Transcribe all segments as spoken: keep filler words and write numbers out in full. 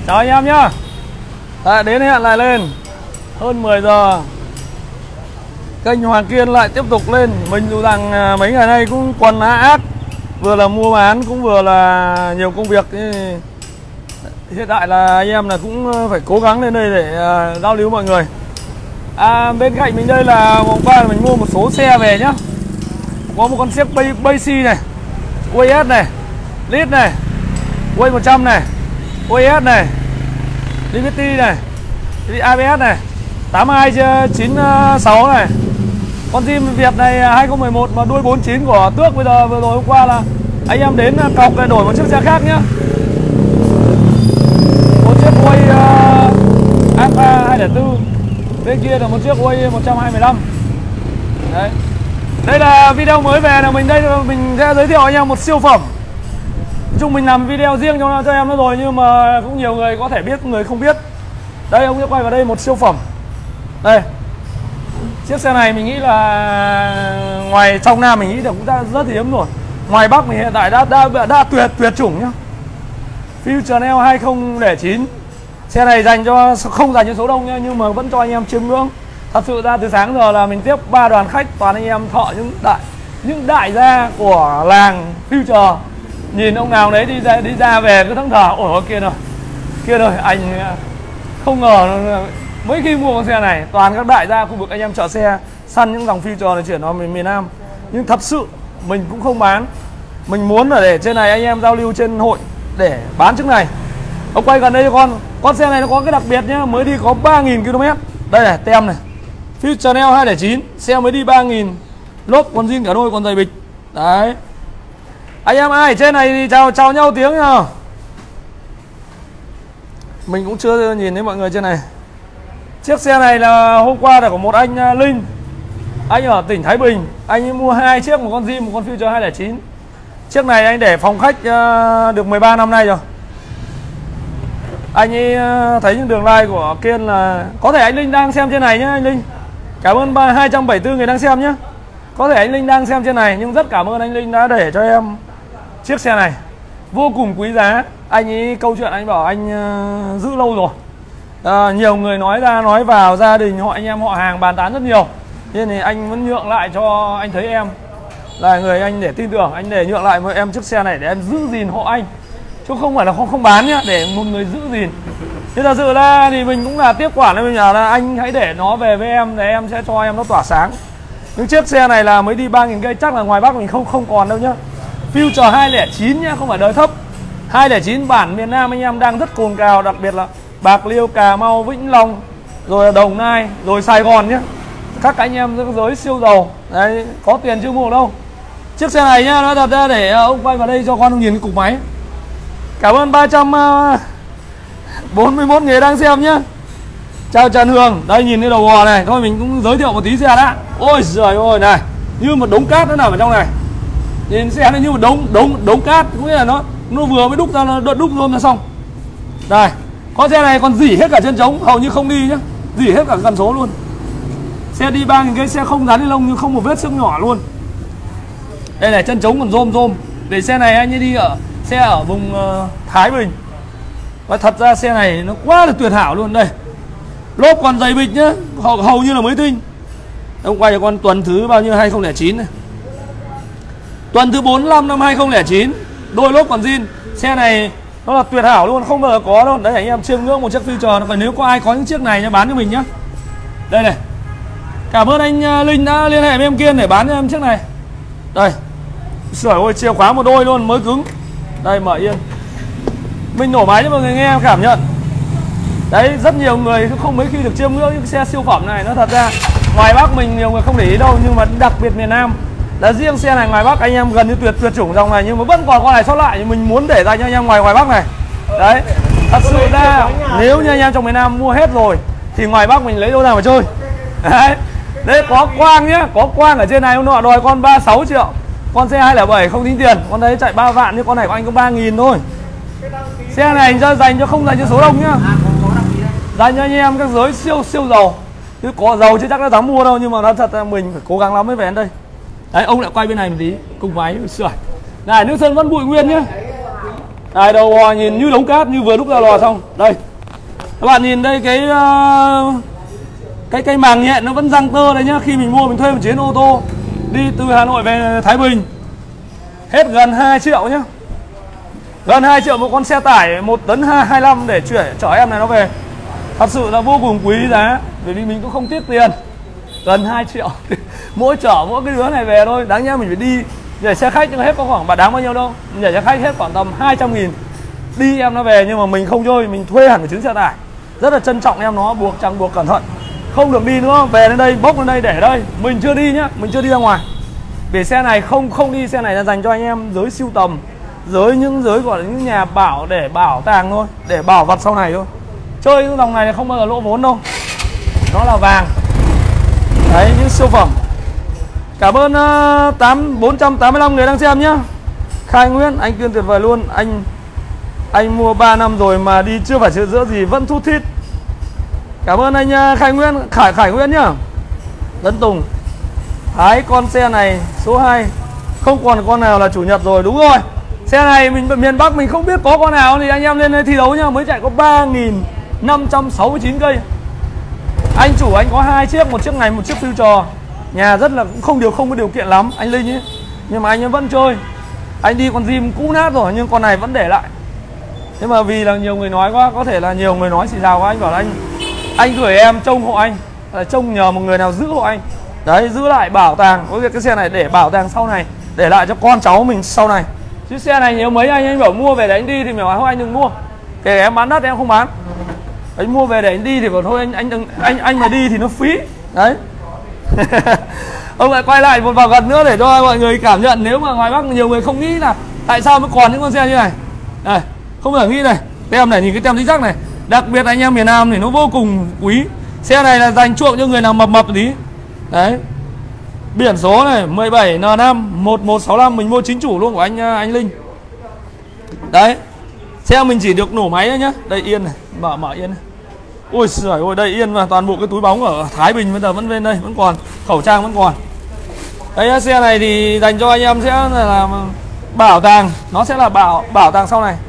Chào anh em nhá. Đã đến hẹn lại lên. Hơn mười giờ kênh Hoàng Kiên lại tiếp tục lên. Mình dù rằng mấy ngày nay cũng quần ác, vừa là mua bán cũng vừa là nhiều công việc. Hiện tại là anh em là cũng phải cố gắng lên đây để uh, giao lưu mọi người. À, bên cạnh mình đây là hôm qua mình mua một số xe về nhá. Có một con chiếc Basic này, u ét này, Lít này, Way một trăm này, u ét này, Liberty này, a bê ét này, tám hai chín sáu này. Con Jim Việt này hai không một một mà đuôi bốn chín của Tước. Bây giờ vừa rồi hôm qua là anh em đến cọc để đổi một chiếc xe khác nhá. Một chiếc Way uh, Alpha hai không bốn. Bên kia là một chiếc Way một trăm hai mươi lăm. Đấy. Đây là video mới về là mình đây mình sẽ giới thiệu anh em một siêu phẩm. Nói chung mình làm video riêng cho cho em nó rồi, nhưng mà cũng nhiều người có thể biết, người không biết. Đây, ông sẽ quay vào đây một siêu phẩm. Đây. Chiếc xe này mình nghĩ là ngoài trong Nam mình nghĩ là cũng đã rất hiếm rồi. Ngoài Bắc mình hiện tại đã đã đã, đã tuyệt tuyệt chủng nhá. Future hai không không chín. Xe này dành cho không dành cho số đông nhá, nhưng mà vẫn cho anh em chiêm ngưỡng. Thật sự ra từ sáng giờ là mình tiếp ba đoàn khách toàn anh em thợ những đại những đại gia của làng Future. Nhìn ông nào đấy đi ra đi ra về cứ thẫn thờ, ôi kia rồi. Kia rồi, anh không ngờ mấy khi mua con xe này toàn các đại gia khu vực anh em chợ xe săn những dòng Future này chuyển nó miền miền Nam. Nhưng thật sự mình cũng không bán. Mình muốn là để trên này anh em giao lưu trên hội để bán chiếc này. Ông quay gần đây cho con. Con xe này nó có cái đặc biệt nhá, mới đi có ba nghìn ki lô mét. Đây này, tem này. Future hai không chín, xe mới đi ba nghìn. Lốp còn zin cả đôi, còn giày bịch. Đấy. Anh em ai ở trên này thì chào chào nhau tiếng nào. Mình cũng chưa nhìn thấy mọi người trên này. Chiếc xe này là hôm qua là của một anh Linh. Anh ở tỉnh Thái Bình. Anh ấy mua hai chiếc, một con Jim, một con Future hai không chín. Chiếc này anh để phòng khách được mười ba năm nay rồi. Anh ấy thấy những đường like của Kiên là có thể anh Linh đang xem trên này nhá anh Linh. Cảm ơn hai trăm bảy mươi tư người đang xem nhá. Có thể anh Linh đang xem trên này, nhưng rất cảm ơn anh Linh đã để cho em chiếc xe này vô cùng quý giá. Anh ấy câu chuyện anh bảo anh uh, giữ lâu rồi. À, nhiều người nói ra nói vào, gia đình họ anh em họ hàng bàn tán rất nhiều. Nên thì anh vẫn nhượng lại cho anh thấy em là người anh để tin tưởng, anh để nhượng lại với em chiếc xe này để em giữ gìn hộ anh, chứ không phải là không không bán nhá, để một người giữ gìn. Thế thật sự ra thì mình cũng là tiếp quản, nên mình bảo là anh hãy để nó về với em để em sẽ cho em nó tỏa sáng. Nhưng chiếc xe này là mới đi ba nghìn cây, chắc là ngoài Bắc mình không không còn đâu nhá. Future hai không chín nhá, không phải đời thấp. hai không chín bản miền Nam anh em đang rất cồn cào, đặc biệt là Bạc Liêu, Cà Mau, Vĩnh Long, rồi Đồng Nai, rồi Sài Gòn nhá. Các anh em giới siêu giàu đấy, có tiền chưa mua đâu. Chiếc xe này nhá, nó thật ra để ông quay vào đây cho con nhìn cái cục máy. Cảm ơn ba trăm bốn mươi mốt người đang xem nhá. Chào Trần Hường. Đây nhìn cái đầu gò này, thôi mình cũng giới thiệu một tí xe đã. Ôi giời ơi này, như một đống cát nó nằm ở trong này. Nhìn xe nó như một đống đống đống cát, có nghĩa là nó nó vừa mới đúc ra, nó đúc rôm ra xong. Đây, con xe này còn rỉ hết cả chân trống, hầu như không đi nhá, rỉ hết cả cần số luôn. Xe đi ba nghìn cây, xe không dán ni lông nhưng không một vết xước nhỏ luôn. Đây này, chân trống còn rôm rôm. Để xe này anh ấy đi ở xe ở vùng uh, Thái Bình. Và thật ra xe này nó quá là tuyệt hảo luôn. Đây, lốp còn dày bịch nhá, hầu, hầu như là mới tinh. Ông quay cho con tuần thứ bao nhiêu hai không không chín này. Tuần thứ bốn mươi lăm năm hai không không chín. Đôi lốp còn zin. Xe này nó là tuyệt hảo luôn, không bao giờ có đâu. Đấy anh em chiêm ngưỡng một chiếc Future. Và nếu có ai có những chiếc này nhá, bán cho mình nhá. Đây này. Cảm ơn anh Linh đã liên hệ với em Kiên để bán cho em chiếc này. Đây. Sửa ôi, chìa khóa một đôi luôn, mới cứng. Đây, mở yên. Mình nổ máy cho mọi người nghe em cảm nhận. Đấy, rất nhiều người không mấy khi được chiêm ngưỡng những xe siêu phẩm này. Nó thật ra ngoài Bắc mình nhiều người không để ý đâu, nhưng mà đặc biệt miền Nam là riêng xe này ngoài Bắc anh em gần như tuyệt tuyệt chủng dòng này, nhưng mà vẫn còn con này sót lại, nhưng mình muốn để dành cho anh em ngoài ngoài Bắc này. Đấy, thật sự ra nếu như anh em trong miền Nam mua hết rồi thì ngoài Bắc mình lấy đâu ra mà chơi. Đấy, đấy có Quang nhá, có Quang ở trên này ông nọ đòi con ba mươi sáu triệu. Con xe hai không không bảy không tính tiền, con đấy chạy ba vạn, nhưng con này của anh có ba nghìn thôi. Xe này cho dành cho không dành cho số đông nhá, dành cho anh em các giới siêu siêu giàu. Chứ có giàu chứ chắc đã dám mua đâu, nhưng mà nó thật là mình phải cố gắng lắm mới về đến đây. Đấy, ông lại quay bên này một tí, cùng máy sửa. Này, nước sơn vẫn bụi nguyên nhá. Đây, đầu hò nhìn như đống cát, như vừa đúc ra lò xong. Đây các bạn nhìn đây, cái uh, cái cây màng nhện nó vẫn răng tơ đấy nhá. Khi mình mua mình thuê một chuyến ô tô đi từ Hà Nội về Thái Bình hết gần hai triệu nhá. Gần hai triệu một con xe tải một tấn hai mươi lăm để chuyển chở em này nó về. Thật sự là vô cùng quý giá, bởi vì mình cũng không tiếc tiền. Gần hai triệu mỗi chở mỗi cái đứa này về thôi. Đáng nhẽ mình phải đi nhảy xe khách nhưng hết có khoảng, bà đáng bao nhiêu đâu, nhảy xe khách hết khoảng tầm hai trăm nghìn đi em nó về. Nhưng mà mình không chơi, mình thuê hẳn một chuyến xe tải. Rất là trân trọng em nó, buộc chẳng buộc cẩn thận, không được đi nữa. Về đến đây bốc lên đây để đây, mình chưa đi nhá, mình chưa đi ra ngoài. Để xe này không không đi, xe này là dành cho anh em giới sưu tầm, giới những giới gọi là những nhà bảo để bảo tàng thôi, để bảo vật sau này thôi. Chơi cái dòng này không bao giờ lỗ vốn đâu, nó là vàng đấy, những siêu phẩm. Cảm ơn uh, tám bốn trăm tám mươi lăm người đang xem nhá. Khai Nguyễn, anh Kiên tuyệt vời luôn. Anh anh mua ba năm rồi mà đi chưa phải sửa chữa gì vẫn thút thít. Cảm ơn anh uh, Khai Nguyễn, Khải Khải Nguyễn nhá. Tấn Tùng, Thái, con xe này số hai không còn con nào là chủ nhật rồi. Đúng rồi, xe này mình miền Bắc mình không biết có con nào thì anh em lên đây thi đấu nhá. Mới chạy có ba nghìn năm trăm sáu mươi chín cây. Anh chủ anh có hai chiếc, một chiếc này một chiếc Future. Nhà rất là cũng không điều không có điều kiện lắm anh Linh ấy, nhưng mà anh ấy vẫn chơi. Anh đi con Jim cũ nát rồi nhưng con này vẫn để lại. Thế mà vì là nhiều người nói quá, có thể là nhiều người nói xì xào quá, anh bảo là anh anh gửi em trông hộ anh, là trông nhờ một người nào giữ hộ anh. Đấy, giữ lại bảo tàng. Có việc cái xe này để bảo tàng sau này, để lại cho con cháu mình sau này. Chứ xe này nếu mấy anh anh bảo mua về để anh đi thì mình bảo anh đừng mua. Kể em bán đất em không bán. Anh mua về để anh đi thì bảo thôi anh anh đừng anh anh mà đi thì nó phí. Đấy. Ông lại quay lại một vào gần nữa để cho mọi người cảm nhận. Nếu mà ngoài Bắc nhiều người không nghĩ là tại sao mới còn những con xe như này. Đây, không phải nghĩ này, tem này, nhìn cái tem chính xác này. Đặc biệt anh em miền Nam thì nó vô cùng quý. Xe này là dành chuộng cho người nào mập mập tí. Đấy. Biển số này mười bảy N năm một một sáu lăm, mình mua chính chủ luôn của anh anh Linh. Đấy. Xe mình chỉ được nổ máy thôi nhá. Đây yên này, mở mở yên này. Ôi trời ơi, đây yên mà toàn bộ cái túi bóng ở Thái Bình bây giờ vẫn bên đây, vẫn còn, khẩu trang vẫn còn. Đấy, xe này thì dành cho anh em sẽ là, là bảo tàng, nó sẽ là bảo bảo tàng sau này.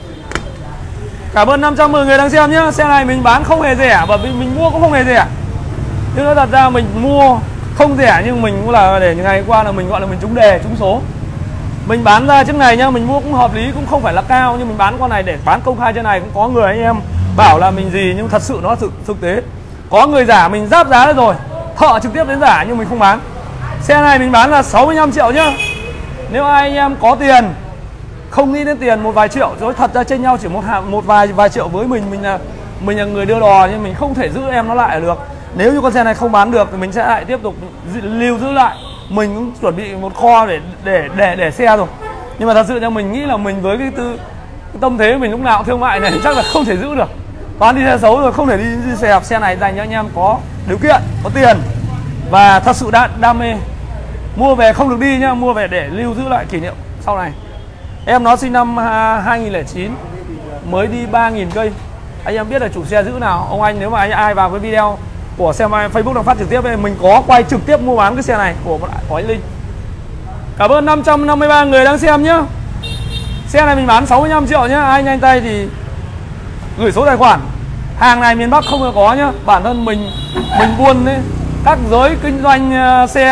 Cảm ơn năm trăm mười người đang xem nhá. Xe này mình bán không hề rẻ, bởi vì mình mua cũng không hề rẻ. Nhưng nó thật ra mình mua không rẻ, nhưng mình cũng là để ngày qua là mình gọi là mình trúng đề, trúng số. Mình bán ra chiếc này nhá, mình mua cũng hợp lý, cũng không phải là cao, nhưng mình bán con này để bán công khai trên này. Cũng có người anh em bảo là mình gì, nhưng thật sự nó thực thực tế. Có người giả mình giáp giá đấy rồi, thợ trực tiếp đến giả nhưng mình không bán. Xe này mình bán là sáu mươi lăm triệu nhá. Nếu ai anh em có tiền, không nghĩ đến tiền một vài triệu, rồi thật ra trên nhau chỉ một một vài vài triệu với mình, mình là mình là người đưa đò nhưng mình không thể giữ em nó lại được. Nếu như con xe này không bán được thì mình sẽ lại tiếp tục lưu giữ lại. Mình cũng chuẩn bị một kho để để để để xe rồi. Nhưng mà thật sự ra mình nghĩ là mình với cái tư cái tâm thế mình lúc nào cũng thương mại này chắc là không thể giữ được. Toàn đi xe xấu rồi, không thể đi, đi xe đẹp. Xe này dành cho anh em có điều kiện, có tiền và thật sự đã đam mê. Mua về không được đi nhá, mua về để lưu giữ lại kỷ niệm sau này. Em nó sinh năm hai nghìn lẻ chín, mới đi ba nghìn cây. Anh em biết là chủ xe giữ nào. Ông anh nếu mà anh ai vào cái video của xe Facebook đang phát trực tiếp ấy, mình có quay trực tiếp mua bán cái xe này của của anh Linh. Cảm ơn năm trăm năm mươi ba người đang xem nhá. Xe này mình bán sáu mươi lăm triệu nhá. Ai nhanh tay thì gửi số tài khoản. Hàng này miền Bắc không có nhá. Bản thân mình mình buôn đấy, các giới kinh doanh xe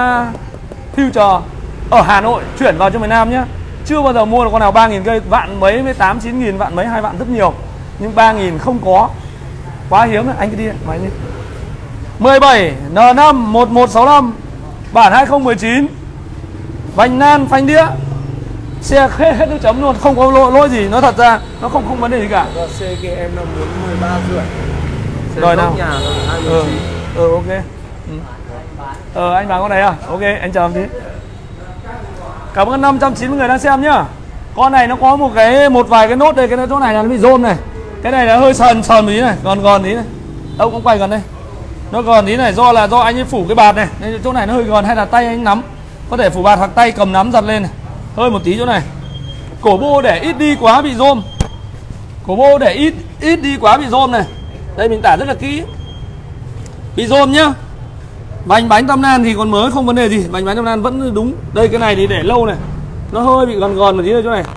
Future ở Hà Nội chuyển vào cho miền Nam nhá. Chưa bao giờ mua được con nào ba nghìn cây, vạn mấy với tám chín nghìn, vạn mấy hai vạn rất nhiều. Nhưng ba nghìn không có. Quá hiếm đấy, anh cứ đi máy đi. mười bảy N năm một một sáu lăm, bản hai không một chín. Vành nan phanh đĩa. Xe hết, hết nước chấm luôn, không có lỗi, lỗi gì, nó thật ra nó không không vấn đề gì cả. Xe kia em là muốn mười ba rưỡi. Rồi nào. Nhà rồi hai mươi chín. Ừ, ừ ok. Ừ. Ờ anh bán con này à? Ok, anh chờ em tí. Cảm ơn năm trăm chín mươi người đang xem nhá. Con này nó có một cái một vài cái nốt đây, cái chỗ này là nó bị rôm này. Cái này là hơi sờn sờn tí này, gòn gòn tí này. Đâu cũng quay gần đây. Nó gòn tí này do là do anh ấy phủ cái bạt này, nên chỗ này nó hơi gòn, hay là tay anh nắm. Có thể phủ bạt hoặc tay cầm nắm giật lên này. Hơi một tí chỗ này. Cổ bô để ít đi quá bị rôm. Cổ bô để ít ít đi quá bị rôm này. Đây mình tả rất là kỹ. Bị rôm nhá. Vành bánh tâm nan thì còn mới, không vấn đề gì. Vành bánh tâm nan vẫn đúng. Đây cái này thì để lâu này, nó hơi bị gòn gòn một tí ở chỗ này.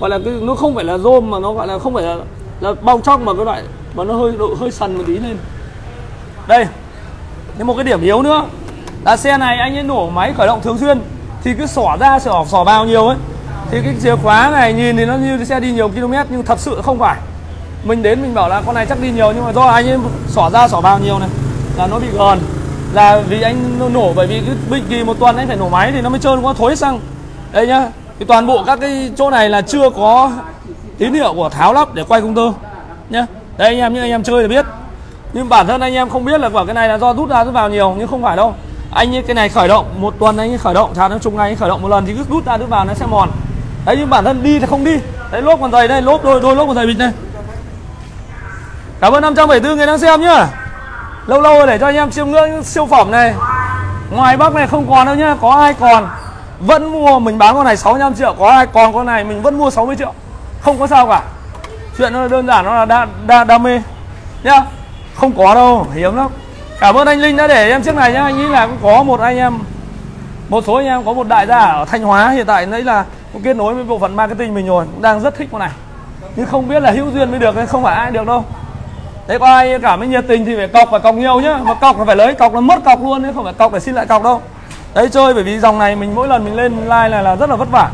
gọi là cái nó không phải là rôm mà nó gọi là không phải là là bong chóc mà cái loại mà nó hơi độ hơi sần một tí lên. Đây. Thêm một cái điểm yếu nữa là xe này anh ấy nổ máy khởi động thường xuyên thì cứ xỏ ra xỏ xỏ vào nhiều ấy, thì cái chìa khóa này nhìn thì nó như cái xe đi nhiều km nhưng thật sự không phải. Mình đến mình bảo là con này chắc đi nhiều nhưng mà do anh ấy xỏ ra xỏ vào nhiều này là nó bị gòn, là vì anh nó nổ bởi vì cứ định kỳ một tuần anh phải nổ máy thì nó mới trơn quá thối xăng. Đây nhá, thì toàn bộ các cái chỗ này là chưa có tín hiệu của tháo lắp để quay công tơ nhá. Đây anh em, những anh em chơi thì biết, nhưng bản thân anh em không biết là quả cái này là do rút ra rút vào nhiều, nhưng không phải đâu. Anh ấy cái này khởi động một tuần anh ấy khởi động chả nó chung ngày anh khởi động một lần thì cứ rút ra rút vào nó sẽ mòn. Đấy, nhưng bản thân đi thì không đi. Đấy, lốp còn dày đây, lốp đôi đôi lốp còn dày bịt này. Cảm ơn năm trăm bảy mươi tư người đang xem nhá. Lâu lâu rồi để cho anh em chiêm ngưỡng siêu phẩm này. Ngoài Bắc này không còn đâu nhá, có ai còn vẫn mua, mình bán con này sáu mươi lăm triệu, có ai còn con này mình vẫn mua sáu mươi triệu. Không có sao cả. Chuyện nó đơn giản, nó là đa, đa, đam mê nhá. Không có đâu, hiếm lắm. Cảm ơn anh Linh đã để em chiếc này nhá. Anh nghĩ là cũng có một anh em, một số anh em có một đại gia ở Thanh Hóa hiện tại đấy là cũng kết nối với bộ phận marketing mình rồi, cũng đang rất thích con này. Nhưng không biết là hữu duyên mới được hay không phải ai được đâu. Đấy, có ai cảm thấy nhiệt tình thì phải cọc, phải cọc nhiều nhá. Mà cọc là phải lấy, cọc là mất cọc luôn đấy, không phải cọc để xin lại cọc đâu. Đấy, chơi bởi vì dòng này mình mỗi lần mình lên live này là rất là vất vả.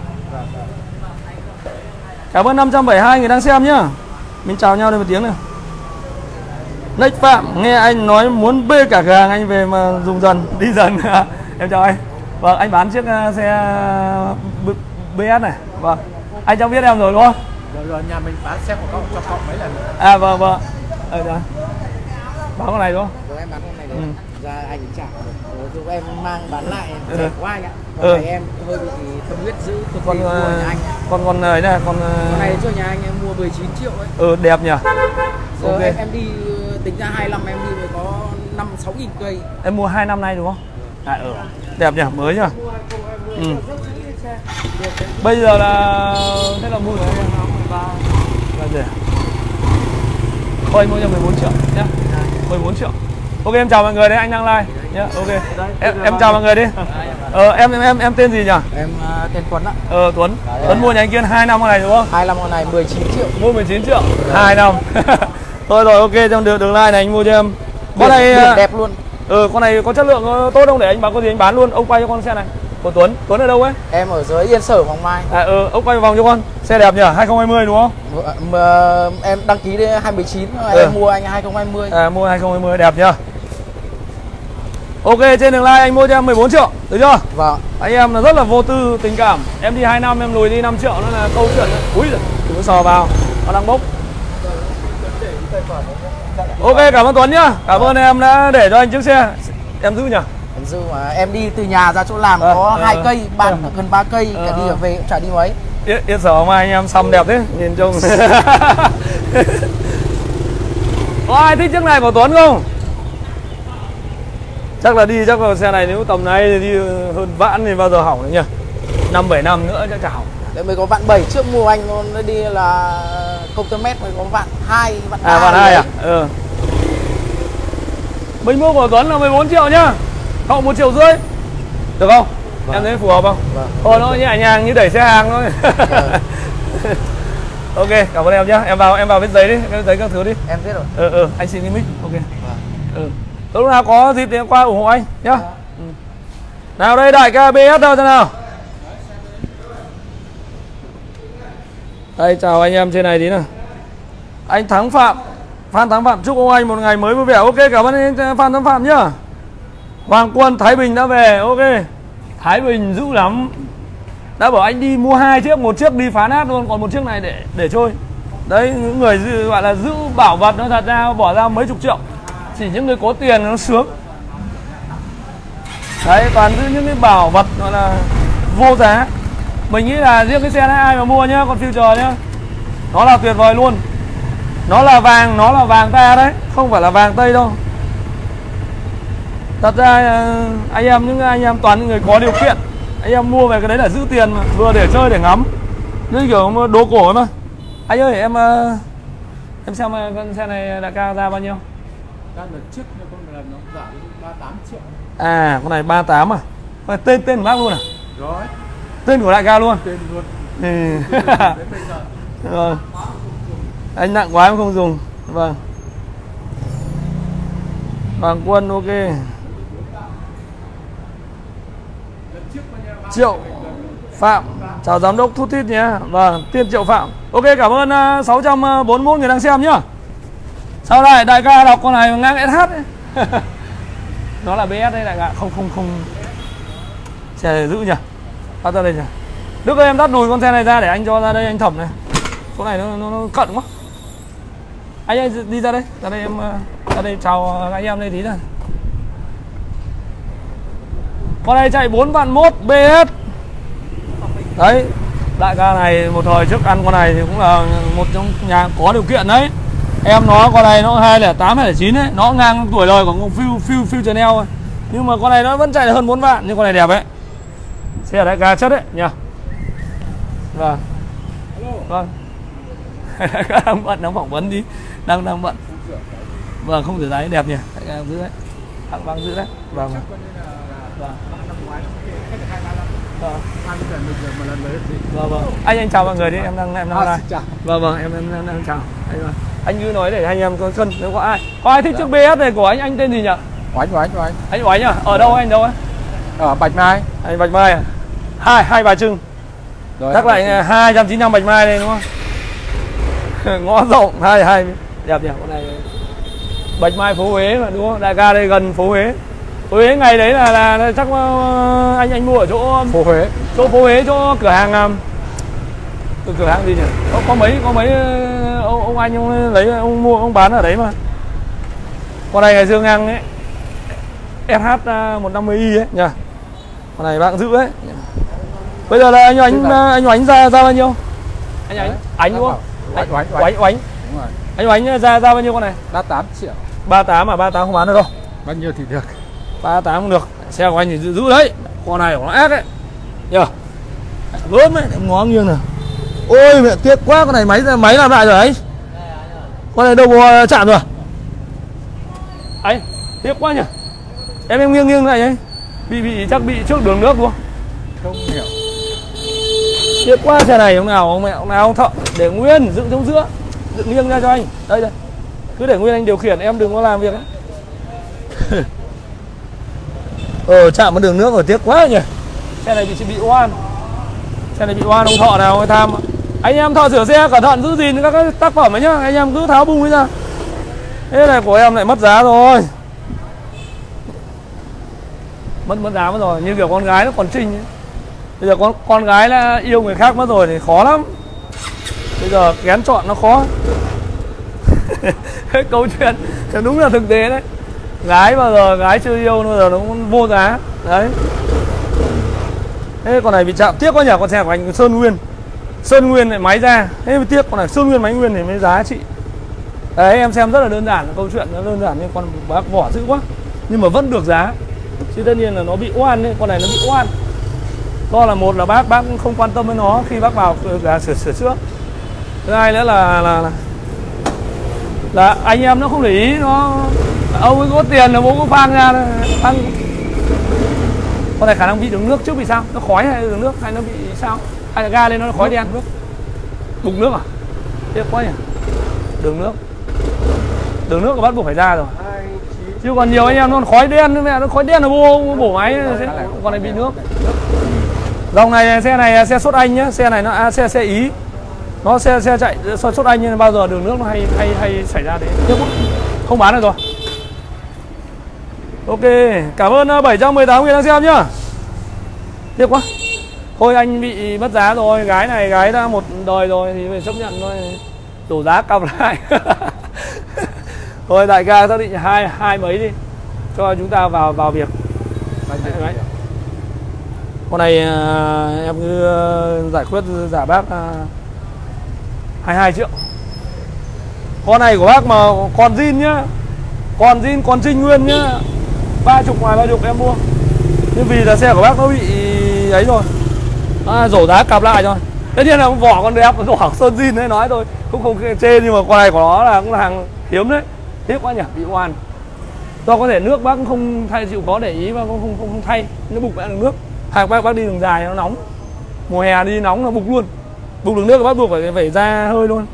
Cảm ơn năm trăm bảy mươi hai người đang xem nhá. Mình chào nhau đây một tiếng này. Next Phạm, nghe anh nói muốn bê cả gàng anh về mà dùng dần, đi dần. Em chào anh. Vâng, anh bán chiếc uh, xe bê ét này. Vâng, anh cháu biết em rồi đúng không? Rồi, rồi nhà mình bán xe của cậu cho cậu mấy lần. À vâng vâng. Ờ, dạ. Bán con này đúng không? Rồi em bán con này rồi. Ừ. Ra anh trả rồi giúp em mang bán lại rẻ Ừ. quá anh ạ. Còn Ừ. này em hơi bị tâm huyết giữ cực Con kỳ mua nhà anh. con con này này, con Con này cho nhà anh em mua mười chín triệu ấy. ừ đẹp nhỉ. Giờ Ok. em, em đi tính ra hai mươi lăm em đi mới có năm sáu nghìn cây. Em mua hai năm nay đúng không? À ừ. Đẹp nhỉ, mới nhỉ. Ừ. Bây giờ là thế là mua của em ba là gì? Thôi anh mua cho mười bốn triệu nhá. mười bốn triệu. Ok, em chào mọi người đấy, anh đang live nhá. Ok. Em em chào mọi người đi. Ờ em em em tên gì nhỉ? Em uh, tên Tuấn ạ. Ờ Tuấn. Tuấn mua nhà anh Kiên hai năm con này đúng không? hai mươi lăm con này mười chín triệu. Mua mười chín triệu, hai năm. Thôi rồi, ok, trong đường đường live này anh mua cho em. Con này biển đẹp luôn. Ừ, con này có chất lượng tốt không để anh bán có gì anh bán luôn. Ông quay cho con xe này. Của Tuấn. Tuấn ở đâu ấy? Em ở dưới Yên Sở Hoàng Mai. À ừ, ông quay vòng cho con. Xe đẹp nhỉ, hai không hai không đúng không? Mà em đăng ký đến hai mươi chín, ừ. Em mua anh hai không hai không. À mua hai không hai không đẹp nhá. Ok, trên đường live anh mua cho em mười bốn triệu, được chưa? Vâng. Anh em là rất là vô tư tình cảm. Em đi hai năm em lùi đi năm triệu nó là câu chuyện đấy. Úi giời, đừng có sò vào. Nó đang bốc. Ok, cảm ơn Tuấn nhá. Cảm ơn em đã để cho anh chiếc xe. Em giữ nhỉ? Em giữ mà em đi từ nhà ra chỗ làm à, có hai à, cây, bạn à, gần ba cây, à, cả đi ở về cũng chả đi mấy. Yên, yên sở mà anh em xăm đẹp thế, nhìn trông. Có ai thích chiếc này của Tuấn không? Chắc là đi, chắc là xe này nếu tầm này thì đi hơn vạn thì bao giờ hỏng được nhỉ? Năm bảy năm nữa chắc chả hỏng. Đấy mới có vạn bảy trước mua anh nó đi là không tơ mét mới có vạn hai, vạn À vạn hai à? Ừ. Mình mua của Tuấn là mười bốn triệu nhá. Cộng một triệu rưỡi. Được không? Vâng. Em thấy phù hợp không? Vâng. Thôi nó nhẹ nhàng như đẩy xe hàng thôi. Vâng. Ok, cảm ơn em nhá. Em vào em vào viết giấy đi, viết giấy các thứ đi. Em viết rồi. Ừ ừ, anh xin cái mic. Ok. Vâng. Ừ. Lúc nào có dịp thì qua ủng hộ anh nhá. Vâng. Ừ. Nào đây đại ca bê ét đâu thế nào? Đây chào anh em trên này tí nào. Anh Thắng Phạm, Phan Thắng Phạm chúc ông anh một ngày mới vui vẻ. Ok, cảm ơn anh Phan Thắng Phạm nhá. Hoàng Quân Thái Bình đã về. Ok. Thái Bình dữ lắm. Đã bảo anh đi mua hai chiếc, một chiếc đi phá nát luôn, còn một chiếc này để để chơi. Đấy, những người giữ, gọi là giữ bảo vật nó thật ra bỏ ra mấy chục triệu. Chỉ những người có tiền nó sướng. Đấy, toàn giữ những cái bảo vật gọi là vô giá. Mình nghĩ là riêng cái xe này ai mà mua nhá, con Future nhá, nó là tuyệt vời luôn. Nó là vàng, nó là vàng ta đấy, không phải là vàng Tây đâu. Thật ra anh em, những anh em toàn những người có điều kiện, anh em mua về cái đấy là giữ tiền mà, vừa để chơi để ngắm. Như kiểu đồ cổ ấy mà. Anh ơi, em em xem con xe này đã cao ra bao nhiêu? Đang đợt trước con lần nó giảm ba mươi tám triệu. À, con này ba mươi tám à? Tên tên của bác luôn à? Rồi. Tên của đại ca luôn. Tên luôn. Ừ. Vâng. Anh nặng quá em không dùng. Vâng. Hoàng Quân ok. Triệu Phạm, chào giám đốc Thút Thít nhé. Vâng, Tiên Triệu Phạm. Ok, cảm ơn uh, sáu trăm bốn mươi mốt người đang xem nhá. Sau này đại ca đọc con này ngang ét hát ấy. Nó là bê ét đây đại ca, không không không. Xe này giữ nhỉ. Bắt ra đây nhỉ. Đức ơi em tắt đùi con xe này ra để anh cho ra đây anh thẩm này. Chỗ này nó, nó, nó cận quá. Anh ơi đi ra đây, ra đây em ra đây chào anh em đây tí này. Con này chạy bốn vạn mốt bê ét. Đấy, đại ca này một thời trước ăn con này thì cũng là một trong nhà có điều kiện đấy. Em nó con này nó hai không tám hai không chín ấy, nó ngang tuổi đời của con Future Future Future Chanel ấy. Nhưng mà con này nó vẫn chạy được hơn bốn vạn, nhưng con này đẹp ấy. Xe đại ca chất đấy nhỉ. Vâng. Vâng. Đang bận, đang phỏng vấn đi, đang đang bận. Vâng, không rửa ráy đẹp nhỉ, đại ca giữ đấy, thằng băng giữ đấy. Vâng. Vâng. Vâng vâng. Anh anh chào mọi người đi, em đang em đang đây. Vâng vâng, em em đang chào. Anh anh cứ nói để anh em có cân nếu có ai. Có ai thích chiếc bê ét này của anh, anh tên gì nhỉ? Oánh Oánh Oánh. Anh Oánh à? Ở đâu anh đâu ấy? Ở Bạch Mai. Anh Bạch Mai à? Hai hai Bà Trưng. Rồi, chắc lại hai trăm chín mươi lăm Bạch Mai đây đúng không? Ngõ rộng hai hai đẹp nhỉ, con này Bạch Mai phố Huế mà đúng không? Đại ca đây gần phố Huế. Phố Huế ngày đấy là, là, là chắc anh anh mua ở chỗ phố Huế. Chỗ phố Huế, chỗ cửa hàng cửa, cửa hàng gì nhỉ? Có, có mấy có mấy ông, ông anh ông lấy ông mua ông bán ở đấy mà. Con này ngày xưa ngang ấy ét hát một trăm năm mươi i ấy nhỉ. Con này bạn giữ ấy. Bây giờ là anh anh anh Oánh ra ra bao nhiêu? Anh Ánh Ánh đúng không? Oánh Oánh Oánh Oánh. Anh Oánh ra ra bao nhiêu con này? ba mươi tám triệu. ba mươi tám à? ba mươi tám không bán được đâu. Bao nhiêu thì được. ba mươi tám không được. Xe của anh thì giữ, giữ đấy. Con này của nó ác đấy. Nhờ. Gớm ấy, ngó nghiêng nào. Ôi mẹ tiếc quá, con này máy máy làm lại rồi ấy. Con này đâu có chạm rồi. Ấy, tiếc quá nhỉ. Em em nghiêng nghiêng lại ấy. Bị bị chắc bị trước đường nước đúng không? Không hiểu. Tiếc quá, xe này ông nào ông mẹ ông nào ông thợ để nguyên dựng trong giữa, dựng nghiêng ra cho anh. Đây đây. Cứ để nguyên anh điều khiển, em đừng có làm việc ấy. Ờ chạm vào đường nước rồi, tiếc quá nhỉ. Xe này bị bị oan. Xe này bị oan, ông thợ nào ông tham. Anh em thợ sửa xe cẩn thận giữ gìn các cái tác phẩm ấy nhá, anh em cứ tháo bung ấy ra. Thế này của em lại mất giá rồi. Mất mất giá mất rồi, như kiểu con gái nó còn trinh ấy. Bây giờ con con gái là yêu người khác mất rồi thì khó lắm. Bây giờ kén chọn nó khó. Câu chuyện đúng là thực tế đấy. Gái bao giờ gái chưa yêu bao giờ nó cũng vô giá. Đấy. Thế con này bị chạm tiếc quá nhỉ, con xe của anh Sơn Nguyên. Sơn Nguyên lại máy ra. Thế mới tiếc, con này Sơn Nguyên máy nguyên thì mới giá trị. Đấy em xem rất là đơn giản, câu chuyện nó đơn giản nhưng con bác vỏ dữ quá. Nhưng mà vẫn được giá. Chứ tất nhiên là nó bị oan đấy, con này nó bị oan. Do là một là bác bác không quan tâm với nó khi bác vào cả sửa sửa chữa. Thứ hai nữa là là, là là anh em nó không để ý, nó ông ấy có tiền là bố cũng phang ra phang. Con này khả năng bị đường nước trước bị sao? Nó khói hay đường nước hay nó bị sao? Hay là ga lên nó khói đen nước? Bùng nước à? Tiếc quá nhỉ. Đường nước. Đường nước là bắt buộc phải ra rồi. Chứ còn nhiều anh em nó khói đen nữa mẹ, nó khói đen là bố bổ máy. Con này bị nước. Dòng này xe này xe xuất Anh nhá, xe này nó à, xe xe Ý. Nó xe xe chạy xuất Anh nhưng bao giờ đường nước nó hay hay hay xảy ra thế. Không bán được rồi. Ok, cảm ơn bảy trăm mười tám người đang xem nhá. Tiếc quá. Thôi anh bị mất giá rồi, gái này gái đã một đời rồi thì phải chấp nhận thôi. Đổ giá cọc lại. Thôi đại ca xác định hai hai mấy đi. Cho chúng ta vào vào việc. Đấy. Con này em cứ giải quyết giả bác hai mươi hai triệu. Con này của bác mà còn zin nhá. Còn zin còn trinh nguyên nhá. ba mươi ngoài ba mươi em mua. Nhưng vì là xe của bác nó bị ấy rồi. À, rổ giá cặp lại rồi. Tất nhiên là vỏ con đẹp, vỏ sơn zin đấy nói thôi. Cũng không chê nhưng mà con này của nó là cũng là hàng hiếm đấy. Tiếc quá nhỉ, bị oan. Do có thể nước bác cũng không thay chịu có để ý và không không, không thay, nó bục lại nước. Hàng bác bác đi đường dài nó nóng. Mùa hè đi nóng nó bục luôn. Bục đường nước bắt buộc phải phải ra hơi luôn.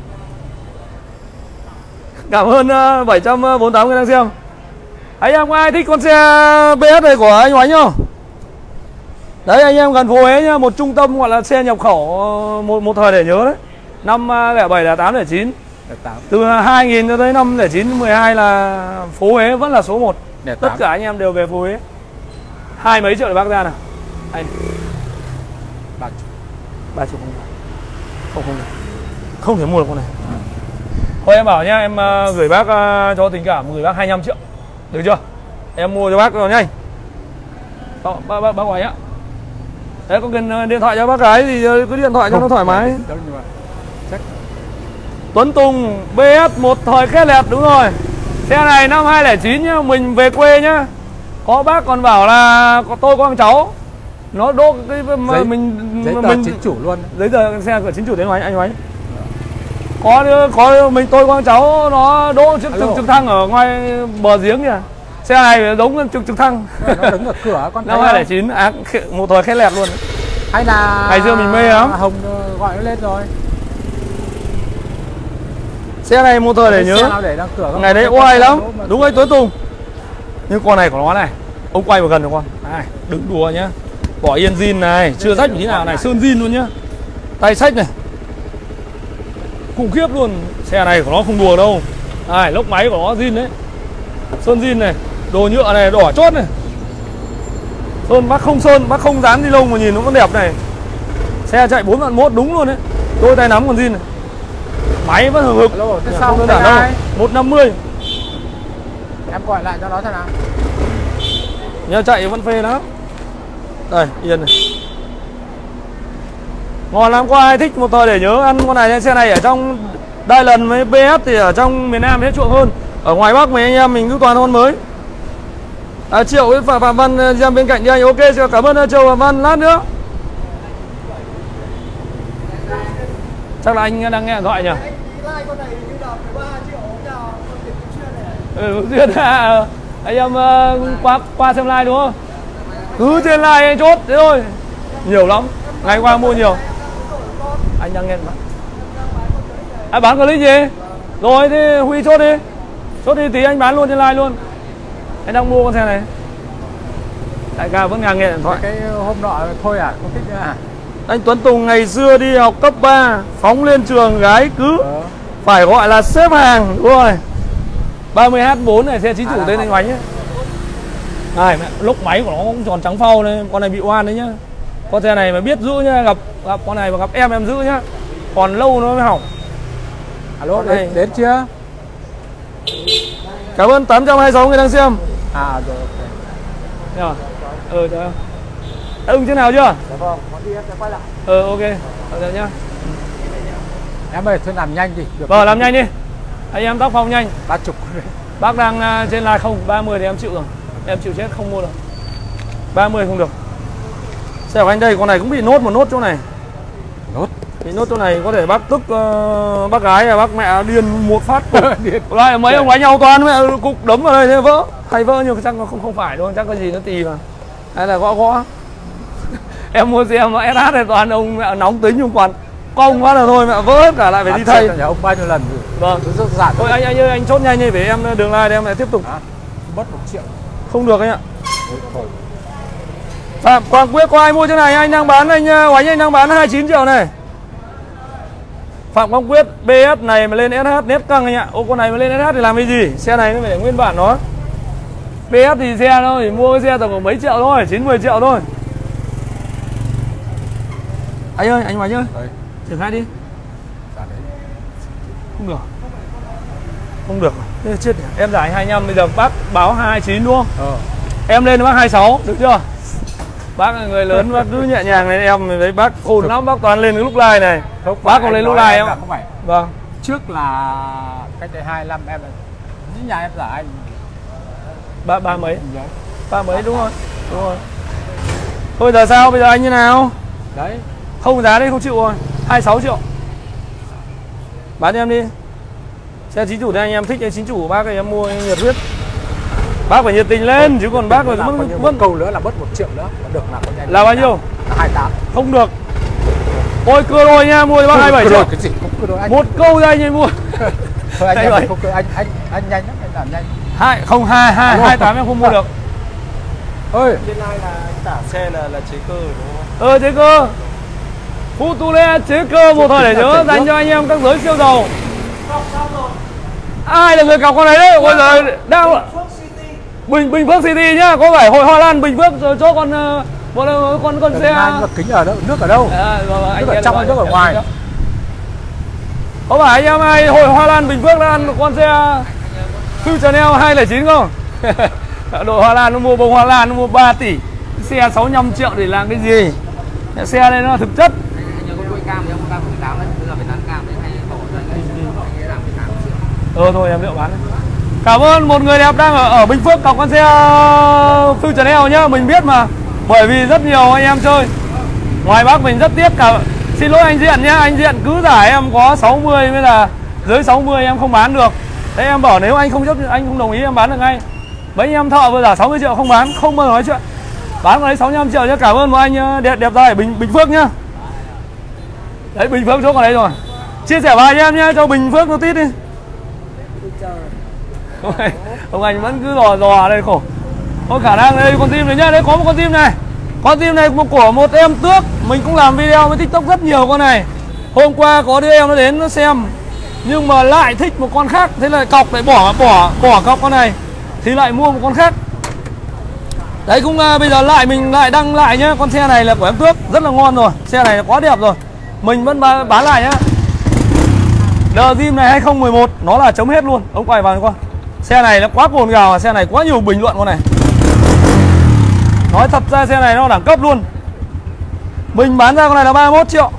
Cảm ơn uh, bảy trăm bốn mươi tám người đang xem. Anh em có ai thích con xe bê ét này của anh Oánh không? Đấy anh em gần phố Huế nhá, một trung tâm gọi là xe nhập khẩu một một thời để nhớ đấy. Năm lẻ bảy, lẻ tám, lẻ chín. Từ hai nghìn cho tới năm lẻ chín, mười hai là phố Huế vẫn là số một. Tất cả anh em đều về phố Huế. Hai mấy triệu để bác ra nào. Anh. ba triệu. ba triệu không. Không không. Không thể mua được con này. Thôi em bảo nhá, em uh, gửi bác uh, cho tình cảm, gửi bác hai mươi lăm triệu. Được chưa? Em mua cho bác rồi nhanh. Bác bác bác, bác ngoài nhá. Đấy, có cần điện thoại cho bác cái thì cứ điện thoại cho nó thoải mái. Tuấn Tùng bê ét một thời khét lẹt, đúng rồi. Xe này năm hai không không chín nhá, mình về quê nhá. Có bác còn bảo là có tôi có con cháu. Nó đỗ cái mà giấy, mình giấy tờ mình chính chủ luôn. Giấy tờ xe của chính chủ tiếng Anh anh ấy. Có có mình tôi con cháu nó đỗ trực trực, trực thăng ở ngoài bờ giếng kìa. Xe này giống trực trực thăng. Nó đứng ở cửa con. Năm hai không không chín à, một thời khét lẹt luôn. Hay là ngày xưa mình mê lắm. Hồng gọi nó lên rồi. Xe này một thời để nhớ. Để cửa ngày đấy oai lắm. Đúng rồi Tuấn Tùng. Nhưng con này của nó này, ông quay vào gần được con. Này, đừng đùa nhá. Bỏ yên zin này, chưa rách một tí nào này, sơn zin luôn nhá. Tay xách này. Khủng khiếp luôn. Xe này của nó không đùa đâu. Này, lốc máy của nó zin đấy. Sơn zin này, đồ nhựa này, đỏ chốt này. Sơn bác không sơn, bác không dán ni lông mà nhìn nó vẫn đẹp này. Xe chạy bốn vạn mốt đúng luôn đấy. Đôi tay nắm còn zin này. Máy vẫn hừng hực. Không đơn giản đâu. một năm mươi. Em gọi lại cho nó thế nào. Nhớ chạy vẫn phê lắm. Đây, yên này. Ngon lắm, có ai thích một thời để nhớ ăn con này. Xe này ở trong Đài Lần với bê ét thì ở trong miền Nam sẽ chuộng hơn. Ở ngoài Bắc mấy anh em mình cứ toàn con mới. À, Triệu với Phạm, Phạm Văn ra bên cạnh đi anh. Ok, cảm ơn Châu Phạm Văn. Lát nữa chắc là anh đang nghe điện thoại nhỉ. Ừ, duyên à, anh em uh, qua qua xem like đúng không? Cứ trên like anh chốt thế thôi. Nhiều lắm. Ngày qua mua nhiều. Anh đang nghe bạn. À, bán clip gì? Rồi thì Huy chốt đi. Chốt đi tí anh bán luôn trên like luôn. Anh đang mua con xe này. Đại ca vẫn ngang nghe điện thoại. Cái hôm nọ thôi à, không thích nữa à? Anh Tuấn Tùng ngày xưa đi học cấp ba, phóng lên trường gái cứ ừ. phải gọi là xếp hàng, đúng rồi. ba mươi H bốn này, xe chính chủ à, tên anh Oánh nhé. Này, lốc máy của nó cũng tròn trắng phau này, con này bị oan đấy nhá. Con xe này mà biết giữ nhá, gặp gặp con này mà gặp em em giữ nhá. Còn lâu nó mới hỏng. Alo, đến, này. đến chưa? Cảm ơn tám trăm hai mươi sáu người đang xem. À rồi, ok. Rồi. Ừ, trời ơi. Đã ưng thế nào chưa? Dạ vâng, có đi em sẽ quay lại. Ừ, ok. Được nhá. Em ơi, thôi làm nhanh đi. Vâng, làm nhanh đi. Anh em tác phong nhanh. Ba chục. Bác đang uh, trên live không, ba mươi thì em chịu rồi. Em chịu chết không mua được. ba mươi không được. Xe của anh đây, con này cũng bị nốt một nốt chỗ này. Nốt? Bị nốt chỗ này có thể bác tức uh, bác gái và bác mẹ điên một phát. Lại mấy ông đánh nhau toàn mẹ cục đấm vào đây thế vỡ. Hay vỡ nhưng chắc nó không không phải đâu, chắc có gì nó tì mà. Hay là gõ gõ. Em mua xe mà ét hát này toàn ông mẹ nóng tính nhưng còn cong quá là thôi mẹ vỡ hết cả lại phải đi thay. Nhà ông bao nhiêu lần rồi? Vâng. Thôi anh anh ơi anh chốt nhanh đi để em đường live để em lại tiếp tục. À, mất một triệu. Không được anh ạ. Phạm Quang Quyết có ai mua chiếc này anh đang bán anh Oánh anh đang bán hai mươi chín triệu này. Phạm Quang Quyết bê ét này mà lên ét hát nét căng anh ạ. Ô con này mà lên ét hát thì làm cái gì? Xe này nó phải để nguyên bản nó. bê ét thì xe nó chỉ mua cái xe tầm khoảng mấy triệu thôi, chín mười triệu thôi. Anh ơi, anh Oánh ơi. Triển khai đi. Không được. Không được. Thế chết nhỉ. Em giải hai mươi lăm bây giờ bác báo hai mươi chín đúng không? Ờ. Em lên bác hai mươi sáu, được chưa? Bác là người lớn, bác cứ nhẹ nhàng này em đấy, bác khôn lắm, bác toàn lên cái lúc live này. Không bác còn lên lúc live em ạ. Không phải. Vâng. Trước là cách đây hai mươi lăm em những nhà em giả anh ba ba mấy? Ba mấy đúng rồi. Đúng rồi. Thôi giờ sao? Bây giờ anh như nào? Đấy. Không giá đây không chịu rồi. hai mươi sáu triệu. Bán cho em đi. Xe chính chủ đây anh em thích chính chủ của bác thì em mua nhiệt huyết. Bác phải nhiệt tình lên chứ còn bác phải mất mất câu nữa là mất một triệu nữa. Được là có nhanh. Là bao nhiêu? Là hai mươi tám. Không được. Ôi cưa đôi nha, mua cho bác hai mươi bảy triệu. Cái gì cũng cưa đôi anh. Một câu ra anh ấy mua. Thôi anh Đây em vậy. không cưa anh anh anh nhanh lắm, anh làm nhanh. Hai không hai hai hai tám em không mua được. Ơi, Bên này là tả xe là là chế cơ đúng không? Ờ chế cơ. Futule chế cơ một thời để nhớ dành cho anh em các giới siêu giàu. Ai là người cọc con này đấy? Bây giờ đang Bình Bình Phước City nhá, có phải hội Hoa Lan Bình Phước rồi chỗ con con con con xe nước kính ở đâu? Nước ở đâu? à, Nước ở trong hay nước ở ngoài? Có phải anh em ai hội Hoa Lan Bình Phước đã ăn con xe Future hai không chín không? Đội Hoa Lan nó mua bông Hoa Lan nó mua ba tỷ, xe sáu mươi lăm triệu để làm cái gì? Xe này nó thực chất. Nhớ con đuôi cam thì ông cam mười tám đấy, bây giờ phải dán cam đấy hay bỏ ra đây, anh làm mười tám triệu. Ờ thôi em liệu bán. Cảm ơn một người đẹp đang ở, ở Bình Phước cọc con xe Future nhá, mình biết mà. Bởi vì rất nhiều anh em chơi. Ngoài Bắc mình rất tiếc cả. Xin lỗi anh Diện nhá, anh Diện cứ giải em có sáu mươi mới là dưới sáu mươi em không bán được. Thế em bảo nếu anh không chấp anh không đồng ý em bán được ngay. Mấy anh em thợ vừa giả sáu mươi triệu không bán, không bao giờ nói chuyện. Bán vào đấy sáu mươi lăm triệu nhá, cảm ơn một anh đẹp đẹp trai ở Bình Bình Phước nhá. Đấy Bình Phước chỗ còn đấy rồi. Chia sẻ với anh em nhá, cho Bình Phước nó tít đi. Ông anh, ông anh vẫn cứ dò dò đây khổ. Có khả năng đây con tim này nhá, đấy có một con tim này. Con tim này của một em tước, mình cũng làm video với TikTok rất nhiều con này. Hôm qua có đứa em nó đến nó xem nhưng mà lại thích một con khác, thế là cọc lại bỏ bỏ bỏ cọc con này thì lại mua một con khác. Đấy cũng uh, bây giờ lại mình lại đăng lại nhá, con xe này là của em tước, rất là ngon rồi, xe này quá đẹp rồi. Mình vẫn bán, bán lại nhá. Dream này hai không một một nó là chống hết luôn. Ông quay vào qua. Xe này nó quá cồn gào, xe này quá nhiều bình luận con này. Nói thật ra xe này nó đẳng cấp luôn. Mình bán ra con này là ba mươi mốt triệu.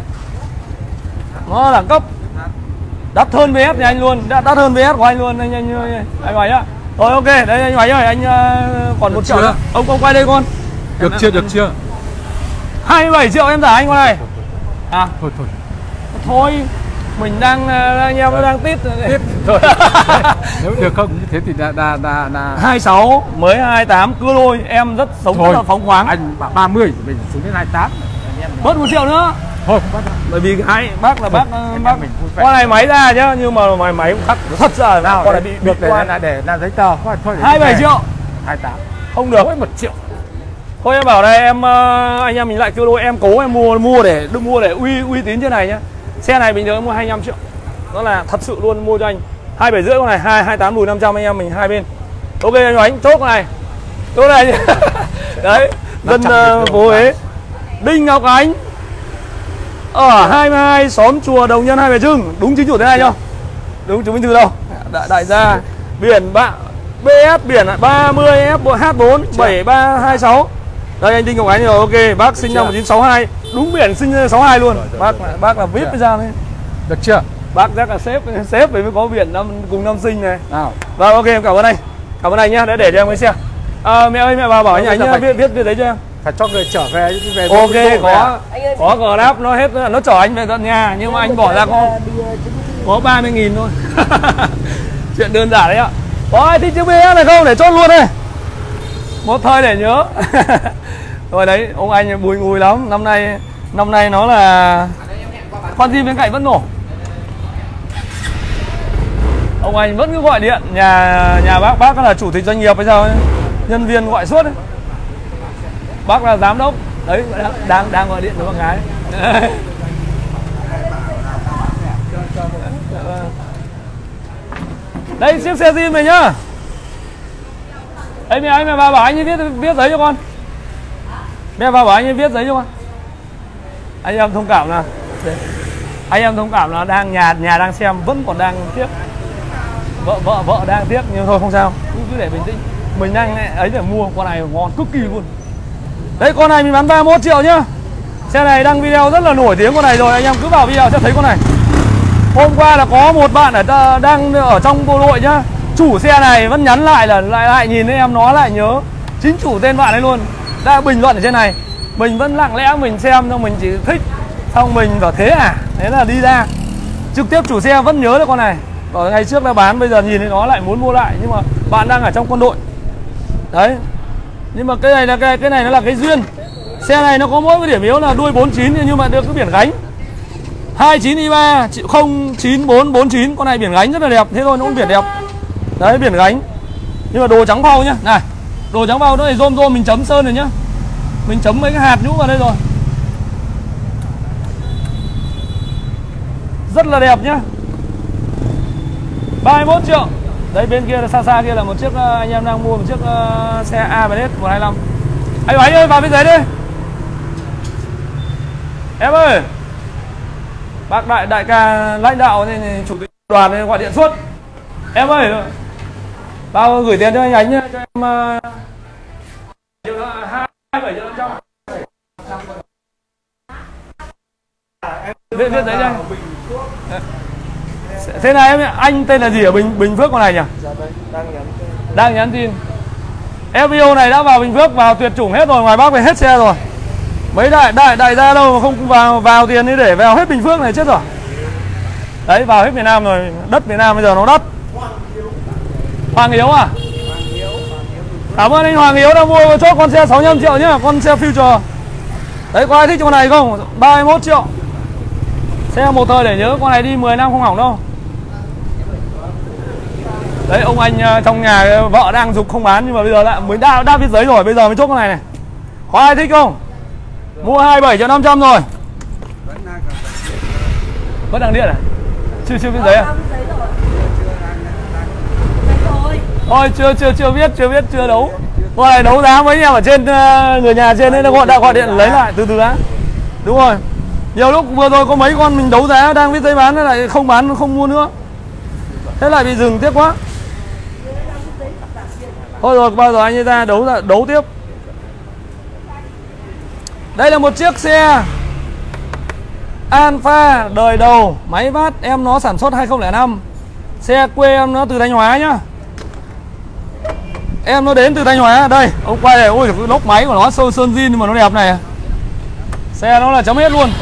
Nó đẳng cấp. Đắt hơn vê ét nhà anh luôn, đắt, đắt hơn vê ét của anh luôn anh anh anh, anh Hoài nhá. Rồi ok, đấy anh Hoài ơi, anh uh, còn một triệu nữa. Ông ông quay đây con. Được chưa, được chưa? hai mươi bảy triệu em trả anh con này. À, Thôi thôi. thôi mình đang anh em nó đang tít Tiếp rồi. Nếu được không như thế thì đã đã đã, đã... hai mươi sáu mới hai mươi tám cưa đôi, em rất sống Thôi, rất là phóng khoáng. Anh bảo ba mươi mình xuống đến hai mươi tám. Bớt một triệu nữa. Thôi không bắt đâu. Bởi vì hai bác là bác Em bác mình vui vẻ. con này máy ra nhá, nhưng mà máy máy cũng khắc thật ra là Nào, con này bị bị được để quan. là để là giấy tờ. Thôi thôi. hai mươi bảy triệu. hai mươi tám. Không được. Mỗi một triệu. Thôi em bảo đây em anh em mình lại kêu đôi em cố em mua mua để đừng mua để uy uy tín trên này nhá. Xe này bình thường em mua hai mươi lăm triệu. Nó là thật sự luôn mua cho anh. hai mươi bảy rưỡi con này, hai mươi tám đùi năm trăm anh em mình hai bên. Ok anh Hoánh chốt con này. Chốt này. Đấy, dân uh, phố Huế. Đinh Ngọc Ánh. Ở hai mươi hai xóm chùa Đồng Nhân Hai Bà Trưng, đúng chính chủ thế này không? Đúng chứng minh thư đâu? Đại, đại gia biển bạn bê ét biển ba mươi F H bốn bảy ba hai sáu. Đây anh Đinh Ngọc Ánh rồi, ok, bác sinh năm một nghìn chín trăm sáu mươi hai, đúng biển sinh sáu mươi hai luôn. Bác bác là vê i pê bây giờ đấy. Được chưa? Bác chắc là sếp sếp mới có biển năm cùng năm sinh này. Nào. Vâng ok em cảm ơn anh. Cảm ơn anh nhá, đã để cho em cái xe. À, mẹ ơi mẹ vào bảo anh anh nhá, viết viết viết đấy cho em. Phải cho người trở về về. Ok có có Grab nó hết, nó chở anh về tận nhà nhưng mà anh bỏ ra có có ba mươi nghìn thôi. Chuyện đơn giản đấy ạ. Có ai thích chữ bê ét này không để chốt luôn đây. Một thời để nhớ. Rồi đấy, ông anh bùi ngùi lắm. Năm nay năm nay nó là con gì bên cạnh vẫn nổ. Ông anh vẫn cứ gọi điện, nhà nhà bác bác là chủ tịch doanh nghiệp hay sao ấy. Nhân viên gọi suốt ấy. Bác là giám đốc. Đấy, đang đang, đang gọi điện với con gái. Đây chiếc xe zin này nhá. Đây mẹ anh mẹ vào bảo anh ấy viết viết giấy cho con. Mẹ vào bảo anh ấy viết giấy cho con. Anh em thông cảm là anh em thông cảm là đang nhà nhà đang xem vẫn còn đang tiếc. Vợ vợ vợ đang tiếc nhưng thôi không sao. Cứ, cứ để bình tĩnh. Mình đang ấy để mua con này ngon cực kỳ luôn. Đấy con này mình bán ba mươi mốt triệu nhá. Xe này đăng video rất là nổi tiếng con này rồi, anh em cứ vào video sẽ thấy con này. Hôm qua là có một bạn ở đang ở trong bộ đội nhá. Chủ xe này vẫn nhắn lại là lại lại nhìn thấy em nó lại nhớ chính chủ tên bạn ấy luôn. Đã bình luận ở trên này. Mình vẫn lặng lẽ mình xem xong mình chỉ thích. Xong mình bảo thế à? Thế là đi ra. Trực tiếp chủ xe vẫn nhớ được con này. Bảo ngày trước đã bán bây giờ nhìn thấy nó lại muốn mua lại nhưng mà bạn đang ở trong quân đội. Đấy. Nhưng mà cái này là cái cái này nó là cái duyên. Xe này nó có mỗi cái điểm yếu là đuôi bốn chín nhưng mà được cái biển gánh hai chín i ba không chín bốn bốn chín. Con này biển gánh rất là đẹp, thế thôi nó cũng biển đẹp. Đấy, biển gánh. Nhưng mà đồ trắng phau nhá. Này, đồ trắng phau nó này rôm rôm mình chấm sơn rồi nhá. Mình chấm mấy cái hạt nhũ vào đây rồi. Rất là đẹp nhá. ba mươi mốt triệu. Đấy, bên kia là xa xa kia là một chiếc anh em đang mua một chiếc uh, xe a vê ét một hai lăm. Anh Bánh ơi, vào bên dưới đi. Em ơi. Bác đại đại ca lãnh đạo này, chủ tịch đoàn này gọi điện suốt. Em ơi, bao gửi tiền cho anh Ánh cho em hai bảy triệu năm trăm. Viết viết đấy đây. Thế này em, anh tên là gì ở Bình Bình Phước con này nhỉ? Đang nhắn tin. ép vê o này đã vào Bình Phước, vào tuyệt chủng hết rồi, ngoài Bắc về hết xe rồi. Mấy đại đại đại gia đâu mà không vào vào tiền đi để vào hết Bình Phước này chết rồi. Đấy, vào hết miền Nam rồi, đất miền Nam bây giờ nó đắt. Hoàng Hiếu à? Cảm ơn anh Hoàng Hiếu đã mua chốt con xe sáu mươi lăm triệu nhá, con xe Future. Đấy, có ai thích con này không? ba mươi mốt triệu. Xe một thời để nhớ, con này đi mười năm không hỏng đâu. Đấy, ông anh trong nhà vợ đang giục không bán nhưng mà bây giờ lại mới đa đa viết giấy rồi, bây giờ mới chốt con này này. Có ai thích không? Mua hai mươi bảy triệu năm trăm rồi. Vẫn đang điện à? Chưa chưa viết giấy à? Thôi chưa chưa chưa viết, chưa viết, chưa đấu. Con này đấu giá mấy em ở trên người nhà trên đấy nó gọi đã gọi điện lấy lại từ từ đã. Đúng rồi. Nhiều lúc vừa rồi có mấy con mình đấu giá đang viết giấy bán nó lại không bán, không mua nữa. Thế lại bị dừng tiếc quá. Thôi rồi bao giờ anh ấy ra đấu ra đấu tiếp. Đây là một chiếc xe Alpha đời đầu, máy vát em nó sản xuất hai không không năm. Xe quê em nó từ Thanh Hóa nhá. Em nó đến từ Thanh Hóa. Đây, ông quay này, ôi cái lốc máy của nó sơn sơn zin nhưng mà nó đẹp này. Xe nó là chấm hết luôn.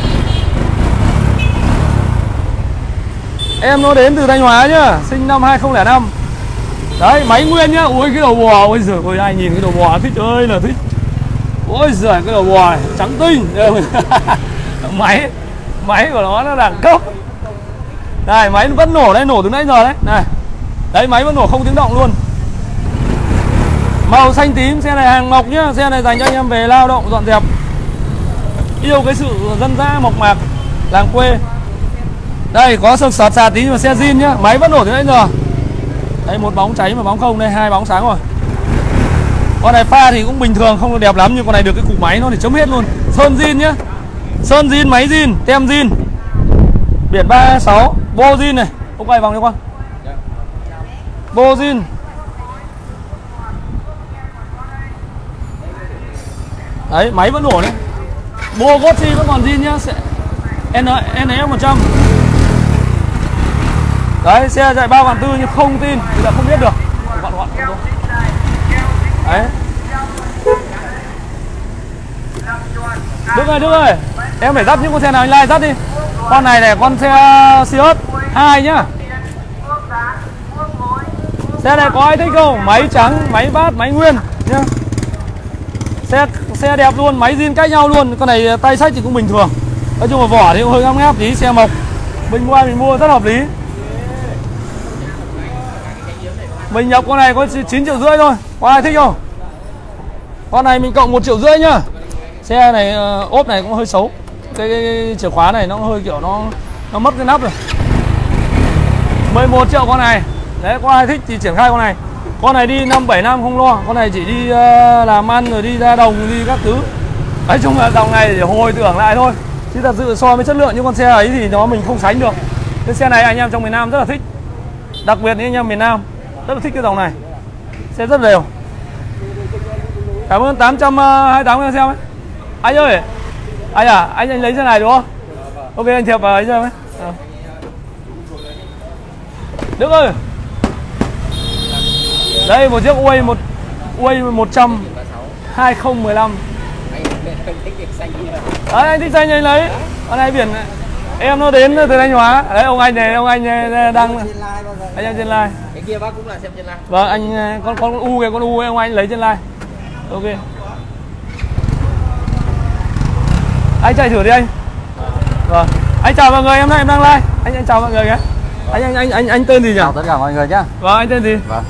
Em nó đến từ Thanh Hóa nhá, sinh năm hai không không năm. Đấy, máy nguyên nhá. Ôi cái đầu bò, ôi giời ơi, ai nhìn cái đầu bò thích ơi là thích. Ôi giời, cái đầu bò này trắng tinh. Máy máy của nó nó đẳng cấp. Này, máy vẫn nổ đấy, nổ từ nãy giờ đấy. Này. Đấy, máy vẫn nổ không tiếng động luôn. Màu xanh tím, xe này hàng mộc nhá, xe này dành cho anh em về lao động dọn dẹp. Yêu cái sự dân dã mộc mạc làng quê. Đây, có sợt sạt sạt tí nhưng mà xe zin nhá, máy vẫn nổ từ nãy giờ. Đây, một bóng cháy mà bóng không, đây hai bóng sáng rồi. Con này pha thì cũng bình thường, không được đẹp lắm nhưng con này được cái cục máy nó thì chấm hết luôn. Sơn zin nhá. Sơn zin, máy zin, tem zin. Biển ba sáu, bô zin này. Ông quay vòng đi con. Bô zin. Đấy, máy vẫn nổ đấy. Bô Gossi vẫn còn zin nhá. en ép một trăm. Đấy, xe chạy ba vạn tư nhưng không tin, bây giờ không biết được. Gọn gọn. Đấy. Đức ơi, Đức ơi, em phải dắt những con xe nào anh like dắt đi. Con này này, con xe Sios hai nhá. Xe này có ai thích không? Máy trắng, máy bát, máy nguyên nhá. Xe xe đẹp luôn, máy zin cách nhau luôn. Con này tay xách thì cũng bình thường. Nói chung là vỏ thì cũng hơi ngáp ngáp tí, xe mộc. Mình mua mình mua rất hợp lý. Mình nhập con này có chín triệu rưỡi thôi. Có ai thích không? Con này mình cộng một triệu rưỡi nhá. Xe này ốp này cũng hơi xấu. Cái, cái, cái chìa khóa này nó hơi kiểu nó nó mất cái nắp rồi. mười một triệu con này. Đấy, có ai thích thì triển khai con này. Con này đi năm bảy năm không lo. Con này chỉ đi uh, làm ăn rồi đi ra đồng đi các thứ. Nói chung là dòng này để hồi tưởng lại thôi. Chứ thật sự so với chất lượng những con xe ấy thì nó mình không sánh được. Cái xe này anh em trong miền Nam rất là thích. Đặc biệt những anh em miền Nam rất là thích cái dòng này. Xe rất đều. Cảm ơn tám trăm hai mươi tám em xem ấy. Anh ơi, anh à, anh anh lấy xe này đúng không? Ok, anh thiệp vào ấy cho em ấy. À. Đức ơi. Đây một chiếc Uây một Uây một trăm hai không một lăm. Đấy, anh thích xanh anh lấy. Con này biển em nó đến từ Thanh Hóa. Đấy, ông anh này, ông anh này đang anh em trên live. Cái kia bác cũng là xem trên live. Vâng, anh con con U kìa, con U ấy, ông anh lấy trên live. Ok. Anh chạy thử đi anh. Vâng. Anh chào mọi người, em đây em đang live. Anh anh chào mọi người nhé. Anh anh anh anh anh tên gì nhỉ? Chào tất cả mọi người nhá. Vâng, anh tên gì? Vâng.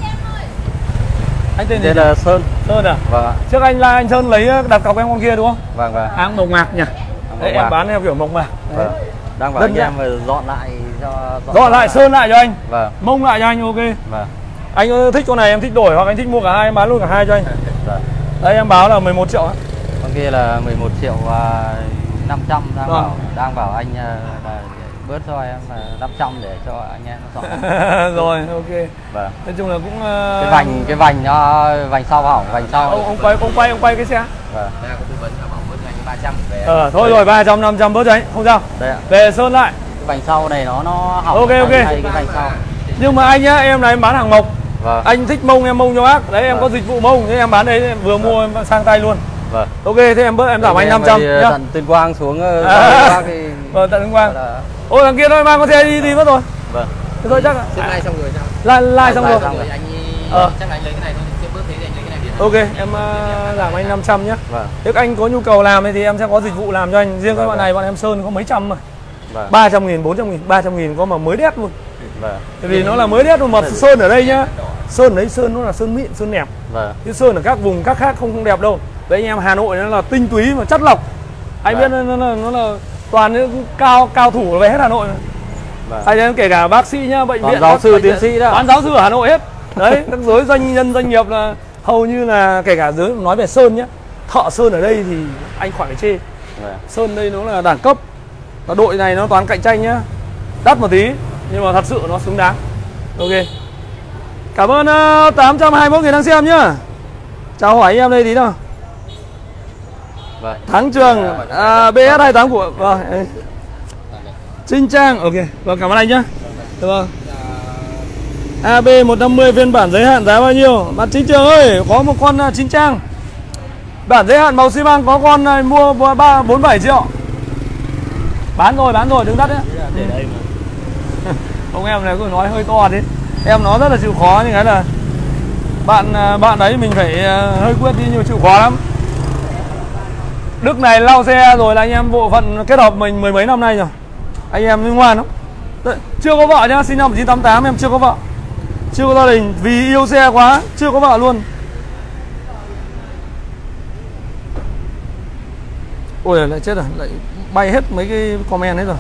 Anh tên gì? Tên là Sơn. Sơn à? Vâng ạ. Trước anh là anh Sơn lấy đặt cọc em con kia đúng không? Vâng vâng. Hãng mộc mạc nhỉ? Đấy, em bán theo kiểu mộc mạc. Vâng. Đang bảo Đơn anh em mà dọn lại cho dọn lại sơn lại cho anh. Vâng. Mông lại cho anh, ok. Vâng. Anh thích con này em thích đổi hoặc anh thích mua cả hai em bán luôn cả hai cho anh. Vâng. Đây em báo là mười một triệu á. Con kia là mười một triệu năm trăm, đang Vâng. bảo đang bảo anh là bớt cho em là năm trăm để cho anh em nó dọn. Rồi, ok. Vâng. Nói chung là cũng uh... cái vành cái vành nó vành sau hỏng, vành sau. Ông, ông quay ông quay ông quay cái xe. Vâng. Đây là có tư vấn là bảo bớt anh ba trăm về. Ờ thôi rồi ba trăm năm trăm bớt cho anh, không sao. Đây ạ. Về sơn lại. Cái vành sau này nó nó hỏng. Ok, ok. Thay cái vành sau. Nhưng mà anh nhá, em là em bán hàng mộc. Vâng. Anh thích mông em mông cho bác. Đấy em Vâng. có dịch vụ mông, thế em bán đấy vừa Vâng. mua em sang tay luôn. Vâng. Ok, thế em bớt em giảm anh năm trăm nhá. Tận Tuyên Quang xuống À. thì Vâng, tận Tuyên Quang. là... Ôi thằng kia thôi mang con xe đi đi mất rồi. Vâng. Thế thôi chắc là Xếp like xong rồi sao? like like xong rồi. Xong rồi anh Ờ. chắc là anh lấy cái này thôi, xếp bớt thế thì anh lấy cái này đi. Ok, em uh, giảm anh năm trăm nhé. Vâng. Nếu anh có nhu cầu làm thì em sẽ có dịch vụ làm cho anh. Riêng Vâng, các bạn vâng. này bọn em sơn có mấy trăm mà. Vâng. ba trăm nghìn, bốn trăm nghìn, ba trăm nghìn có mà mới đét luôn. Vâng. Tại vì nó là mới đét luôn mà sơn ở đây nhá. Sơn đấy sơn nó là sơn mịn, sơn đẹp. Vâng. Chứ sơn ở các vùng các khác không không đẹp đâu. Đấy anh em Hà Nội nó là tinh túy mà chất lọc. Anh Vâng. biết nó, nó, là, nó là toàn những cao cao thủ về hết Hà Nội. Vâng. Anh em kể cả bác sĩ nhá, bệnh Toàn viện giáo các sư, bệnh tiến viện, sĩ đó. toàn giáo sư ở Hà Nội hết. Đấy, các giới doanh nhân doanh nghiệp là hầu như là kể cả giới nói về sơn nhá. Thợ sơn ở đây thì anh khỏi phải chê. Vâng. Sơn đây nó là đẳng cấp. Và đội này nó toàn cạnh tranh nhá. Đắt một tí nhưng mà thật sự nó xứng đáng. Ok. Cảm ơn uh, tám trăm hai mươi mốt người đang xem nhá. Chào hỏi em đây tí nào. Vâng. Thắng Trường à, bê ét hai tám của vâng. Trinh Trang, ok. Vâng cảm ơn anh nhá. Được vâng. a bê một trăm năm mươi phiên bản giới hạn giá bao nhiêu? Bạn Trinh Trường ơi, có một con uh, Trinh Trang. Bản giới hạn màu xi măng có con uh, mua ba bốn bảy triệu. Bán rồi, bán rồi, đừng đắt nhé. Để đây mà. Ông em này cứ nói hơi to thế. Em nói rất là chịu khó nhưng cái là bạn bạn đấy mình phải hơi quyết đi nhưng mà chịu khó lắm. Đức này lau xe rồi là anh em bộ phận kết hợp mình mười mấy năm nay rồi. Anh em mới ngoan lắm. Chưa có vợ nhá, sinh năm một nghìn chín trăm tám mươi tám em chưa có vợ. Chưa có gia đình vì yêu xe quá, chưa có vợ luôn. Ôi lại chết rồi, lại bay hết mấy cái comment đấy rồi.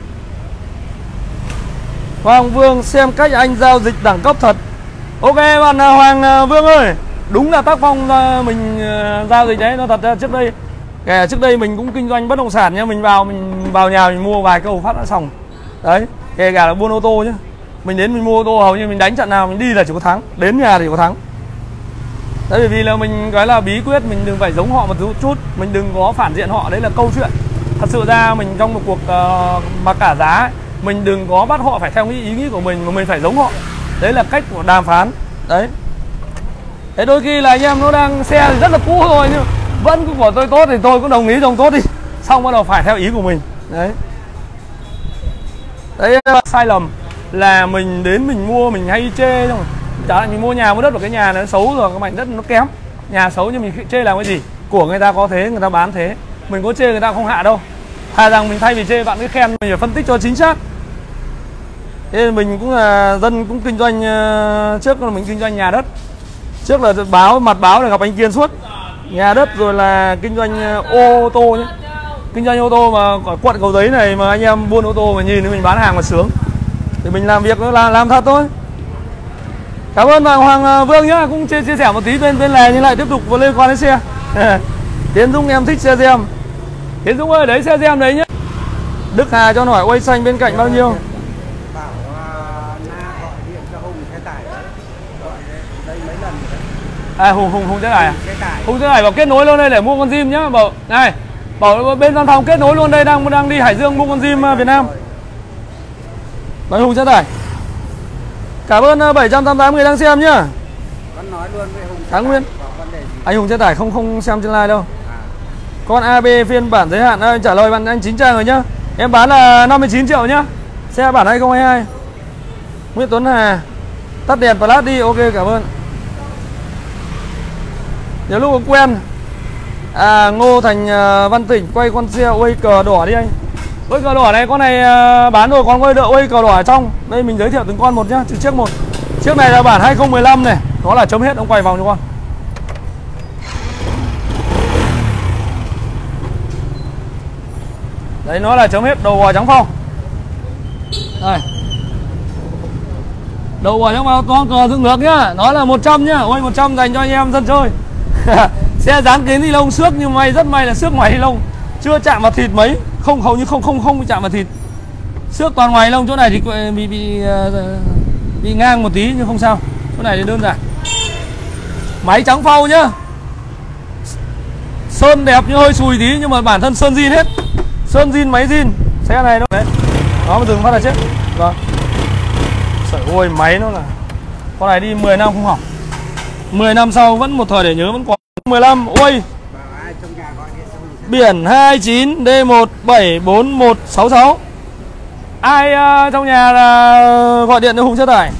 Hoàng Vương xem cách anh giao dịch đẳng cấp thật. Ok bạn Hoàng Vương ơi, đúng là tác phong mình giao dịch đấy. Nó thật ra trước đây kể trước đây mình cũng kinh doanh bất động sản nhá. Mình vào mình vào nhà mình mua vài câu phát đã xong. Đấy, kể cả là buôn ô tô nhá. Mình đến mình mua ô tô hầu như mình đánh trận nào mình đi là chỉ có thắng. Đến nhà thì có thắng. Đấy bởi vì là mình cái là bí quyết mình đừng phải giống họ một chút. Mình đừng có phản diện họ, đấy là câu chuyện. Thật sự ra mình trong một cuộc uh, mà cả giá ấy, mình đừng có bắt họ phải theo ý, ý nghĩ của mình mà mình phải giống họ. Đấy là cách của đàm phán. Đấy. Thế đôi khi là anh em nó đang xe thì rất là cũ rồi nhưng vẫn cứ của tôi tốt thì tôi cũng đồng ý dòng tốt đi. Xong bắt đầu phải theo ý của mình. Đấy. Đấy là sai lầm là mình đến mình mua mình hay chê xong. Chả lại mình mua nhà mua đất ở cái nhà nó xấu rồi, cái mảnh đất nó kém. Nhà xấu nhưng mình chê làm cái gì? Của người ta có thế, người ta bán thế. Mình có chê người ta không hạ đâu. Thà rằng mình thay vì chê bạn cứ khen, mình phải phân tích cho chính xác. Thế nên mình cũng là dân cũng kinh doanh uh, trước là mình kinh doanh nhà đất. Trước là báo mặt báo là gặp anh Kiên suốt. Nhà đất rồi là kinh doanh uh, ô tô nhé. Kinh doanh ô tô mà quận Cầu Giấy này mà anh em buôn ô tô mà nhìn thấy mình bán hàng mà sướng. Thì mình làm việc nó là làm thật thôi. Cảm ơn bạn Hoàng Vương nhá, cũng chia, chia sẻ một tí bên bên lề nhưng lại tiếp tục liên quan đến xe. Tiến Dũng em thích xe Gem. Tiến Dũng ơi, đấy xe Gem đấy nhá. Đức Hà cho hỏi quay xanh bên cạnh bao nhiêu? Bảo Na gọi điện cho Hùng xe tải đấy. Gọi đây mấy lần rồi đấy. À Hùng Hùng Hùng xe tải à? Xe tải. Hùng xe tải bảo kết nối luôn đây để mua con Gem nhá. Bảo này, bảo bên văn phòng kết nối luôn đây, đang đang đi Hải Dương mua con Gem Việt Nam. Nói Hùng xe tải. Cảm ơn bảy trăm tám mươi tám người đang xem nhá. Con nói luôn với Hùng. Thái Nguyên. Anh Hùng xe tải không không xem trên live đâu. À. Con a bê phiên bản giới hạn anh trả lời bạn anh Chính Trang rồi nhá. Em bán là năm mươi chín triệu nhá. Xe bản hai không hai hai. Nguyễn Tuấn Hà. Tắt đèn flash đi, ok cảm ơn. Nhiều lúc cũng quen. À, Ngô Thành uh, Văn Tỉnh quay con xe Uây cờ đỏ đi anh. Uây cờ đỏ này con này uh, bán rồi, còn quay đợi Uây cờ đỏ ở trong. Đây mình giới thiệu từng con một nhá, từ chiếc một. Chiếc này là bản hai không một lăm này, nó là chấm hết, ông quay vòng cho con. Đấy, nó là chấm hết, đầu bò trắng phao. Đây. Đầu bò trắng phao, con cờ dựng ngược nhá, nó là một trăm nhá. Ôi một trăm dành cho anh em dân chơi. Xe dán kín ni lông xước, nhưng may rất may là xước ngoài ni lông, chưa chạm vào thịt mấy, không hầu như không không không bị chạm vào thịt. Xước toàn ngoài ni lông, chỗ này thì bị bị bị ngang một tí nhưng không sao. Chỗ này thì đơn giản. Máy trắng phao nhá. Sơn đẹp nhưng hơi xùi tí, nhưng mà bản thân sơn zin hết. Sơn zin, máy zin. Xe này nó đấy. Nó mà dừng phát là chết. Vâng. Sợi ôi máy nó là con này đi mười năm không hỏng. mười năm sau vẫn một thời để nhớ, vẫn còn. Mười lăm. Ôi. Biển hai chín D một bảy bốn một sáu sáu. Ai uh, trong nhà là gọi điện cho Hùng xe tải?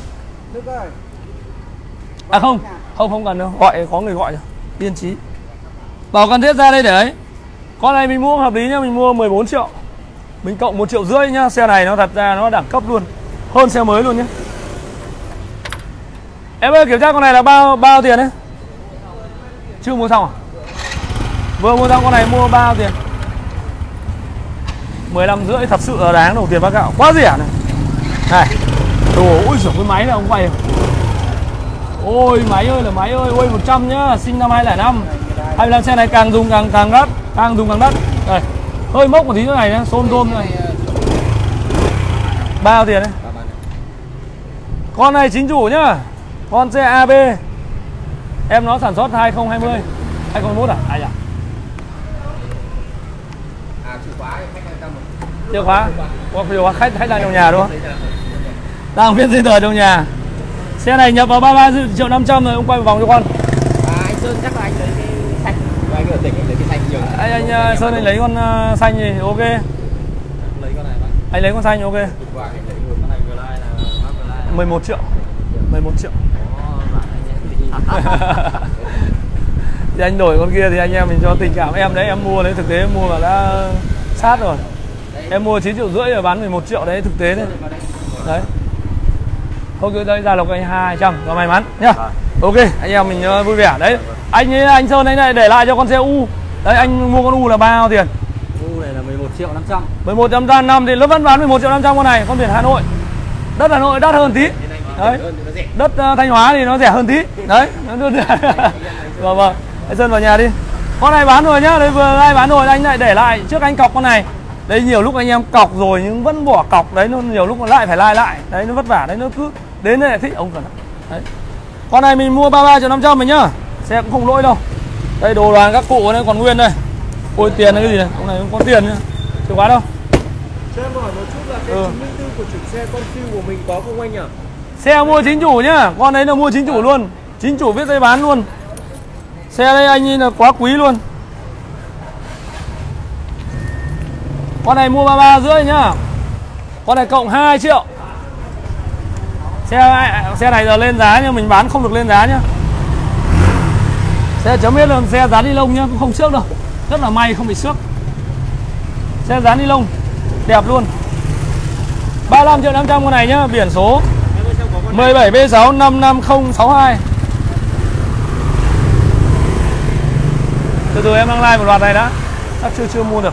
À không, không không cần đâu, gọi có người gọi rồi. Tiên trí. Bảo cần thiết ra đây để ấy. Con này mình mua hợp lý nhá, mình mua mười bốn triệu. Mình cộng một triệu rưỡi nhá, xe này nó thật ra nó đẳng cấp luôn. Hơn xe mới luôn nhá. Em ơi kiểm tra con này là bao bao tiền đấy? Chưa mua xong à? Vừa mua xong con này mua bao tiền? mười lăm rưỡi thật sự là đáng, đồng tiền bác gạo quá rẻ này. Này. Đồ ui giời, cái máy này ông quay. Ôi máy ơi là máy ơi, ôi một trăm nhá, sinh năm hai không không năm. hai mươi lăm xe này càng dùng càng càng đắt, càng dùng càng đắt. Đây. Hơi mốc một tí nữa này nhá, xôm tôm này. Bao tiền đấy? Con này chính chủ nhá. Con xe a bê. Em nó sản xuất hai không hai không, hai không hai mốt à? Ai à? À, chìa khóa khách đang cầm. Chìa khóa. Có chìa khóa khách khách đang trong nhà đúng không? Đang viết giấy tờ trong nhà. Xe này nhập vào ba mươi ba triệu năm trăm rồi, ông quay một vòng cho con. À, anh Sơn chắc là anh lấy cái xanh. Anh ở tỉnh anh lấy cái xanh nhiều. Anh anh Sơn anh lấy con uh, xanh gì? Ok. Lấy con này bác. Anh lấy con xanh ok. mười một triệu. mười một triệu. Thì anh đổi con kia thì anh em mình cho tình cảm. Em đấy em mua đấy, thực tế em mua mà đã sát rồi. Em mua chín triệu rưỡi rồi bán mười một triệu đấy, thực tế đấy. Đấy. Thôi cứ đây ra lộc anh hai trăm cho may mắn nhá. Ok, anh em mình vui vẻ đấy. Anh anh Sơn anh này để lại cho con xe U. Đấy anh mua con U là bao tiền? U này là mười một triệu năm trăm. mười một triệu năm trăm thì nó vẫn bán mười một triệu năm trăm con này, con biển Hà Nội. Đất Hà Nội đắt hơn tí. Đấy. Đất uh, Thanh Hóa thì nó rẻ hơn tí. Đấy, nó đơn giản. Vâng vâng. Anh Sơn vào nhà đi. Con này bán rồi nhá, đây vừa ai bán rồi anh lại để lại trước anh cọc con này. Đấy nhiều lúc anh em cọc rồi nhưng vẫn bỏ cọc đấy, nó nhiều lúc nó lại phải lai lại. Đấy nó vất vả đấy, nó cứ đến đây lại thích ông cần. Đấy. Con này mình mua ba mươi ba triệu năm trăm mình nhá. Xe cũng không lỗi đâu. Đây đồ đoàn các cụ này còn nguyên đây. Ôi tiền là cái gì này? Con này không có tiền nhá. Chìa khóa đâu? Cho em hỏi một chút là cái Ừ. chứng minh thư của chủ xe con phiêu của mình có không anh nhỉ? Xe mua chính chủ nhá, con đấy là mua chính chủ luôn. Chính chủ viết giấy bán luôn. Xe đây anh nhìn là quá quý luôn. Con này mua ba mươi ba rưỡi nhá. Con này cộng hai triệu. Xe xe này giờ lên giá nhưng mình bán không được lên giá nhá. Xe chấm hết là xe dán ni lông nhá, cũng không xước đâu. Rất là may không bị xước. Xe dán ni lông đẹp luôn. ba mươi lăm triệu năm trăm con này nhá, biển số mười bảy B sáu năm năm không sáu hai. Từ từ em đang like một loạt này đã. Chắc chưa chưa mua được.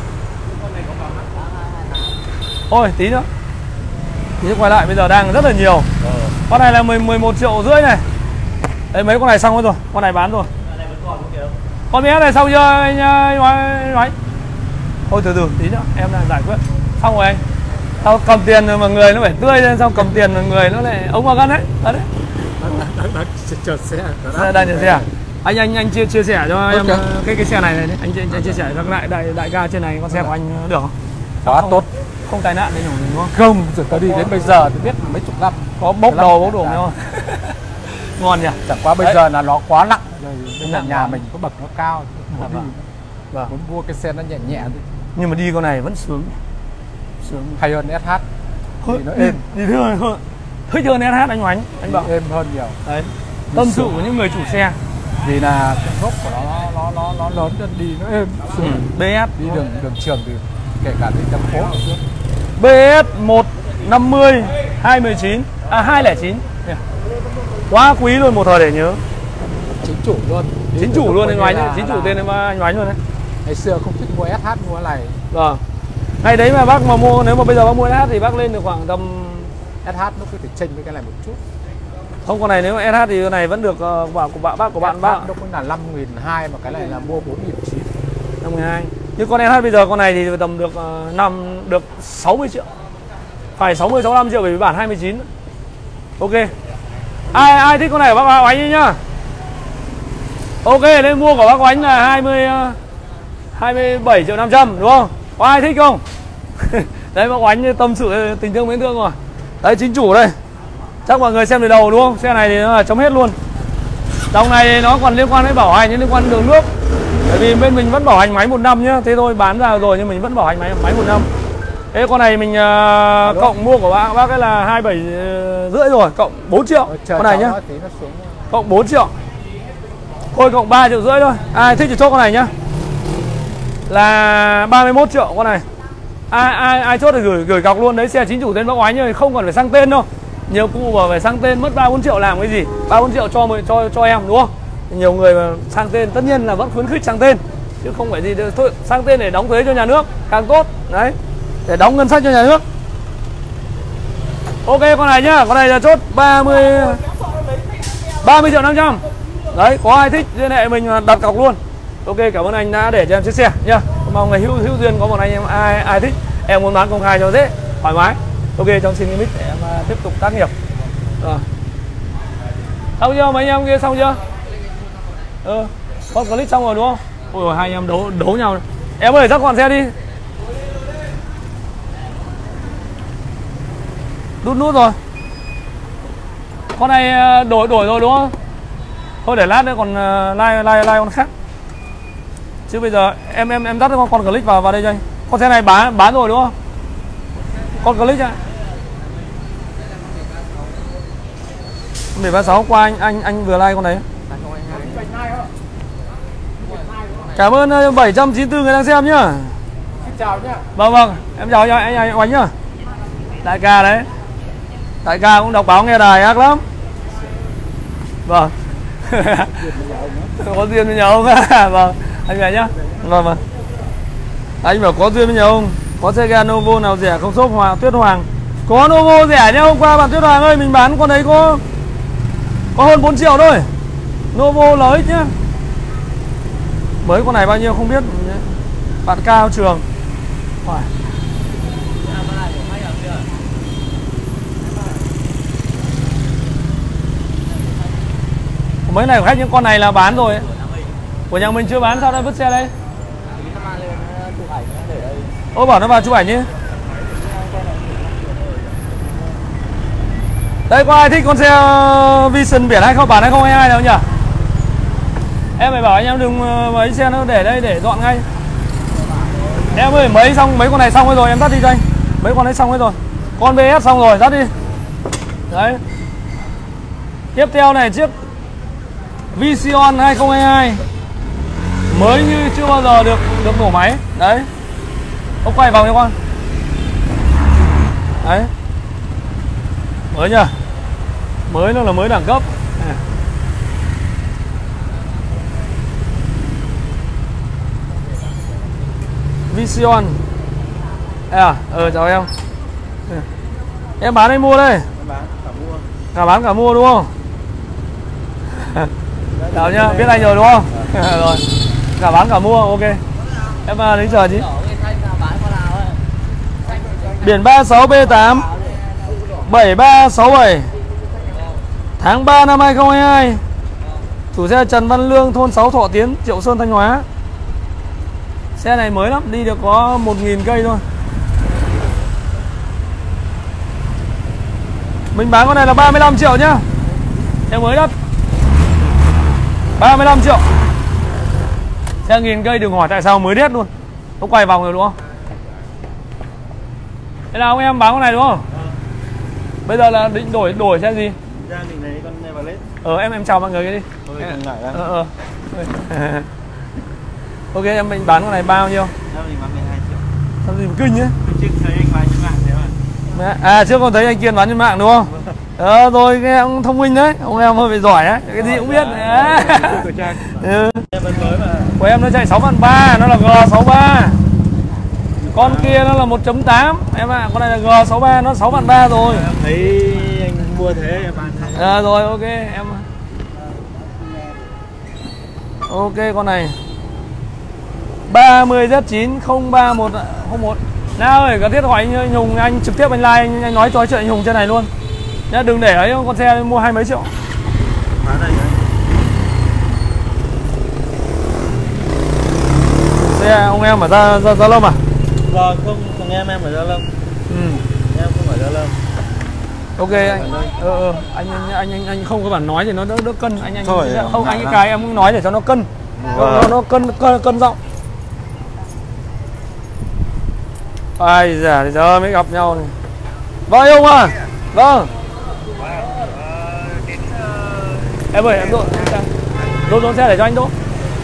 Thôi tí nữa. Tí nữa quay lại, bây giờ đang rất là nhiều. Con này là mười một triệu rưỡi này. Đấy mấy con này xong rồi, con này bán rồi. Con bé này xong chưa anh nói nói. Thôi từ từ tí nữa em đang giải quyết. Xong rồi anh. Sao cầm tiền mà người nó phải tươi lên, sao cầm tiền mà người nó lại ống vào gân đấy. Đó đấy. Đang chở xe. Đang chở xe à? Anh anh anh chia chia sẻ cho em cái cái xe này này, anh, anh, anh chia sẻ cho đại đại đại ca trên này con xe của anh được không? Quá không, tốt. Không tai nạn đấy nhỉ đúng không? Không, rồi tao đi đến bây giờ thì biết mấy chục năm. Có bốc đầu bốc đổ không? Ngon nhỉ? Chẳng qua bây đấy. giờ là nó quá nặng rồi, bây giờ Nặng nhà quá. mình có bậc nó cao, muốn đi, Vâng. muốn mua cái xe nó nhẹ nhẹ thôi. Nhưng mà đi con này vẫn sướng. Sướng. Hay hơn ét hát. Hơi, Thì nó đi, êm. đi thưa hơn. Thích hơn ét hát anh Oánh, anh bảo. Êm hơn nhiều. Đấy. Tâm sự của những người chủ xe. Vì là cái gốc của nó nó nó nó lớn cho đi nó êm. Ừ. bê ét Đi đường đường trường thì kể cả đi thành phố cũng được. bê ét một năm mươi hai một chín à hai không chín. Quá quý luôn, một thời để nhớ. Chính chủ luôn. Chính chủ luôn anh Ngoánh, chính chủ tên anh Ngoánh luôn đấy. Ngày xưa không thích mua ét hát mua này. Vâng. Ngày đấy mà bác mà mua, nếu mà bây giờ bác mua ét hát thì bác lên được khoảng tầm ét hát nó cứ phải chênh với cái này một chút. Không, con này nếu mà ét hát thì cái này vẫn được uh, của, của bạn bác của bạn bác. Nó cũng là năm nghìn hai mà cái này là mua bốn nghìn chín. năm nghìn hai. Nhưng con ét hát bây giờ con này thì tầm được uh, năm được sáu mươi triệu. Phải sáu mươi sáu mươi lăm triệu bởi vì bản hai mươi chín. Ok. Ai ai thích con này của bác Oánh đi nhá. Ok, nên mua của bác Oánh là hai mươi uh, hai mươi bảy triệu năm trăm đúng không? Có ai thích không? Đấy, bác Oánh tâm sự tình thương mến thương rồi. Đấy, chính chủ đây. Chắc mọi người xem từ đầu đúng không? Xe này thì nó là chấm hết luôn. Dòng này thì nó còn liên quan đến bảo hành, liên quan đến đường nước. Bởi vì bên mình vẫn bảo hành máy một năm nhá. Thế thôi, bán ra rồi nhưng mình vẫn bảo hành máy máy một năm. Thế con này mình uh, cộng mua của bác bác ấy là hai mươi bảy rưỡi rồi, cộng bốn triệu. Con này nhá. Cộng bốn triệu. Thôi cộng ba triệu rưỡi thôi. Ai thích thì chốt con này nhá. Là ba mươi mốt triệu con này. Ai ai ai chốt thì gửi gửi cọc luôn. Đấy, xe chính chủ tên bác Oánh nhưng không cần phải sang tên đâu. Nhiều cụ bảo phải sang tên mất ba bốn triệu làm cái gì? ba bốn triệu cho cho cho em đúng không? Nhiều người mà sang tên tất nhiên là vẫn khuyến khích sang tên. Chứ không phải gì thôi, sang tên để đóng thuế cho nhà nước càng tốt. Đấy. Để đóng ngân sách cho nhà nước. Ok, con này nhá, con này là chốt ba mươi ba mươi triệu năm trăm. Đấy, có ai thích liên hệ mình đặt cọc luôn. Ok, cảm ơn anh đã để cho em chiếc xe nhá. Mong ngày hữu hữu duyên có một anh em ai ai thích em muốn bán công khai cho dễ, thoải mái. Ok, trong xin mic để em uh, tiếp tục tác nghiệp. Rồi. Xong chưa? Mấy anh em kia xong chưa? Ừ, con clip xong rồi đúng không? Ôi rồi, hai anh em đấu đấu nhau. Em ơi, dắt con xe đi. Đút nút rồi. Con này đổi đổi rồi đúng không? Thôi để lát nữa còn uh, like like like con khác. Chứ bây giờ em em em dắt con con click vào vào đây cho anh. Con xe này bán bán rồi đúng không? Con click ạ. bảy ba sáu qua anh anh anh vừa like con đấy. Cảm ơn bảy trăm chín mươi tư người đang xem nhá. Xin chào nhá. Vâng vâng, em chào anh anh anh Oánh nhá. Đại ca đấy. Đại ca cũng đọc báo nghe đài ác lắm. Vâng. Có duyên với nhà ông. Vâng, anh về nhá. Vâng vâng. Anh bảo có duyên với nhà ông. Có xe ga Novo nào rẻ không shop Hoàng Tuyết Hoàng. Có Novo rẻ nhá, hôm qua bạn Tuyết Hoàng ơi, mình bán con đấy có có hơn bốn triệu thôi. Novo lờ ích nhá. Mới con này bao nhiêu không biết. Bạn cao trường. Hỏi. Mấy này của khách, những con này là bán rồi ấy. Của nhà mình chưa bán, sao đây vứt xe đây? Ô, bảo nó vào chụp ảnh nhé. Đây, có ai thích con xe Vision biển hai không bản hai không hai hai đâu nhỉ? Em phải bảo anh em đừng mấy xe nó để đây để dọn ngay. Em ơi, mấy xong mấy con này xong rồi, em tắt đi cho anh. Mấy con đấy xong rồi. Con bê ét xong rồi, tắt đi. Đấy. Tiếp theo này, chiếc Vision hai không hai hai mới như chưa bao giờ được được nổ máy. Đấy. Ông quay vào cho con. Đấy. Mới nhá. Mới nó là mới đẳng cấp. Vision. À, ờ chào em. Em bán hay mua đây? Bán cả mua. Cả bán cả mua đúng không? Chào nhá, biết anh rồi đúng không? Rồi. Cả bán cả mua, ok. Em đến chờ chứ. Biển ba sáu B tám bảy ba sáu bảy. Tháng ba năm hai không hai hai. Chủ xe Trần Văn Lương, thôn sáu Thọ Tiến, Triệu Sơn, Thanh Hóa. Xe này mới lắm, đi được có một nghìn cây thôi. Mình bán con này là ba mươi lăm triệu nhá. Xe mới đắt. ba mươi lăm triệu. Xe nghìn cây đừng hỏi tại sao mới đét luôn. Nó quay vòng rồi đúng không? Thế nào ông em bán con này đúng không? Bây giờ là định đổi đổi xe gì? Ra mình lấy con Everlet. Ờ em em chào mọi người đi. Thôi đừng ngại lắm. Ờ ờ. Ok em mình bán con này bao nhiêu? Ra mình bán mười hai triệu. Sao gì mà kinh nhá. Trước thấy anh bán trên mạng thế mà. À trước con thấy anh Kiên bán trên mạng đúng không? Ờ rồi cái em thông minh đấy, ông em hơi bị giỏi á, cái gì cũng biết. Ừ. Của em nó chạy sáu vạn ba, nó là G sáu ba. Con kia nó là một chấm tám em ạ, à, con này là G sáu ba, nó sáu vạn ba rồi. Em thấy anh mua thế em bán thế. À, rồi ok em. Ok con này ba mươi Z chín không ba một không một. Nào ơi, có thiết hỏi anh Hùng, anh trực tiếp anh like anh, anh nói cho chuyện anh Hùng trên này luôn. Nhá, đừng để ấy con xe mua hai mấy triệu. Bán đây đấy. Xe ông em ở ra ra Gia Lâm à? Vâng, không, thằng em em ở Gia Lâm. Ừ. Em không ở Gia Lâm. Ok anh. Ờ ờ anh anh anh anh không có bản nói thì nó đỡ đỡ cân anh anh Thôi, không anh dạ, cái cái em cũng nói để cho nó cân. Vâng. Nó, nó cân cân cân giọng. Ai già thì giờ mới gặp nhau này. Vâng ông à. Vâng. Em ơi em đỗ đỗ đỗ xe để cho anh đỗ.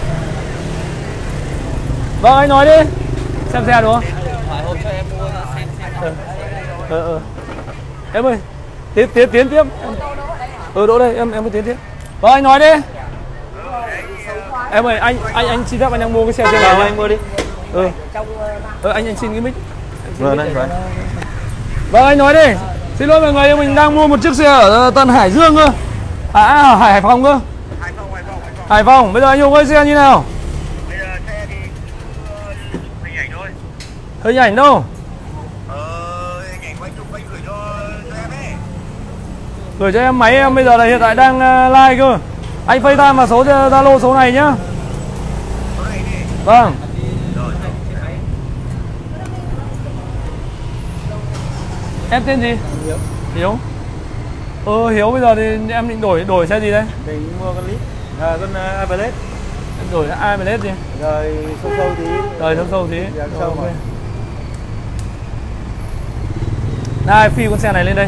Vâng anh nói đi. Xem xe đúng không? Hỏi hôm cho em mua xem xem. Ờ ờ. Em ơi tiến tiến tiến tiếp. Ừ đỗ đây em em mới tiến tiếp. Vâng anh nói đi. Em ơi anh anh anh xin phép anh đang mua cái xe trên này. Anh mua đi. Ừ. Ờ anh anh xin cái mic. Vâng anh vâng. Vâng anh nói đi. Xin lỗi mọi người, mình đang mua một chiếc xe ở Tân Hải Dương cơ. À, à Hải Hải Phòng cơ. Hải Phòng, Hải Phòng, Hải Phòng. Hải Phòng, bây giờ anh Hùng ơi xe như nào? Bây giờ xe thì cứ hình ảnh thôi. Hình ảnh đâu? Ờ, hình ảnh quay chụp quay gửi cho, cho em ấy. Gửi cho em máy em bây giờ là hiện tại đang uh, live cơ. Anh FaceTime vào số Zalo số này nhá. Số này đi. Vâng. Rồi. Em tên gì? Hiếu. Hiếu. Ừ Hiếu bây giờ thì em định đổi đổi xe gì đây? Định mua con lít. À con uh, Everlet. Em đổi ai mà lết gì? Rồi sâu sâu tí. Rồi sâu sâu tí. Dạ, sâu Ok. mà. Này phi con xe này lên đây.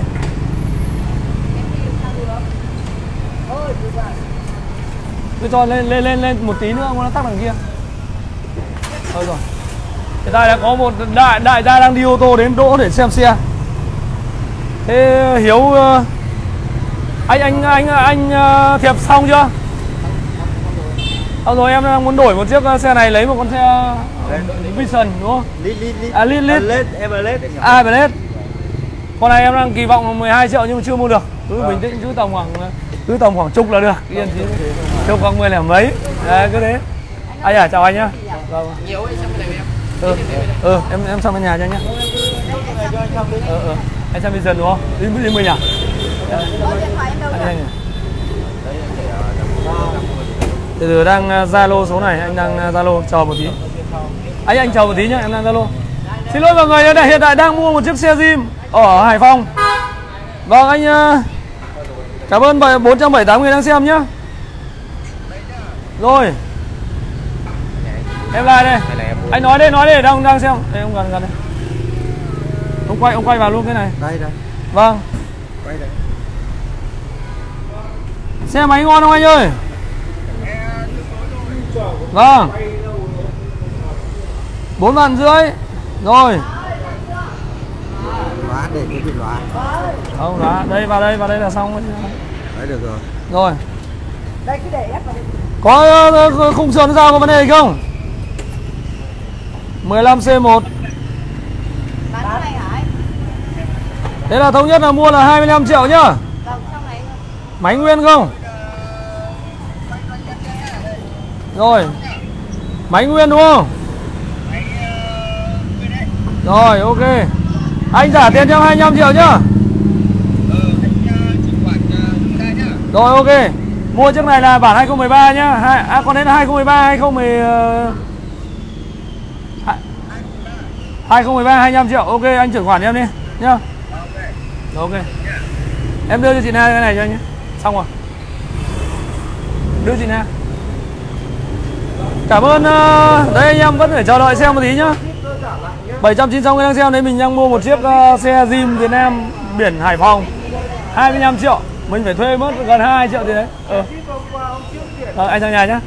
Cứ cho lên lên lên lên một tí nữa nó tắt đằng kia. Thôi rồi. Hiện tại đã có một đại đại gia đang đi ô tô đến đỗ để xem xe. Thế Hiếu uh, anh anh anh anh uh, thiệp xong chưa? Xong rồi em đang muốn đổi một chiếc xe này lấy một con xe Vision đúng không? Lít lít lít. À lít lít. Everlet, Everlet. À Everlet. Con này em đang kỳ vọng mười hai triệu nhưng mà chưa mua được. Cứ bình tĩnh cứ tầm khoảng cứ tầm khoảng chục là được. Yên chí. Chục khoảng mười là mấy. Đấy cứ thế. Anh à chào anh nhá. Vâng. Nhiều ấy xem cái này em. Ừ. Ừ em em sang bên nhà cho anh nhá. Ừ ừ. Anh sang Vision đúng không? Đi đi mình à? Anh anh. Từ từ đang Zalo số này, anh đang Zalo chờ một tí. Anh anh chờ một tí nhá, em đang Zalo. Xin lỗi mọi người, đây hiện tại đang mua một chiếc xe Jim ở Hải Phòng. Vâng anh cảm ơn bốn trăm bảy mươi tám người đang xem nhá. Rồi. Em lại đây. Anh nói đây, nói đây, đang đang xem. Đây ông gần gần đây. Ông quay ông quay vào luôn cái này. Đây đây. Vâng. Quay đây. Xe máy ngon không anh ơi? Vâng. Bốn vạn rưỡi. Rồi. Loa để cái gì loa. Không loa, đây vào đây vào đây là xong. Đấy được rồi. Rồi. Đây cứ để ép vào đây. Có uh, khung sườn sao có vấn đề gì không? mười lăm C một. Thế là thống nhất là mua là hai mươi lăm triệu nhá. Máy nguyên không? Rồi. Máy nguyên đúng không? Rồi ok. Anh trả tiền cho hai mươi lăm triệu nhá. Rồi ok. Mua chiếc này là bản hai không một ba nhá. Hai, à còn đến hai không một ba hai không một hai không một ba hai mươi lăm triệu. Ok anh chuyển khoản cho em đi nhá. Ok. Em đưa cho chị Na cái này cho anh nhé. Xong rồi. Đưa chị Na. Cảm ơn uh, đấy anh em vẫn phải chờ đợi xem một tí nhá. bảy trăm chín mươi sáu người đang xem đấy, mình đang mua một chiếc uh, xe Jim Việt Nam biển Hải Phòng hai mươi lăm triệu. Mình phải thuê mất gần hai triệu tiền đấy. Ờ. Ờ, anh sang nhà nhá.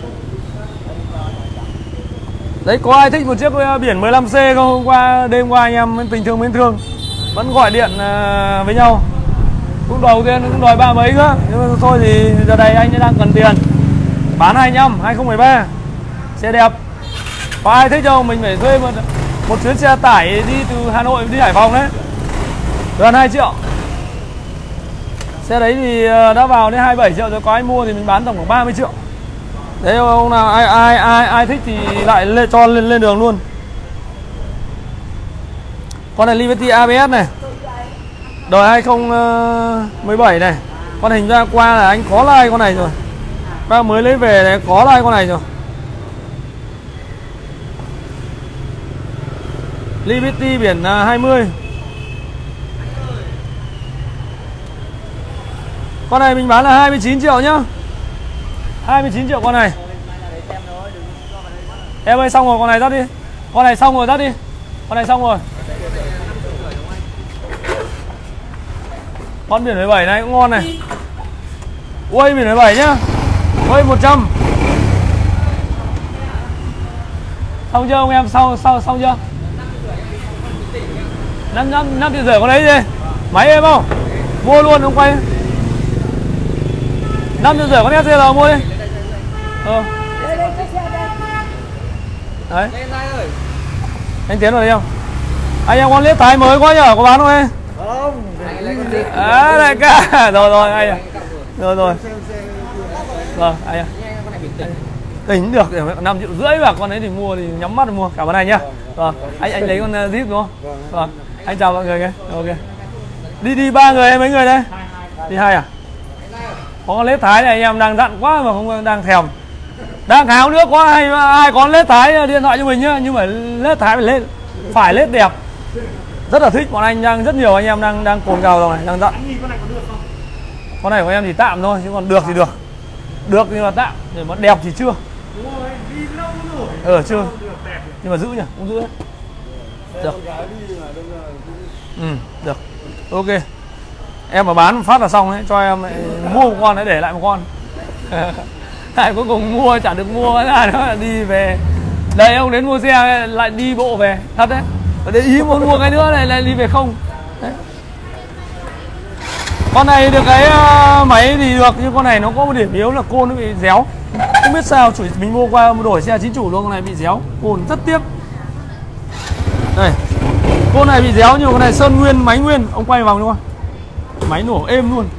Đấy, có ai thích một chiếc biển mười lăm C không? Hôm qua đêm qua anh em tình thương mến thương vẫn gọi điện với nhau. Cũng đầu tiên cũng đòi ba mấy nữa, nhưng mà thôi thì giờ này anh đang cần tiền. Bán hai lăm hai không một ba. Xe đẹp. Có ai thích không? Mình phải thuê một một chuyến xe tải đi từ Hà Nội đi Hải Phòng đấy. Gần hai triệu. Xe đấy thì đã vào đến hai mươi bảy triệu rồi, có ai mua thì mình bán tổng khoảng ba mươi triệu. Đấy, ông nào ai ai ai ai thích thì lại lên cho lên lên đường luôn. Con này Liberty a bê ét này. Đời hai không một bảy này. Con hình ra qua là anh có like con này rồi. Bác mới lấy về này có like con này rồi. Liberty biển hai mươi. Con này mình bán là hai mươi chín triệu nhá. hai mươi chín triệu con này. Em ơi, xong rồi, con này dắt đi. Con này xong rồi, dắt đi. Con này xong rồi. Con biển mười bảy này cũng ngon này. Ui, biển mười bảy nhá. Ui, một trăm. Xong chưa ông em? Xong, xong, xong chưa? năm triệu rưỡi con đấy đi. Máy em không? Mua luôn ông quay. năm triệu rưỡi con ét xê lờ mua đi. Ờ. Đấy. Anh Tiến vào đây không? Anh em con liếc thái mới quá nhở, có bán không em? Không. À, đại ca. Rồi rồi anh à. Rồi rồi. Vâng, anh à. Tính được năm triệu rưỡi và con ấy thì mua thì nhắm mắt mua. Cảm ơn anh nhá. Vâng, anh anh lấy con Jeep đúng không? Vâng. Anh chào mọi người nhé. Ok. Đi đi ba người hay mấy người đây? Đi hai à? Có con lết thái này anh em đang dặn quá mà không đang thèm. Đang háo nữa, có ai ai có lết thái điện thoại cho mình nhá, nhưng mà lết thái phải lên phải lết đẹp. Rất là thích, bọn anh đang rất nhiều anh em đang đang cồn cào rồi này, đang dặn. Con này của em thì tạm thôi, chứ còn được thì được. Được nhưng mà tạm, để mà đẹp thì chưa. Ờ chưa. Nhưng mà giữ nhỉ, cũng giữ đấy. Được. Ừ, được. Ok. Em mà bán một phát là xong ấy, cho em mua một con đấy để lại một con. Lại cuối cùng mua chả được mua ra nữa, đi về. Đây ông đến mua xe lại đi bộ về, thật đấy. Ở đây ý muốn mua cái nữa này lại đi về không. Đấy. Con này được cái uh, máy thì được, nhưng con này nó có một điểm yếu là côn nó bị réo. Không biết sao, chủ mình mua qua đổi xe chính chủ luôn, con này bị réo, côn rất tiếc. Đây. Con này bị réo, nhưng con này sơn nguyên, máy nguyên, ông quay vòng đúng không? Máy nổ êm luôn.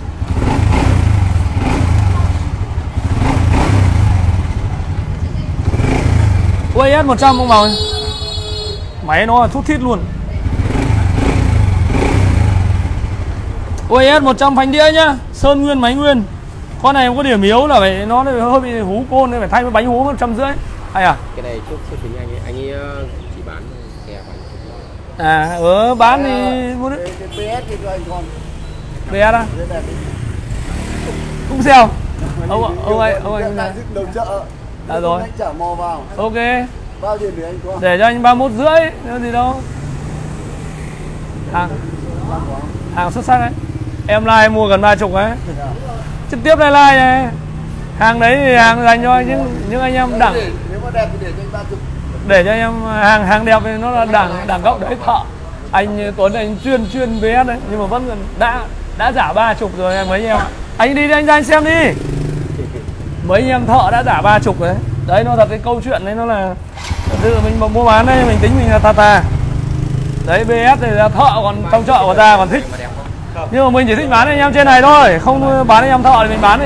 u ét một trăm ông vào. Máy nó là thút thít luôn. u ét một trăm phanh đĩa nhá, sơn nguyên, máy nguyên. Con này có điểm yếu là phải nó hơi bị hú côn, phải thay với bánh hú một trăm rưỡi. Hay à? Cái này trước trước tính anh ấy, anh ấy chỉ bán xe bánh. À, ở bán thì mua đấy. bê ét thì anh còn. bê ét á? Cũng xeo. Ông ông ơi, ông ơi. Đầu chợ. À rồi. Anh chở mò vào. Ok. Bao tiền để anh có? Để cho anh ba mươi mốt rưỡi, nữa gì đâu. Hàng hàng xuất sắc đấy. Em like mua gần ba chục ấy. Trực tiếp đây like này. Hàng đấy thì hàng dành cho những những anh em đẳng. Nếu mà đẹp thì để cho anh ba chục. Để cho anh em hàng hàng đẹp thì nó là đẳng đẳng gốc đấy thợ. Anh Tuấn anh chuyên chuyên bê ét đấy, nhưng mà vẫn đã đã giả ba chục rồi em mấy anh em. Anh đi đi anh ra anh xem đi. Mấy anh em thợ đã giả ba chục đấy. Đấy nó thật cái câu chuyện đấy, nó là tự mình mua bán đây mình tính mình là tà tà. Đấy bê ét thì là thợ, còn trong chợ của ta còn thích. Nhưng mà mình chỉ thích bán anh em trên này thôi, không bán anh em thợ thì mình bán thì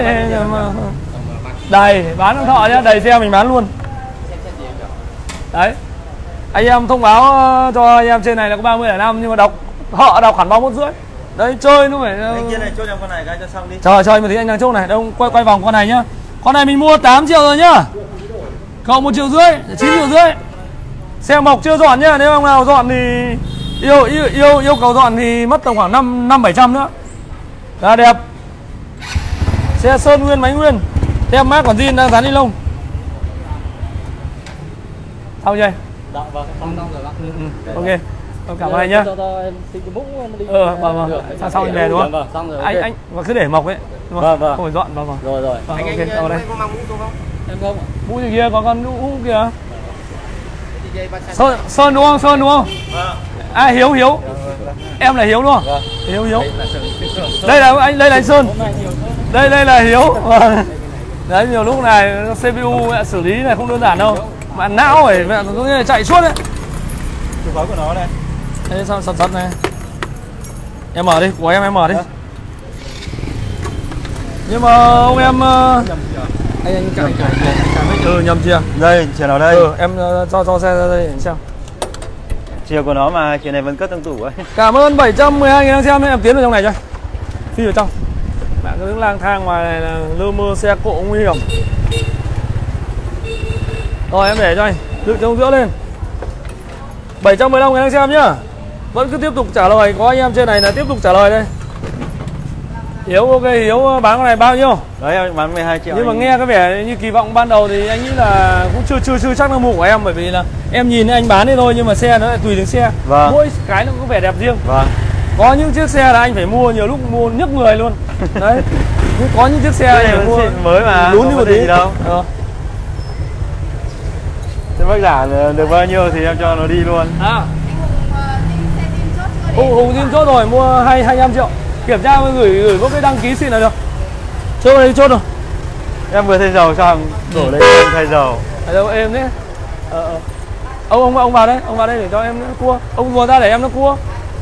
đầy, bán anh thợ nhá, đầy xe mình bán luôn. Đấy. Anh em thông báo cho anh em trên này là có ba mươi lẻ năm, nhưng mà đọc thợ đọc hẳn ba mươi mốt rưỡi. Đấy chơi nó phải. Anh kia này chốt em con này cái cho xong đi. Trời trời, mà thấy anh đang chốt này, đâu quay quay vòng con này nhá. Con này mình mua tám triệu rồi nhá. Cộng một triệu rưỡi, chín triệu rưỡi. Xe mộc chưa dọn nhá, nếu ông nào dọn thì yêu yêu yêu yêu cầu dọn thì mất tầm khoảng năm năm bảy trăm nữa. Là đẹp. Xe sơn nguyên, máy nguyên. Tem mát còn zin đang dán ni lông. Xong chưa? Dạ vâng, xong xong rồi bác. Ừ, ừ. Ok. Em cảm ơn anh nhá. Cho, cho em xin cái mũ em đi. Ờ, vâng vâng. Sao sau anh về đúng không? Vâng, xong rồi. Anh Okay. anh mà cứ để mọc ấy. Đúng không? Vâng, vâng. Không phải dọn vâng vâng. Rồi rồi. Vâng, Anh ok, anh ở đây. có mang mũ tôi không? Em không ạ. Mũ gì kia có con mũ kìa. đi dây ba xe. Sơn Sơn đúng không? Sơn đúng không? Vâng. À Hiếu Hiếu. Em là Hiếu đúng không? Vâng. Hiếu Hiếu. Đây là sự Đây là anh đây là anh Sơn. hôm nay nhiều hơn. Đây đây là Hiếu. Vâng. Đấy nhiều lúc này xê pê u xử lý này không đơn giản đâu. Mà não phải mẹ nó như chạy suốt đấy. Chìa khóa của nó này. Đây sao sật sật này. Em mở đi, của em em mở đi. Nhưng mà ông em uh... anh anh cãi cãi cãi cãi ừ nhầm chưa? Đây, chìa nó đây. Ừ em uh, cho cho xe ra đây để xem. Chìa của nó mà, chìa này vẫn cất trong tủ ấy. Cảm ơn bảy trăm mười hai nghìn đang xem đấy, em tiến vào trong này cho. Phi vào trong. Bạn cứ đứng lang thang ngoài này là lơ mơ xe cộ nguy hiểm. Rồi em để cho anh, đựng trong giữa lên. bảy trăm mười lăm nghìn đang xem nhá. Vẫn cứ tiếp tục trả lời, có anh em trên này là tiếp tục trả lời đây. Hiếu ok, Hiếu bán con này bao nhiêu? Đấy em bán mười hai triệu. Nhưng mà anh... nghe cái vẻ như kỳ vọng ban đầu thì anh nghĩ là cũng chưa chưa chưa chắc là mua của em, bởi vì là em nhìn anh bán đi thôi nhưng mà xe nó lại tùy từng xe. Vâng. Mỗi cái nó có vẻ đẹp riêng. Vâng. Có những chiếc xe là anh phải mua nhiều lúc mua nhức người luôn. Đấy. Nhưng có những chiếc xe Cái anh này phải vẫn mua xịn mới mà. lún không đi có một gì tí đâu. Ờ. Thế bác giả được bao nhiêu thì em cho nó đi luôn. À. Hùng Hùng tin chốt rồi, mua hai hai mươi lăm triệu. Kiểm tra gửi gửi có cái đăng ký xin là được. Chốt đây chốt rồi. Em vừa thay dầu xong, đổ lên em thay dầu. Ở đâu em đấy. Ờ ờ. Ông ông ông vào đây, ông vào đây để cho em nó cua. Ông vừa ra để em nó cua.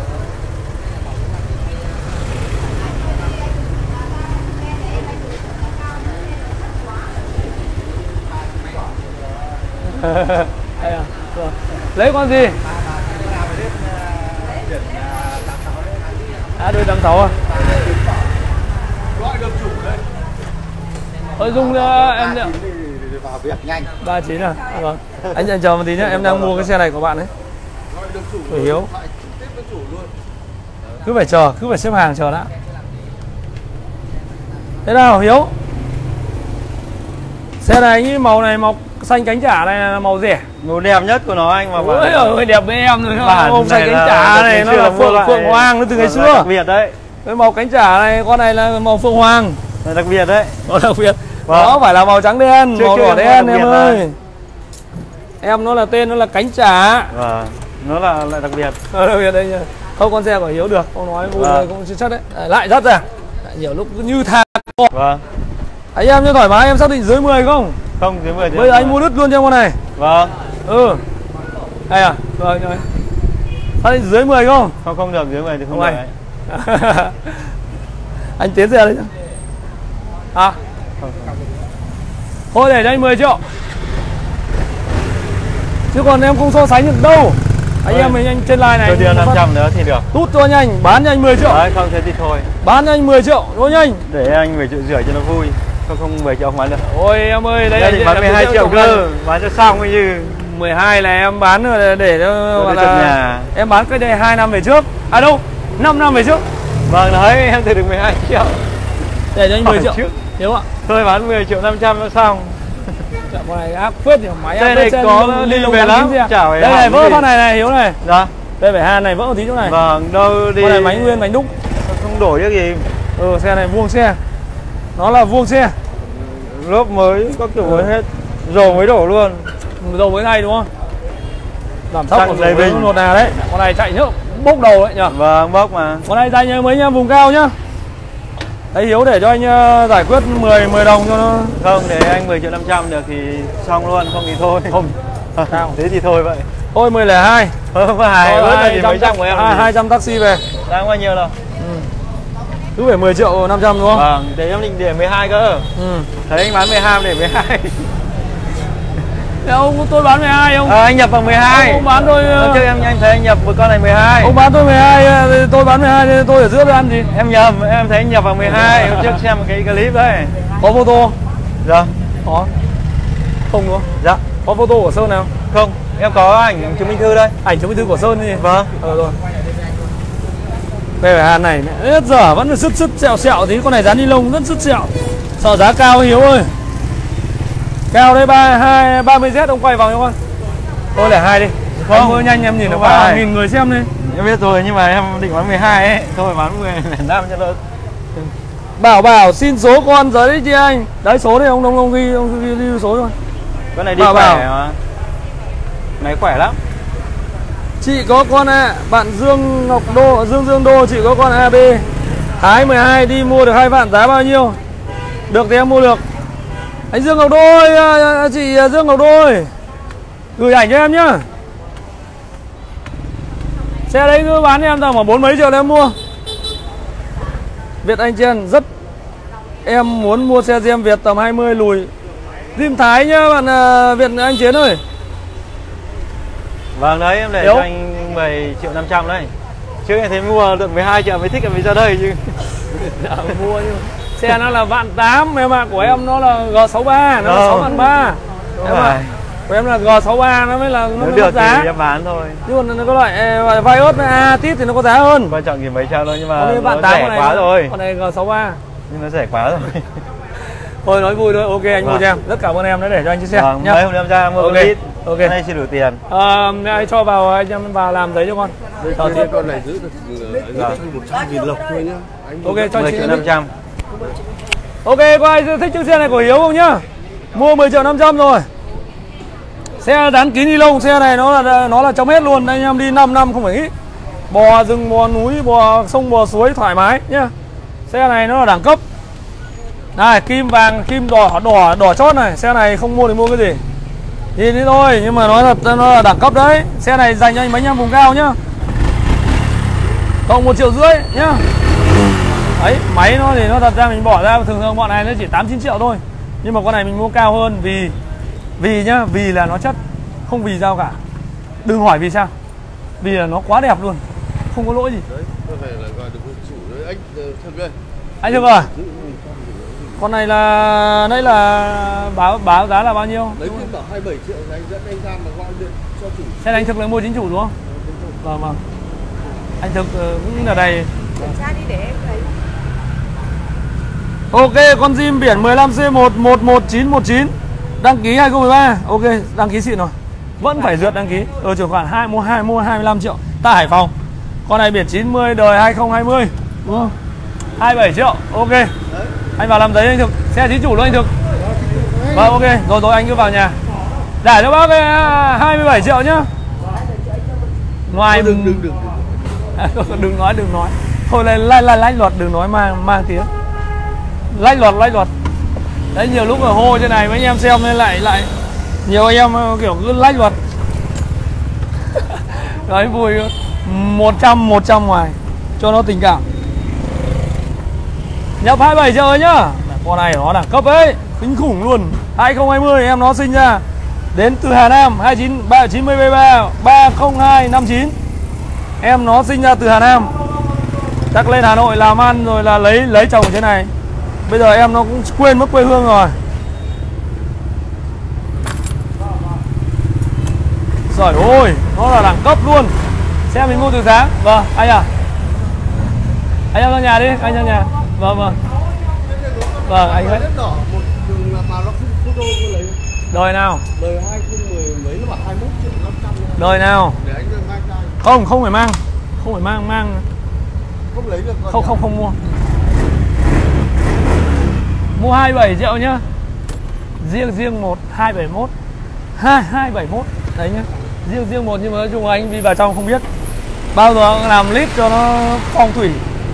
Đây à. Rồi. Lấy con gì? À đôi tám sáu à? Gọi được chủ đây. Ôi Dung uh, em Vào việc nhanh. ba chín à? À vâng. Anh anh chờ một tí nhá, em đang mua cái xe này của bạn đấy. Gọi được chủ. Phải Hiếu. Tiếp với chủ luôn. Cứ phải chờ, cứ phải xếp hàng chờ đã. Thế nào Hiếu? Xe này như màu này màu xanh cánh chả này là màu rẻ. Màu đẹp nhất của nó anh mà. Ôi ơi đẹp với em rồi. Bản Màu xanh cánh chả này nó là phượng phượng hoàng nó từ ngày xưa. Đặc biệt đấy. Cái màu cánh chả này con này là màu phượng hoàng. Là đặc biệt đấy. Màu đặc biệt. Vâng. Đó phải là màu trắng đen, Trước màu kia đỏ màu đen đặc em biệt ơi. này. Em nó là tên nó là cánh chả. Vâng. Nó là lại đặc biệt. Ờ, đặc biệt đây nhá. Không con xe của Hiếu được, ông nói vui Vâng. cũng chưa chắc đấy. À, lại dắt ra. Lại nhiều lúc cứ như tha. Vâng. Anh em cho thoải mái, em xác định dưới mười không? Không dưới mười. Bây giờ anh mua đứt luôn cho con này. Vâng. Ừ. Hay à? Rồi rồi. Xác định dưới mười không? Không không được dưới mười thì không, Không được anh. đấy. Anh tiến xe đấy nhá. À. Thôi để cho anh mười triệu. Chứ còn em không so sánh được đâu. Anh em mình anh trên line này. Tôi đưa năm trăm nữa thì được. Tút cho nhanh, bán cho anh mười triệu. Đấy, không thế thì thôi. Bán cho anh mười triệu, đối nhanh. Để anh mười triệu rưỡi cho nó vui. Không không mười triệu không bán được. Ôi em ơi, đấy Đây thì bán mười hai triệu cơ, bán cho xong cái như mười hai là em bán rồi để cho gọi là là em bán cái đây hai năm về trước. À đâu, năm năm về trước. Vâng đấy, em từ được mười hai triệu. Để cho anh mười triệu. Trước. Hiểu ạ? Thôi bán mười triệu năm trăm nó xong. Con này ác phết nhỉ, máy Đây này có đi về lắm, chả phải đây này hỏng vỡ gì. con này này Hiếu này. Dạ. Đây phải hàn này vỡ một tí chỗ này. Vâng, đâu đi. Con này máy nguyên, máy đúc. Không đổi cái gì. Ừ, xe này vuông xe. Nó là vuông xe. Lốp mới, có kiểu mới hết. Dầu mới đổ luôn. Dầu mới thay đúng không? Giảm tốc Xăng của đầy dầu bình. một nào đấy. Con này chạy nhớ bốc đầu đấy nhỉ. Vâng, bốc mà. Con này tay nhớ mấy nha, vùng cao nhá. Đấy Hiếu để cho anh uh, giải quyết mười mười đồng cho nó. Không, để anh mười triệu năm trăm được thì xong luôn, không thì thôi. Không. Sao? Thế thì thôi vậy. Thôi mười lẻ hai. Không phải, bớt là thì mấy trăm của em. À, hai trăm taxi về. Đang bao nhiêu đâu? Ừ. Cứ phải mười triệu năm trăm đúng không? Vâng, để em định để mười hai cơ. Ừ. Thấy anh bán mười hai để mười hai. Thế ông tôi bán mười hai ông. À, anh nhập bằng mười hai. Ông, ông bán tôi. Hôm trước em anh thấy anh nhập một con này mười hai. Ông bán tôi mười hai, tôi bán mười hai thì tôi ở giữa tôi ăn gì? Em nhầm, em thấy anh nhập bằng mười hai. Hôm trước xem một cái clip đấy. Có photo? Dạ. Có. Không đúng không? Dạ. Có photo của Sơn nào? Không, em có ảnh chứng minh thư đây. Ảnh chứng minh thư của Sơn đi. Vâng. Ờ rồi. Đây phải hàn này, rất dở vẫn là sứt sứt sẹo sẹo tí, con này dán ni lông rất sứt sẹo. Sợ giá cao Hiếu ơi. Cao đây ba hai ba mươi Z ông quay vào cho con. Thôi lẻ hai đi. Vâng. Em mua nhanh em nhìn nó vào nghìn người xem đi. Em biết rồi nhưng mà em định bán mười hai ấy. Thôi bán mười năm cho nó. Bảo bảo xin số con giấy đấy chị anh. Đấy số đây ông ông ông ghi ông ghi, ghi số thôi. Con này đi bảo, khỏe bảo. mà. Máy khỏe lắm. Chị có con A, bạn Dương Ngọc Đô, Dương Dương Đô, chị có con a bê Thái mười hai đi mua được hai vạn, giá bao nhiêu? Được thì em mua được. Anh Dương Ngọc Đô ơi, chị Dương Ngọc Đô ơi, gửi ảnh cho em nhá. Xe đấy cứ bán em tầm khoảng bốn mấy triệu để em mua. Việt Anh Chen rất, em muốn mua xe Gem Việt tầm hai mươi lùi. Gem Thái nhá bạn uh, Việt Anh Chiến ơi. Vâng đấy em để Yếu. cho anh mười triệu năm trăm đấy. Chứ em thấy mua được mười hai triệu mới thích em mới ra đây chứ. Dạ, mua nhưng xe nó là vạn tám em ạ, của em nó là G sáu ba, nó là Không. sáu vạn ba. Em ạ, của em là G sáu ba nó mới là nó Nếu mới được có giá. thì em bán thôi. Chứ còn nó có loại eh, Vios với A tít thì nó có giá hơn. Quan trọng thì mấy trăm thôi nhưng mà Còn nó vạn tám rẻ này, quá rồi. Con này G sáu ba. Nhưng nó rẻ quá rồi. Thôi nói vui thôi, ok anh mua Vâng. cho em. Rất cảm ơn em đã để cho anh chiếc xe Vâng, nhá. mấy hôm em ra mua Ok. một lít. Ok. Cái này chưa đủ tiền. Ờ, anh cho vào, anh em vào làm giấy cho con. Cho chị. Con này giữ được một trăm nghìn lộc thôi nhá. Anh Ok cho mười chị triệu năm năm trăm. Ok, có ai thích chiếc xe này của Hiếu không nhá? Mua mười triệu năm trăm rồi. Xe dán kín ni lông, xe này nó là nó là trong hết luôn, anh em đi năm năm không phải ít. Bò rừng, bò núi, bò sông, bò suối thoải mái nhá. Xe này nó là đẳng cấp. Này, kim vàng, kim đỏ, đỏ, đỏ chót này, xe này không mua thì mua cái gì? Nhìn đi thôi, nhưng mà nói thật nó là đẳng cấp đấy. Xe này dành cho anh mấy anh em vùng cao nhá. Cộng một triệu rưỡi nhá. Đấy, máy nó thì nó thật ra mình bỏ ra thường thường bọn này nó chỉ tám chín triệu thôi. Nhưng mà con này mình mua cao hơn vì vì nhá, vì là nó chất, không vì sao cả. Đừng hỏi vì sao. Vì là nó quá đẹp luôn, không có lỗi gì. đấy, con này là gọi được chủ đấy anh Thực ơi. Anh Thực à? Con này là đây là báo báo giá là bao nhiêu? Đấy cứ bảo hai mươi bảy triệu thì anh dẫn anh ra mà gọi điện cho chủ. Xe này anh Thực là mua chính chủ đúng không? Vâng vâng. Anh Thực cũng là đây. Ok, con Jim biển mười lăm C một một một chín một chín. Đăng ký hai không một ba. Ok, đăng ký xịn rồi. Vẫn phải duyệt đăng ký. Ở trường khoản hai mua hai mua hai mươi lăm triệu. Ta Hải Phòng. Con này biển chín mươi đời hai không hai không. Đúng không? hai mươi bảy triệu. Ok. Anh vào làm giấy anh Thực. Xe chính chủ luôn anh Thực. Vâng ok, rồi rồi anh cứ vào nhà. Để cho bác hai mươi bảy triệu nhá. Ngoài Đừng đừng đừng. đừng nói đừng nói. Thôi lại lại lại lách luật, đừng nói mang mang tiếng. Lách luật lách luật. Đấy, nhiều lúc ở hô trên này mấy anh em xem nên lại lại nhiều anh em kiểu cứ lách luật. Đấy vui. Một trăm một trăm ngoài cho nó tình cảm. Nhập hai mươi bảy triệu ấy nhá. Con này nó đẳng cấp ấy, kinh khủng luôn. Hai không hai không em nó sinh ra đến từ Hà Nam, hai chín ba chín mươi ba ba không hai năm chín. Em nó sinh ra từ Hà Nam. Chắc lên Hà Nội làm ăn rồi là lấy lấy chồng thế này. Bây giờ em nó cũng quên mất quê hương rồi. Trời ơi, nó là đẳng cấp luôn. Xe mình mua từ sáng. Vâng, anh à. Anh em ra nhà đi, anh ra nhà. Vâng vâng. Vâng, anh ấy. Đỏ một đường mà nó không photo tôi lấy. Đời nào? Đời hai không một không mấy nó bảo hai mươi mốt triệu năm trăm. Đời nào? Để anh mang ra. Không, không phải mang. Không phải mang, mang. Không lấy được. Không, không, không mua. Mua hai mươi bảy triệu nhá. Riêng riêng một hai bảy mốt. hai hai bảy mốt. Đấy nhá. Riêng riêng một nhưng mà nói chung là anh đi vào trong không biết. Bao giờ làm clip cho nó phong thủy.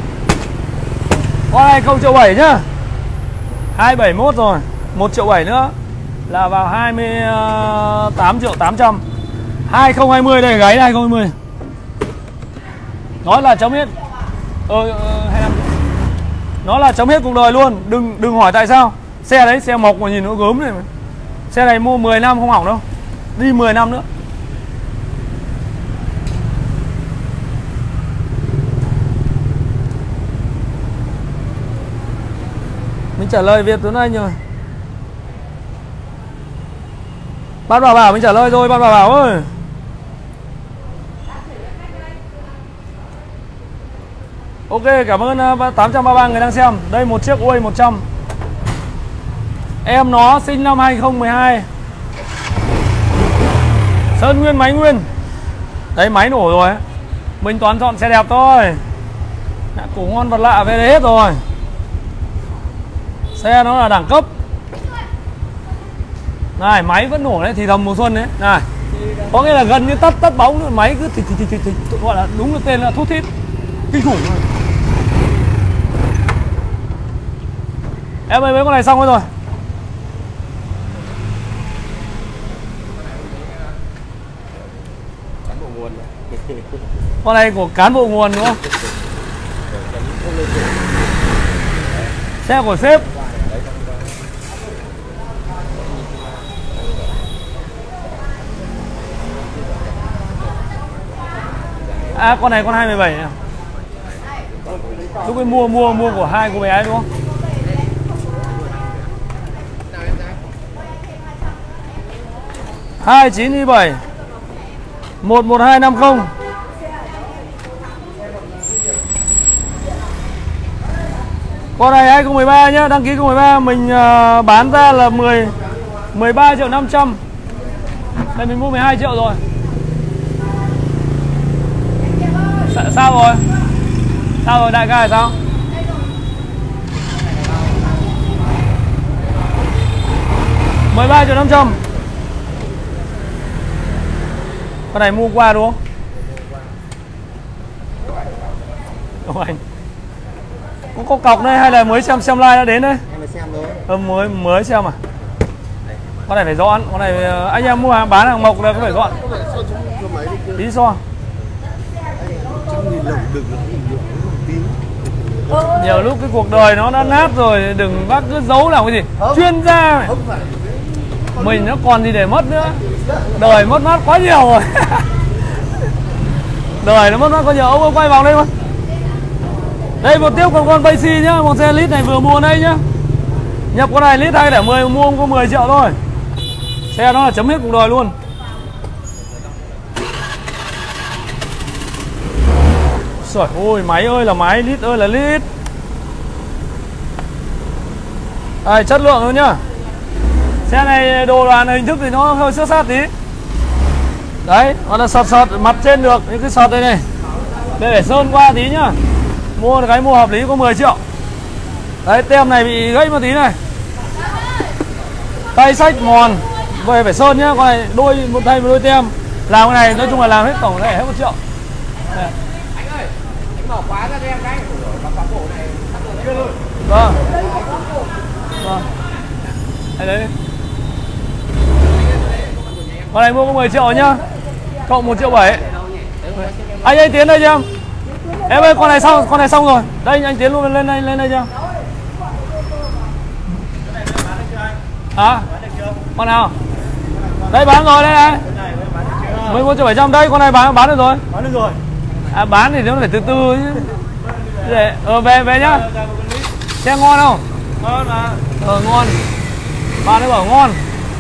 Con này không triệu bảy nhá. hai bảy mốt rồi. một triệu bảy nữa là vào hai mươi tám triệu tám trăm. hai không hai không đây, gáy hai không hai không. Nói là chấm hết. Ờ, ờ hai mươi lăm. Nó là chấm hết cuộc đời luôn. Đừng đừng hỏi tại sao. Xe đấy xe mộc mà nhìn nó gớm này mà. Xe này mua mười năm không hỏng đâu. Đi mười năm nữa. Mình trả lời Việt Tuấn Anh rồi. Bác Bảo Bảo mình trả lời rồi, bác Bảo Bảo ơi. Ok, cảm ơn tám trăm ba mươi ba người đang xem. Đây một chiếc u a một trăm. Em nó sinh năm hai không một hai. Sơn nguyên máy nguyên. Đấy máy nổ rồi. Mình toàn chọn xe đẹp thôi. Củ ngon vật lạ về đấy hết rồi. Xe nó là đẳng cấp. Này máy vẫn nổ đấy, thì thầm mùa xuân đấy. Này. Có nghĩa là gần như tắt tắt bóng, máy cứ thì thì thì thì gọi là đúng là tên là thút thít. Kinh khủng rồi. Em ơi mấy con này xong rồi. Con này của cán bộ nguồn đúng không? Xe của sếp. À con này con hai mươi bảy à? Lúc ấy mua mua mua của hai cô bé ấy đúng không? hai chín bảy một một hai năm không. Con này hai không một ba nhá, đăng ký không một ba mình uh, bán ra là mười mười ba triệu năm trăm. Đây mình mua mười hai triệu rồi. Sa sao rồi? Sao rồi đại ca là sao? mười ba triệu năm trăm. Con này mua qua đúng không? Đúng anh. Có, có cọc đây hay là mới xem xem like đã đến đây? Em mới xem thôi. Ờ, mới mới xem à? Con này phải dọn, con này anh em mua hàng bán hàng mộc là có phải dọn. Tí so. Nhiều lúc cái cuộc đời nó đã nát rồi, đừng bác cứ giấu làm cái gì. Chuyên gia này. Mình nó còn gì để mất nữa. Đời mất mát quá nhiều rồi. Đời nó mất mát quá nhiều. Ông ơi quay vào đây mà. Đây một tiếp còn con Basie nhá, một xe lít này vừa mua đây nhá. Nhập con này lít hai để mười mua không có mười triệu thôi. Xe nó là chấm hết cuộc đời luôn. Trời ơi, máy ơi là máy, lít ơi là lít. Đây, chất lượng luôn nhá. Xe này đồ đoàn hình thức thì nó hơi xước sát tí. Đấy, nó là sọt sọt mặt trên được, những cái sọt đây này. Đây để sơn qua tí nhá. Mua cái mua hợp lý có mười triệu. Đấy, tem này bị gãy một tí này. Tay sách mòn. Về phải sơn nhá, con này đôi một thay một đôi tem. Làm cái này nói chung là làm hết tổng này hết một triệu. Đây. Anh ơi, anh mở khóa ra cho em cái. Cái bộ này sắp rồi. Vâng. Vâng. Đây đấy. Con này mua có mười triệu nhá. Cộng một triệu bảy. Anh ơi Tiến đây cho em. Em ơi con này xong, con này xong rồi. Đây anh Tiến luôn lên đây lên đây cho. Hả? Con nào? Đây bán rồi đây này. Mấy một triệu bảy trăm đây, con này bán bán được rồi. Bán được rồi. À bán thì nó phải từ từ chứ. Để ờ về về nhá. Xe ngon không? Ngon mà. Ờ ngon. Bạn ấy bảo ngon.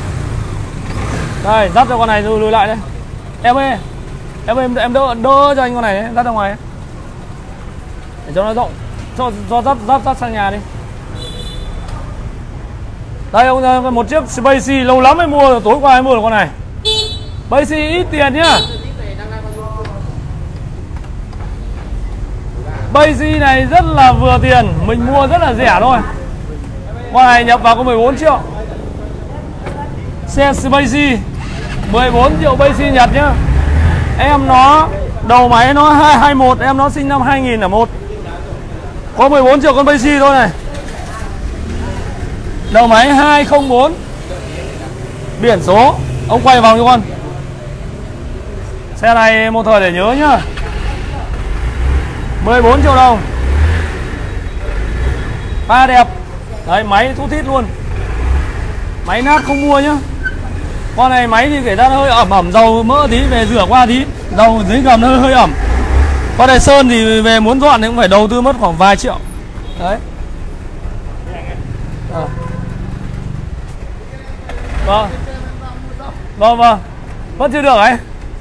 Đây, dắt cho con này lùi lùi lại đây. Em ơi. Em ơi, em em đỡ đỡ cho anh con này dắt ra ngoài. Để cho nó rộng. Cho cho dắt dắt dắt sang nhà đi. Đây ông một chiếc Basie lâu lắm mới mua, tối qua mới mua được con này. Basie ít tiền nhá. Basie này rất là vừa tiền, mình mua rất là rẻ thôi. Con này nhập vào có mười bốn triệu. Xe Basie mười bốn triệu Basie Nhật nhá. Em nó đầu máy nó hai hai mốt, em nó sinh năm hai nghìn lẻ một. Có mười bốn triệu con Basie thôi này. Đầu máy hai không bốn. Biển số ông quay vòng cho con. Xe này một thời để nhớ nhá. mười bốn triệu đồng. Pha đẹp. Đấy máy thút thít luôn. Máy nát không mua nhá. Con này máy thì kể ra nó hơi ẩm ẩm, dầu mỡ tí, về rửa qua tí, dầu dưới gầm nó hơi, hơi ẩm. Con này sơn thì về muốn dọn thì cũng phải đầu tư mất khoảng vài triệu. Đấy. À. Vâng. Vâng vâng. Vẫn chưa được ấy.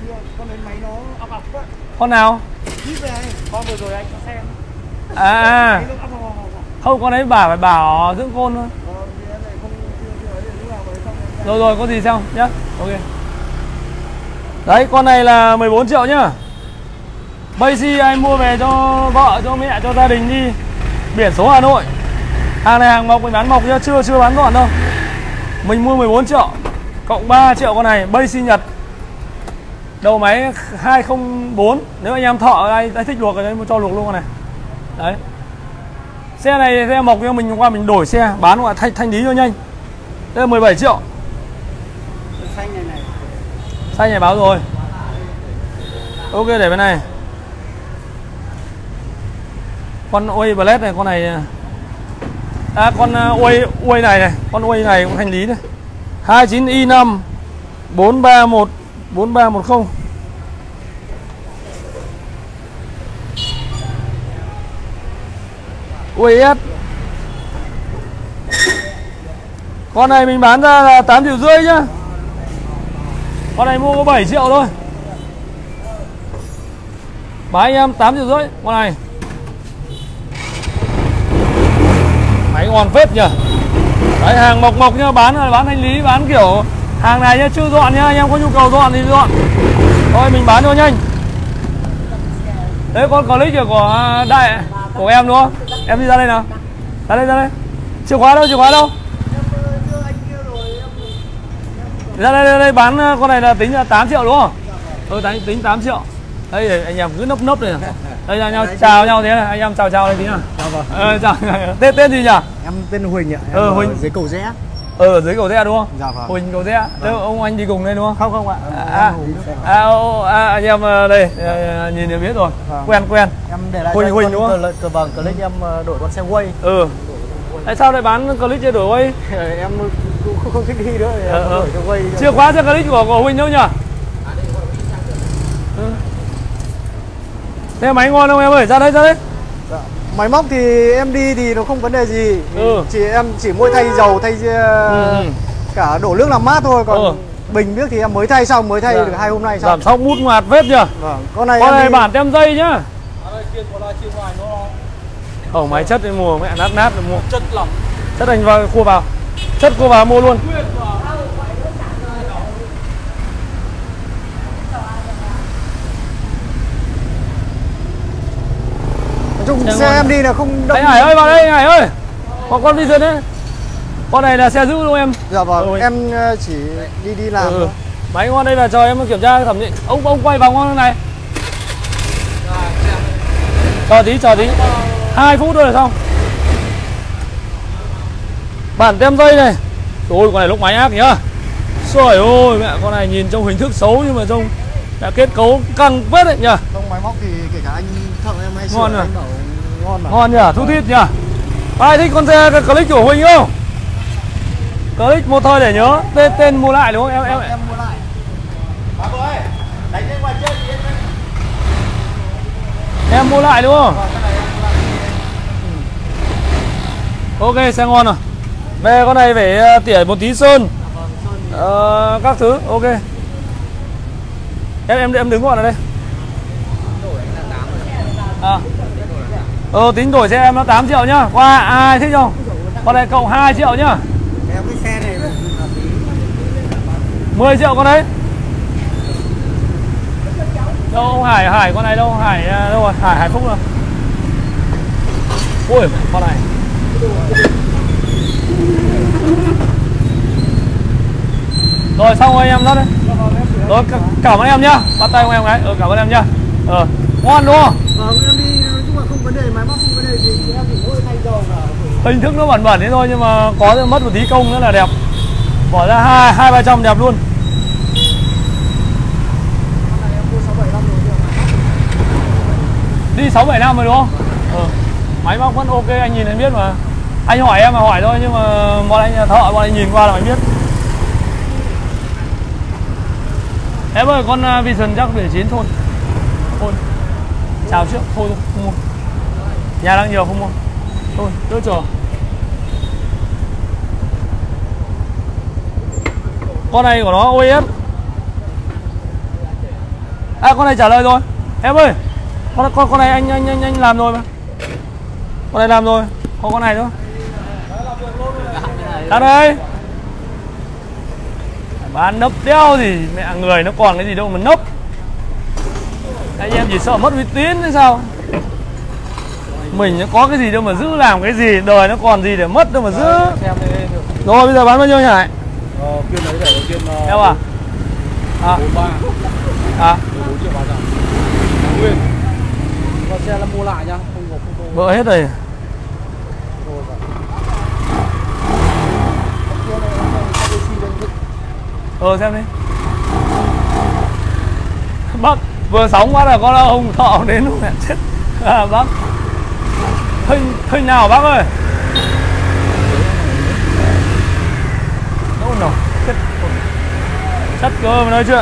Con nào? Con vừa rồi anh có xem. À, à. Không, con ấy bảo phải bảo dưỡng côn thôi. Rồi rồi, có gì sao nhá. Ok. Đấy, con này là mười bốn triệu nhá. Basic anh mua về cho vợ, cho mẹ, cho gia đình đi. Biển số Hà Nội. Hàng này hàng mộc, mình bán mộc nhá, chưa chưa bán gọn đâu. Mình mua mười bốn triệu cộng ba triệu con này, Basic Nhật. Đầu máy hai không bốn. Nếu anh em thợ ai, ai thích luộc thì cho luộc luôn con này. Đấy. Xe này xe mộc nhưng mình qua mình đổi xe, bán gọi thanh thanh lý cho nhanh. Đây là mười bảy triệu. Xanh này này. Xanh này báo rồi. Ok, để bên này. Con Uy Blade này, con này. À, con Uy Uy này này, con Uy này cũng thanh lý này. hai chín i năm bốn ba một bốn ba một không. u ét. Con này mình bán ra là tám triệu rưỡi nhá. Con này mua có bảy triệu thôi. Bán anh em tám triệu rưỡi con này. Máy ngon phết nhỉ. Đấy, hàng mộc mộc nhá, bán là bán thanh lý, bán kiểu hàng này nhá, chưa dọn nhá, anh em có nhu cầu dọn thì dọn. Thôi mình bán cho nhanh. Đấy, con click của đại của em đúng không? Em đi ra đây nào. Ra đây, ra đây. Chìa khóa đâu, chìa khóa đâu? Ra đây, ra đây, bán con này là tính là tám triệu đúng không? Ừ, tính, tính tám triệu. Đây, anh em cứ nấp nấp này. Đây là nhau chào nhau thế này, anh em chào chào đây tí nào. Chào vâng. Ờ, chào. Tên tên gì nhỉ? Em tên Huỳnh ạ. Em ờ, Huỳnh. dưới cầu rẽ. Ờ, ở dưới cầu rẽ đúng không? Dạ vâng. Huỳnh cầu rẽ. Thế ông anh đi cùng đây đúng không? Không không ạ. À, à, à, anh em đây nhìn được biết rồi. Vâng. Quen quen. Em để lại Huỳnh Huỳnh đúng không? Cờ vâng, click em đổi con xe quay. Ừ. Tại sao lại bán click chưa đổi quay? Em cũng không, không thích đi nữa, em ờ, đổi cho quay. Chìa khóa cho click của, của Huỳnh đâu nhỉ? Ừ. Thế máy ngon không em ơi? Ra đây, ra đây. Dạ. Máy móc thì em đi thì nó không vấn đề gì. Ừ. Chỉ em chỉ mỗi thay dầu, thay ừ. cả đổ nước làm mát thôi. Còn ừ. bình nước thì em mới thay xong, mới thay dạ. được hai hôm nay xong. Giảm sóc mút ngoạt vết chưa? Vâng. Con này, con này đi... bản tem dây nhá. Ồ, máy chất đi mua, mẹ nát nát mua. Chất lỏng. Chất anh vào cua vào. Chất cua vào mua luôn. Chung xe ngon. Em đi là không động. Anh Hải ơi, vào đây anh Hải ơi. Có con đi dần đấy. Con này là xe giữ luôn em. Dạ vâng, ừ. em chỉ đi đi làm ừ. thôi. Máy ngon đây là chờ em kiểm tra thẩm định. Ông ông quay vào ngon này. Chờ tí, chờ tí. hai phút thôi là xong. Bản tem dây này. Ôi, con này lúc máy ác nhá. Trời ơi, mẹ, con này nhìn trong hình thức xấu nhưng mà trông đã kết cấu căng vết đấy nhỉ. Trong máy móc thì kể cả anh thợ em hay ngon sửa rồi. anh bảo ngon mà. Ngon nhỉ, thu thít nhỉ. Ai thích con xe click của Huỳnh không? Click một thôi để nhớ. Tên tên mua lại đúng không? Em em em mua lại. Bác ơi, đánh lên ngoài chơi thì em Em mua lại đúng không? Ok, xe ngon rồi. Về con này phải tỉa một tí sơn. Ờ, các thứ, ok. Em em em đứng gọn ở đây. À. Ờ, tính đổi xe em nó tám triệu nhá. Qua ai thích không? Con này cộng hai triệu nhá. Em cái xe này mười triệu con đấy. Đâu ông Hải, Hải con này đâu, Hải đâu rồi? Hải Hải Phúc rồi. Ui, con này. Rồi xong rồi em đó đấy. Rồi cảm ơn em nhá. Bắt tay của em cái. Ừ, cảm ơn em nhá. Ờ, ngon đúng không? vâng, em đi nói chung là không vấn đề, máy móc không vấn đề gì, em chỉ mỗi thay dầu là hình thức nó bẩn bẩn thế thôi nhưng mà có mất một tí công nữa là đẹp. Bỏ ra hai hai ba trăm đẹp luôn. Đi sáu bảy năm rồi đúng không? Ừ. Máy móc vẫn ok, anh nhìn anh biết mà. Anh hỏi em mà hỏi thôi nhưng mà bọn anh thợ bọn anh nhìn qua là anh biết. Em ơi, con Vision chắc bảy chín thôi. Thôi. Chào trước, thôi không mua. Nhà đang nhiều không mua. Thôi, đỡ chờ. Con này của nó o ét. À, con này trả lời rồi. Em ơi, con con con này anh anh anh anh làm rồi mà. Con này làm rồi, có con này thôi. Ra đây. Bán nấp đeo gì mẹ, người nó còn cái gì đâu mà nấp. Anh em chỉ sợ mất uy tín hay sao? Mình nó có cái gì đâu mà giữ, làm cái gì, đời nó còn gì để mất đâu mà giữ. Rồi bây giờ bán bao nhiêu nhỉ? Ờ, kiên đấy để kiên uh, em à? À. bốn ba. À. bốn triệu ba trăm. Nguyên. Còn xe là mua lại nhá, không có không có. Vỡ hết rồi. Ờ xem đi. Bác vừa sóng quá là có ông thọ đến lúc mẹ chết. À, bác Hình, hình nào bác ơi? Đâu nào chất, chất cơ mà nói chuyện.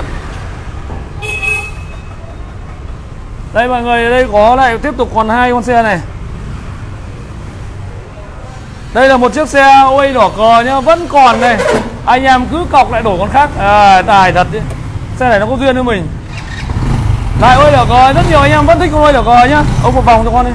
Đây mọi người, đây có lại tiếp tục còn hai con xe này. Đây là một chiếc xe ôi đỏ cờ nhá, vẫn còn đây. Anh em cứ cọc lại đổ con khác. À, tài thật đấy. Xe này nó có duyên với mình. Lại ôi đỏ cờ, rất nhiều anh em vẫn thích con ôi đỏ cờ nhá. Ông một vòng cho con đi.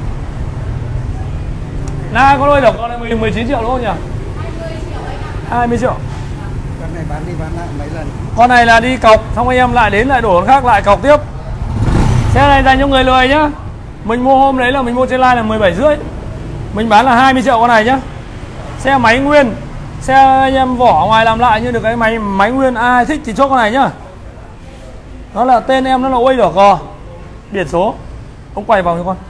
Na con ôi đỏ cờ này mười chín triệu đúng không nhỉ? hai mươi triệu. Con này bán đi bán lại mấy lần. Con này là đi cọc, xong anh em lại đến lại đổ con khác lại cọc tiếp. Xe này dành cho người lười nhá. Mình mua hôm đấy là mình mua trên live là mười bảy rưỡi. Mình bán là hai mươi triệu con này nhá. Xe máy nguyên. Xe anh em vỏ ngoài làm lại như được cái máy máy nguyên, ai thích thì chốt con này nhá. Nó là tên em nó là ôi đỏ cò. Biển số. Ông quay vòng cho con.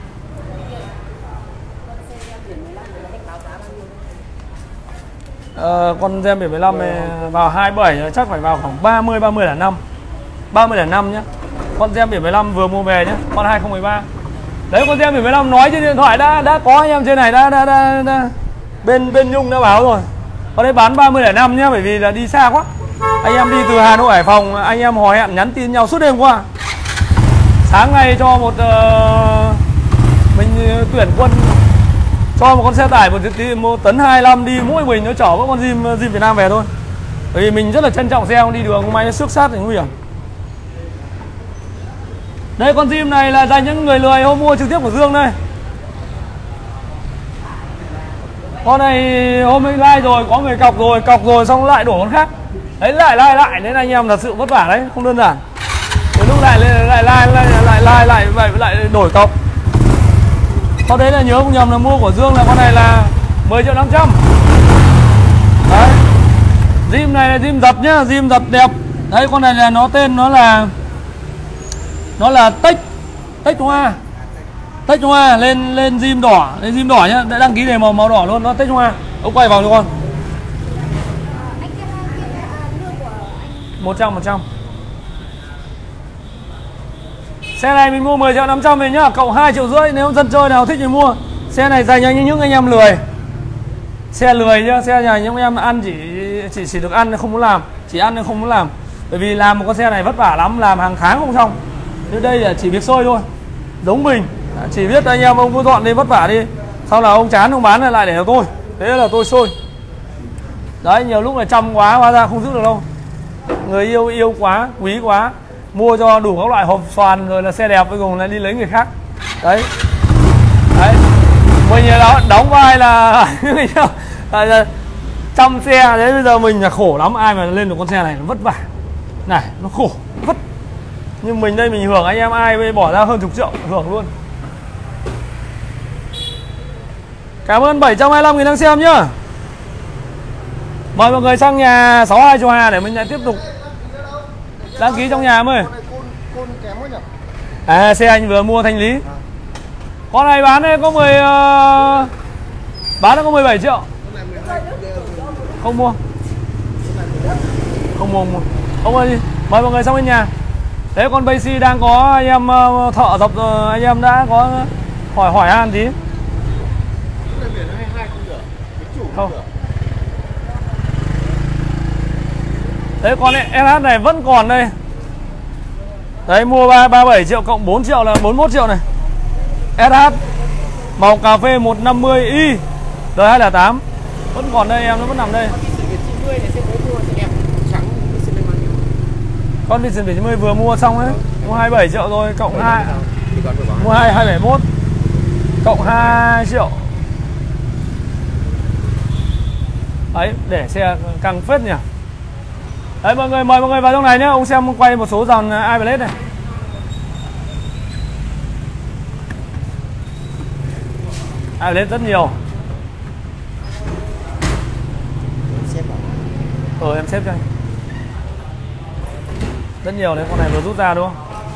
Ờ, con Gem biển mười lăm này vào hai mươi bảy chắc phải vào khoảng ba mươi ba mươi là năm. ba mươi là năm nhá. Con Gem biển mười lăm vừa mua về nhá, con hai không một ba. Đấy, con Gem biển mười lăm nói trên điện thoại đã đã có anh em trên này đã đã, đã, đã bên bên Nhung đã báo rồi. Con đấy bán ba mươi là năm nhá, bởi vì là đi xa quá. Anh em đi từ Hà Nội Hải Phòng, anh em hò hẹn nhắn tin nhau suốt đêm qua. Sáng nay cho một uh, mình tuyển quân cho một con xe tải một, một tấn hai mươi lăm đi mỗi mình nó chở các con Gem Gem Việt Nam về thôi. Bởi vì mình rất là trân trọng xe, không đi đường không may nó xước sát thì nguy hiểm. Đây, con Gem này là dành những người lười hôm mua trực tiếp của Dương đây. Con này hôm nay like rồi, có người cọc rồi, cọc rồi xong lại đổ con khác. Đấy, lại like lại nên anh em thật sự vất vả đấy, không đơn giản. Từ lúc lại lại lại like lại lại lại lại lại, lại đổi cọc. Con đấy là nhớ không nhầm là mua của Dương là con này là mười triệu năm trăm. Đấy. Gem này là Gem dập nhá, Gem dập đẹp. Đấy, con này là nó tên nó là nó là Tech Tech Hoa. Tech Hoa lên lên Gem đỏ, lên Gem đỏ nhá, đã đăng ký đề màu màu đỏ luôn, nó Tech Hoa. Ông quay vào cho con. một trăm phần trăm. Xe này mình mua mười triệu năm trăm về nhá, cộng hai triệu rưỡi nếu dân chơi nào thích thì mua. Xe này dành cho những anh em lười. Xe lười nhá, xe nhà những anh em ăn chỉ chỉ chỉ được ăn không muốn làm, chỉ ăn không muốn làm. Bởi vì làm một con xe này vất vả lắm, làm hàng tháng không xong. Như đây là chỉ việc xôi thôi. Giống mình, chỉ biết anh em ông cứ dọn đi vất vả đi. Sau là ông chán ông bán lại để cho tôi. Thế là tôi xôi. Đấy, nhiều lúc là chăm quá hóa ra không giữ được đâu. Người yêu yêu quá, quý quá, mua cho đủ các loại hộp xoàn rồi là xe đẹp, cuối cùng lại đi lấy người khác. Đấy. Đấy. Mình đó đóng vai là chăm xe, đấy bây giờ mình là khổ lắm, ai mà lên được con xe này nó vất vả. Này, nó khổ, vất. Nhưng mình đây mình hưởng, anh em ai bỏ ra hơn chục triệu hưởng luôn. Cảm ơn bảy trăm hai mươi lăm nghìn đang xem nhá. Mời mọi người sang nhà sáu hai Chùa Hà để mình lại tiếp tục đăng ký trong nhà em ơi. À, xe anh vừa mua thanh lý. Con này bán đây có mười uh, bán nó có mười bảy triệu. Không mua. Không mua, không mua. Ông ơi đi. Mời mọi người sang bên nhà. Đấy, con Basie đang có anh em uh, thợ dập uh, anh em đã có hỏi hỏi han tí. Không. Đấy, con ét hát này vẫn còn đây. Đấy, mua ba mươi bảy triệu cộng bốn triệu là bốn mươi mốt triệu này. ét hát màu cà phê một trăm năm mươi i đời hai không không tám vẫn còn đây, em nó vẫn nằm đây. Con Vision bảy chín mươi vừa mua xong ấy, mua hai mươi bảy triệu rồi cộng hai, mua hai hai bảy mốt cộng hai triệu. Đấy, để xe căng phết nhỉ. Đấy mọi người, mời mọi người vào trong này nhé. Ông xem quay một số dòng iBlade này. iBlade rất nhiều. Ờ em xếp cho anh. Rất nhiều đấy, con này vừa rút ra đúng không?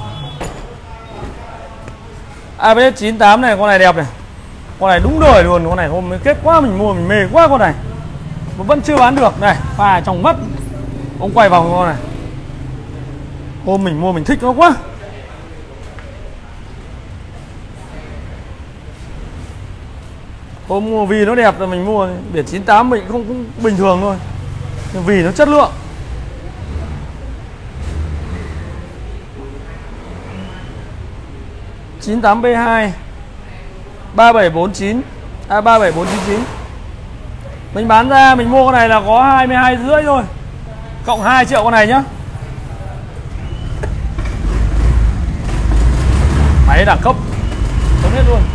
iBlade chín tám này, con này đẹp này. Con này đúng đời luôn, con này hôm mới kết quá mình mua mình mê quá con này. Mà vẫn chưa bán được. Này, pha trong mắt. Ông quay vào con này. Hôm mình mua mình thích nó quá. Hôm mua vì nó đẹp rồi mình mua. Biển chín tám mình không cũng bình thường thôi. Nhưng vì nó chất lượng. chín tám B hai ba bảy bốn chín à ba bảy bốn chín chín. Mình bán ra mình mua con này là có hai mươi hai rưỡi thôi. Cộng hai triệu con này nhá. Máy đẳng cấp tốt hết luôn.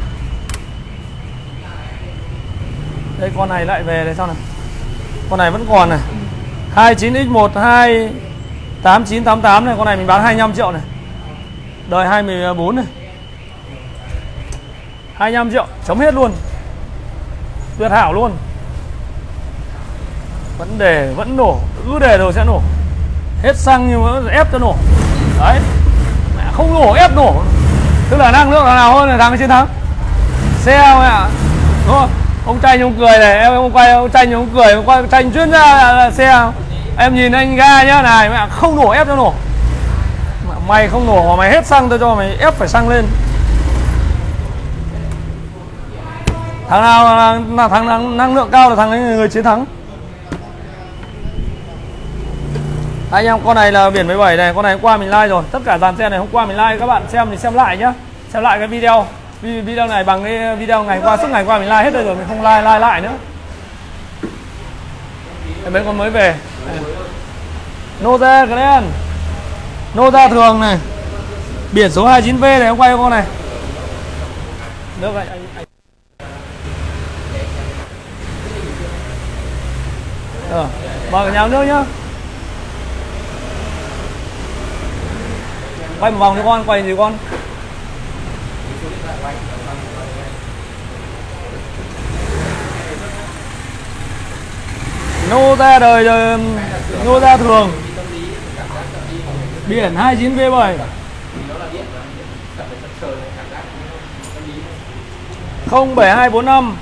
Đây con này lại về đây sau này. Con này vẫn còn này. hai chín x một hai tám chín tám tám này, con này mình bán hai mươi lăm triệu này. Đời hai mươi bốn này. hai mươi lăm triệu, chấm hết luôn. Tuyệt hảo luôn. Vẫn để, vẫn nổ. Cứ để rồi sẽ nổ. Hết xăng nhưng mà ép cho nổ. Đấy. Không nổ, ép nổ. Tức là năng lượng nào hơn là thằng chiến thắng. Xe không ạ. Đúng không? Ông Tranh ông cười này. Em ông quay ông Tranh ông cười. Ông quay Tranh chuyên ra là, là xe. Em nhìn anh ga nhá. Này mẹ không nổ, ép cho nổ. Mày không nổ mà mày hết xăng tôi cho mày ép phải xăng lên. Thằng nào là thằng năng, năng lượng cao là thằng ấy người chiến thắng. Anh em, con này là biển mười bảy này, con này hôm qua mình like rồi. Tất cả dàn xe này hôm qua mình like, các bạn xem thì xem lại nhá. Xem lại cái video. Video này bằng cái video ngày qua, suốt ngày qua mình like hết rồi, rồi mình không like like lại nữa. Đây mấy con mới về. Nota Grand. Nota thường này. Biển số hai mươi chín V này, em quay con này. Được vậy anh, anh. Ờ, mời cả nhà nước nhá. Quay một vòng cho con, quay gì con? Nota đời, đời Nota thường. Biển hai mươi chín V bảy. không bảy hai bốn năm.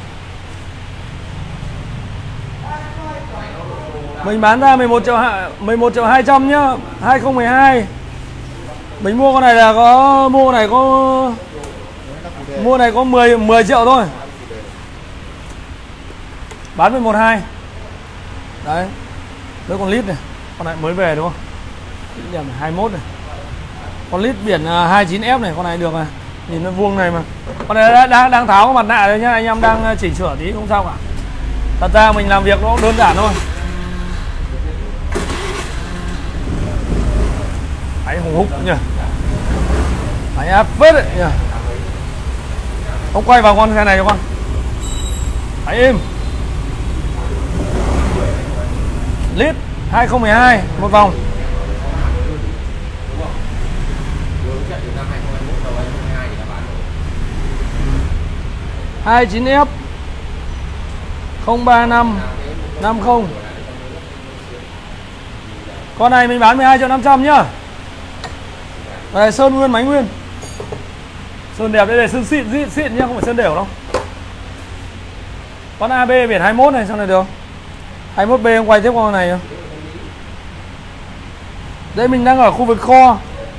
Mình bán ra mười một triệu mười một triệu hai trăm nhá, hai không một hai. Mình mua con này là có mua này có mua này có mười mười triệu thôi. Bán mười một hai. Đấy. Với con lít này, con này mới về đúng không? Điểm hai mươi mốt này. Con lít biển hai mươi chín F này, con này được này. Nhìn nó vuông này mà. Con này đang đang tháo cái mặt nạ rồi nhá, anh em đang chỉnh sửa tí không sao cả. Thật ra mình làm việc nó cũng đơn giản thôi. Máy hùng hục nhỉ. Máy áp phết đấy nhỉ. Không quay vào con xe này cho con. Máy im. Lít hai không một hai, một vòng. hai mươi chín F không ba năm năm không. Con này mình bán mười hai triệu năm trăm nhá. Đây sơn nguyên, máy nguyên. Sơn đẹp đây này, sơn xịn xịn, xịn nhá, không phải sơn đều đâu. Con a bê biển hai mươi mốt này, sao này được? hai mươi mốt B em quay tiếp con này. Đây mình đang ở khu vực kho.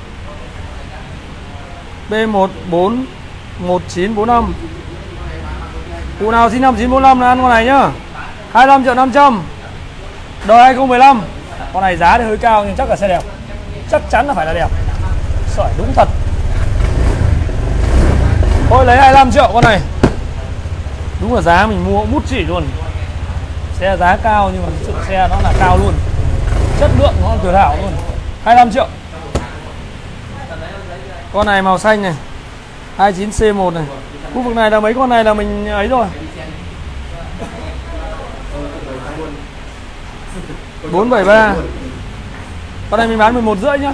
B một bốn một chín bốn năm. Cụ nào sinh năm chín bốn lăm là ăn con này nhá. hai mươi lăm triệu năm trăm. Đời hai không một năm. Con này giá thì hơi cao nhưng chắc là xe đẹp. Chắc chắn là phải là đẹp. Sợi đúng thật. Thôi lấy hai mươi lăm triệu con này. Đúng là giá mình mua bút chỉ luôn. Xe giá cao nhưng mà sự xe nó là cao luôn. Chất lượng nó tuyệt hảo luôn. hai mươi lăm triệu. Con này màu xanh này, hai mươi chín C một này. Khu vực này là mấy con này là mình ấy rồi. bốn bảy ba Con này mình bán mười một rưỡi nhá.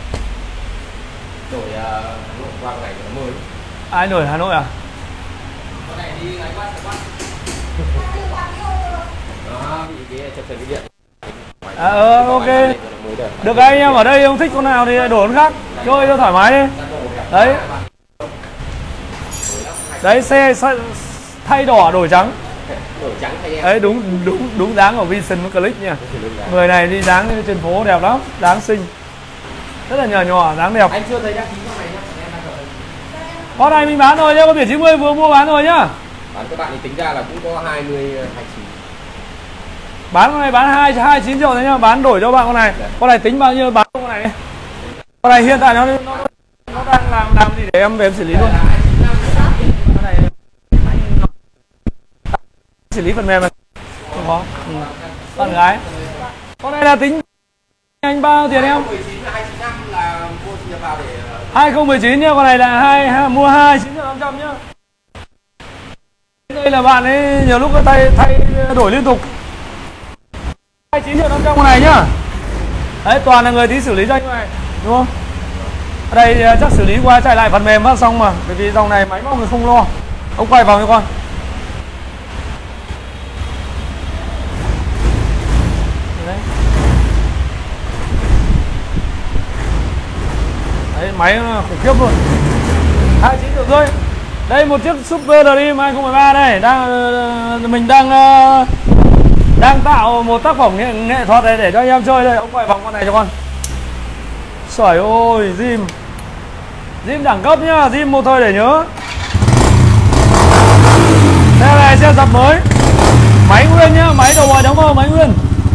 Đổi uh, qua cái này nó mới. Ai đổi Hà Nội à? Con này đi ngay quát quát. Đó, bị cái chập chờn cái điện. À ờ ok. Được anh em ở đây ông thích con nào thì đổi con khác. Chơi cho thoải mái đi. Đấy. Đấy xe thay đỏ đổi trắng. Đổi trắng thay em. Đấy đúng đúng đúng dáng của Vision Click nha. Người này đi dáng trên phố đẹp lắm, dáng xinh. Rất là nhỏ nhỏ, dáng đẹp. Anh chưa thấy đăng ký con này nhá, em đang đợi. Con này mình bán rồi nhá, con biển chín mươi vừa mua bán rồi nhá. Bán các bạn thì tính ra là cũng có hai mươi hai mươi chín. Bán con này bán hai hai chín triệu đấy nhá, bán đổi cho bạn con này. Đấy. Con này tính bao nhiêu bán con này đi. Con này hiện tại nó nó, nó đang làm làm gì để em về em xử lý luôn. Con này xử lý phần mềm này. Không có. Ừ. Con gái. Con này là tính anh bao tiền em? mười chín là hai chín năm là mua chi nhập vào để hai không một chín nhá, con này là hai, hai mua hai chín triệu năm trăm nhá. Đây là bạn ấy nhiều lúc tay thay đổi liên tục. hai chín triệu năm trăm con này nhá. Đấy toàn là người tí xử lý cho anh này, đúng không? Ở đây chắc xử lý qua chạy lại phần mềm phát xong mà, bởi vì dòng này máy móc người không lo. Ông quay vào cho con. Đấy. Đấy máy khủng khiếp luôn. hai chín triệu rưỡi. Đây một chiếc Super Dream hai không một ba đây, đang mình đang đang tạo một tác phẩm nghệ, nghệ thuật này để cho anh em chơi đây. Ông quay vòng con này cho con. Trời ơi, Zim Zim đẳng cấp nhá, Zim một thời để nhớ. Xe này xe dập mới, máy nguyên nhá, máy đầu bò đóng vào máy nguyên.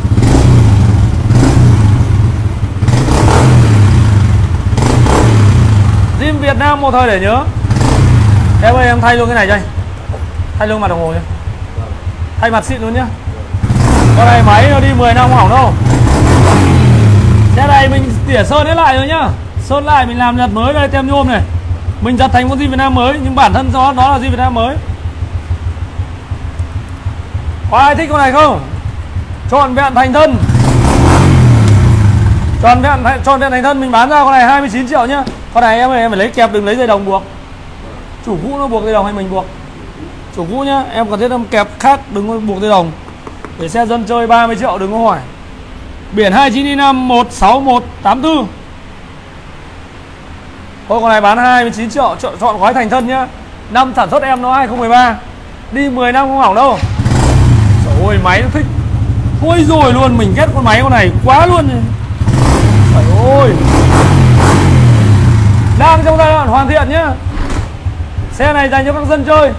Zim Việt Nam một thời để nhớ. Em ơi em thay luôn cái này cho anh. Thay luôn mặt đồng hồ nhá. Thay mặt xịn luôn nhá. Con này máy nó đi mười năm không hỏng đâu. Xe này mình tỉa sơn hết lại rồi nhá. Sơn lại mình làm nhật mới đây, tem nhôm này. Mình giật thành con Zim Việt Nam mới, nhưng bản thân nó đó là Zim Việt Nam mới. Có ai thích con này không? Trọn vẹn thành thân. Trọn vẹn trọn vẹn thành thân mình bán ra con này hai mươi chín triệu nhá. Con này em ơi em phải lấy kẹp, đừng lấy dây đồng buộc. Chủ cũ nó buộc dây đồng hay mình buộc? Chủ cũ nhá, em còn thiết em kẹp khác, đừng có buộc dây đồng. Để xe dân chơi ba mươi triệu đừng có hỏi. Biển hai chín năm một sáu một tám tư. Thôi con này bán hai mươi chín triệu, chọn, chọn gói thành thân nhá. Năm sản xuất em nó hai không một ba. Đi mười năm không hỏng đâu. Trời ơi máy nó thích. Thôi rồi luôn, mình ghét con máy con này quá luôn. Trời ơi. Đang trong giai đoạn hoàn thiện nhá. Xe này dành cho các dân chơi.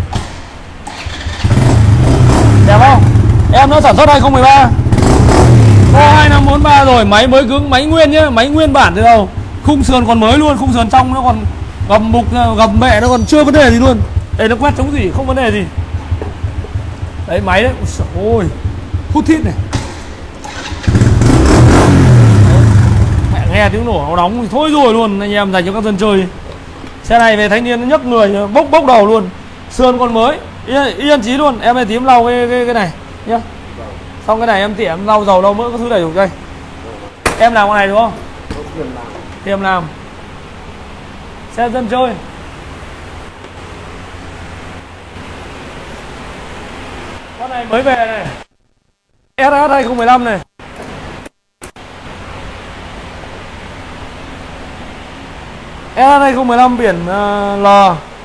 Đẹp không? Em nó sản xuất hai không một ba. Có hai năm bốn ba rồi, máy mới cứng, máy nguyên nhá, máy nguyên bản từ đầu. Khung sườn còn mới luôn, khung sườn trong nó còn gầm mục, gầm mẹ nó còn chưa vấn đề gì luôn. Đây nó quét chống gì, không vấn đề gì. Đấy máy đấy, ôi hút thít này. Mẹ nghe tiếng nổ nó nóng thì thôi rồi luôn, anh em dành cho các dân chơi. Xe này về thanh niên nó nhấc người bốc bốc đầu luôn. Sườn còn mới, yên, yên chí luôn. Em này tím lau cái, cái, cái này nhá. Xong cái này em tỉa em lau dầu lau mỡ các thứ đầy đủ đây. Em làm con này đúng không? Thì em làm. Xe dân chơi. Con này mới về này, ét ét hai không một năm này. ét ét hai không một năm biển uh, L.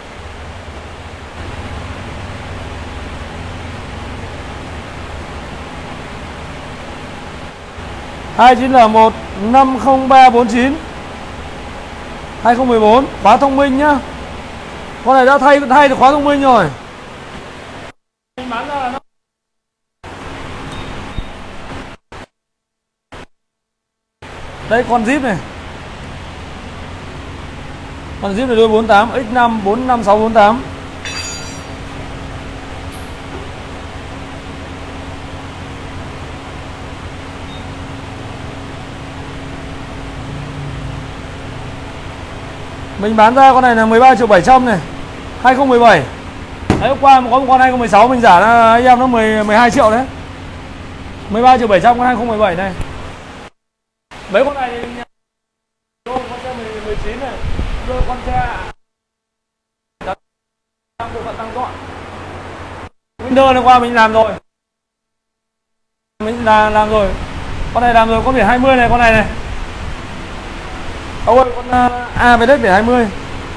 hai chín L một năm không ba bốn chín hai không một bốn. Khóa thông minh nhá. Con này đã thay thay được khóa thông minh rồi. Bán ra là nó... Đây con Jeep này. Con Jeep này đuôi bốn tám X năm bốn năm sáu bốn tám. Mình bán ra con này là mười ba triệu bảy trăm này, hai không một bảy. Đấy hôm qua có một con hai không một sáu mình giả ra anh em nó mười, mười hai triệu đấy. mười ba triệu bảy trăm con hai không một bảy này. Mấy con này thì con xe mười chín này, đưa con xe bộ phận tăng dọn. Mình đưa nó qua mình làm rồi. Mình làm, làm rồi. Con này làm rồi, con biển hai mươi này, con này này. Ông ơi, con A về đất biển hai mươi.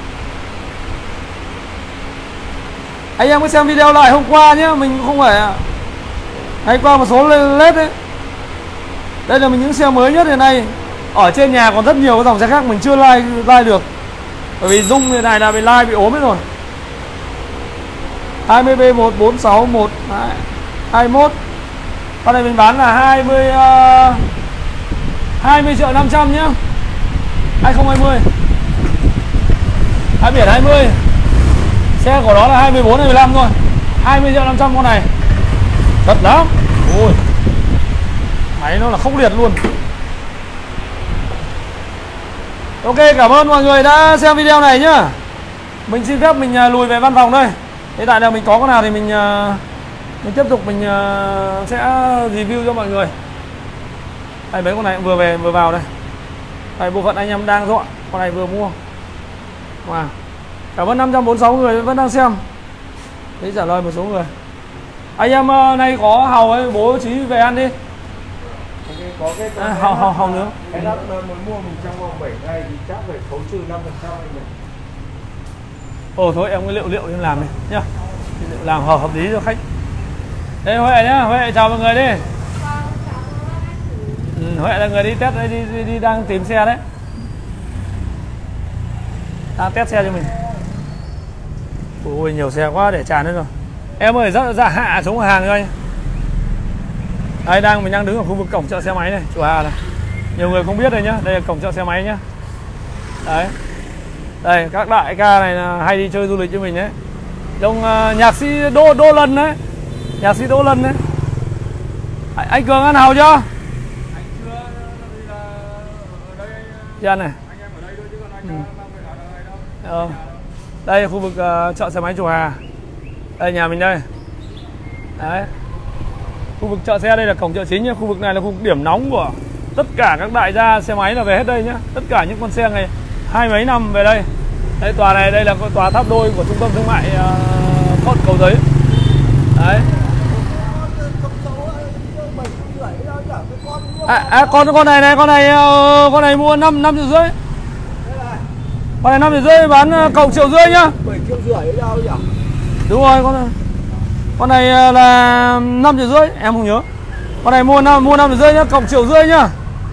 Anh em có xem video lại hôm qua nhé, mình không phải hay qua một số led đấy. Đây là mình những xe mới nhất hiện nay. Ở trên nhà còn rất nhiều cái dòng xe khác mình chưa like, like được. Bởi vì dung như này là bị like, bị ốm hết rồi. hai mươi B một bốn sáu một hai mốt. Con này mình bán là hai mươi uh, hai mươi triệu năm trăm nhá. hai không hai không. Hai biển hai mươi. Xe của nó là hai mươi bốn hai mươi lăm thôi. hai mươi triệu năm trăm con này. Thật lắm. Ôi. Máy nó là khốc liệt luôn. Ok, cảm ơn mọi người đã xem video này nhá. Mình xin phép mình lùi về văn phòng đây. Hiện tại là mình có con nào thì mình mình tiếp tục mình sẽ review cho mọi người. Đây mấy con này vừa về vừa vào đây. Đây bộ phận anh em đang dọn, con này vừa mua. Wow. Cảm ơn năm trăm bốn mươi sáu người vẫn đang xem. Để trả lời một số người. Anh em nay có hàu ấy, bố trí về ăn đi. Có cái à, hàu hàu hàu nữa. Cái đất muốn mua mình trong vòng bảy ngày thì chắc phải khấu trừ năm phần trăm anh nhỉ. Ồ thôi em cái liệu liệu em làm đi nhá. Liệu làm hợp hợp lý cho khách. Đây Huệ nhá, Huệ chào mọi người đi. Ừ, Huệ là người đi test đây, đi, đi, đi đang tìm xe đấy. Đang test xe cho mình. Ôi nhiều xe quá để tràn lên rồi. Em ơi rất dạ hạ xuống hàng cho anh. Đây đang mình đang đứng ở khu vực cổng chợ xe máy này, chủ Hà này. Nhiều người không biết rồi nhá, đây là cổng chợ xe máy nhá. Đấy. Đây các đại ca này là hay đi chơi du lịch cho mình đấy. Đông uh, nhạc sĩ Đô Đô Lân đấy. Nhạc sĩ Đô Lân đấy. À, anh Cường ăn hàu chưa? Anh chưa, vì là ở đây Dân này. Anh em ở đây thôi chứ còn anh ừ. Đang phải ở đây đâu. Ờ. Đây là khu vực uh, chợ xe máy Chùa Hà. Đây nhà mình đây. Đấy. Khu vực chợ xe đây là cổng chợ chính nhá, khu vực này là khu vực điểm nóng của tất cả các đại gia xe máy là về hết đây nhá. Tất cả những con xe này hai mấy năm về đây. Đây tòa này đây là tòa tháp đôi của trung tâm thương mại uh, Cầu Giấy. Đấy. À, à con con này này, con này uh, con này mua năm năm triệu rưỡi. Con này năm triệu rưỡi bán uh, cộng triệu rưỡi nhá. bảy triệu rưỡi đâu nhỉ? Đúng rồi, con này. Con này uh, là năm triệu rưỡi, em không nhớ. Con này mua năm mua năm triệu rưỡi nhá, cộng triệu rưỡi nhá.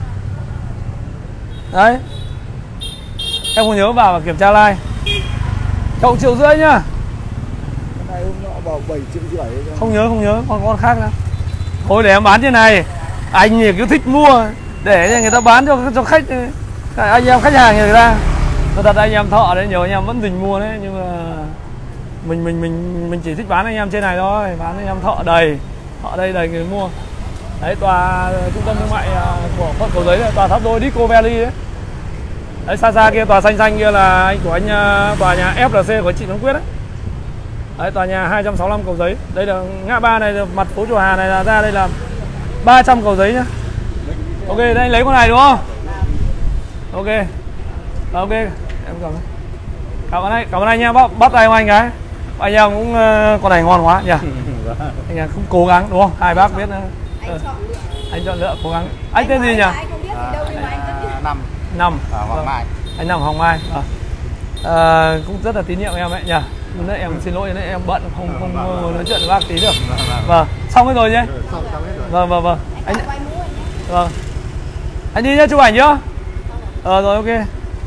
Đấy. Em không nhớ vào và kiểm tra like. Cộng triệu rưỡi nhá. Cái này hôm nọ bảo bảy triệu rưỡi. Không nhớ không nhớ, con con khác nữa. Thôi để em bán trên này. Anh thì cứ thích mua để cho người ta bán cho cho khách, anh em khách hàng người ta. Thật thật anh em thợ đấy, nhiều anh em vẫn dình mua đấy, nhưng mà mình mình mình mình chỉ thích bán anh em trên này thôi, bán anh em thợ đầy, thợ đây đầy người mua. Đấy tòa trung tâm thương mại của quận Cầu Giấy này, tòa tháp đôi Disco Valley đấy. Đấy xa xa kia tòa xanh xanh kia là anh của anh, tòa nhà ép lờ xê của chị Văn Quyết đấy. Đấy tòa nhà hai trăm sáu mươi lăm Cầu Giấy. Đây là ngã ba này, mặt phố Chùa Hà này là ra đây là ba trăm Cầu Giấy nhá. Ok, đây anh lấy con này đúng không? Ok. Ok, em cảm ơn. Cảm ơn anh, cảm ơn anh nha, bắt, bắt tay của anh cái. Anh em cũng uh, con này ngon quá nhỉ. Anh em cũng cố gắng đúng không? Hai bác biết. Uh, anh, chọn anh chọn lựa cố gắng. Anh, anh tên gì nhỉ? Anh không biết gì đâu nhưng mà anh rất biết. Năm. Năm. Ở Hoàng Mai. Anh Năm Hoàng Mai. À. À, cũng rất là tín nhiệm em ấy nhỉ. Lúc nãy em xin lỗi, nãy em bận không không vâng, nói chuyện với bác tí được. Vâng, vâng. Xong hết rồi nhé. Xong, xong hết rồi. Vâng vâng vâng. Anh vâng. Anh đi nhá, chụp ảnh nhá. Ờ rồi ok.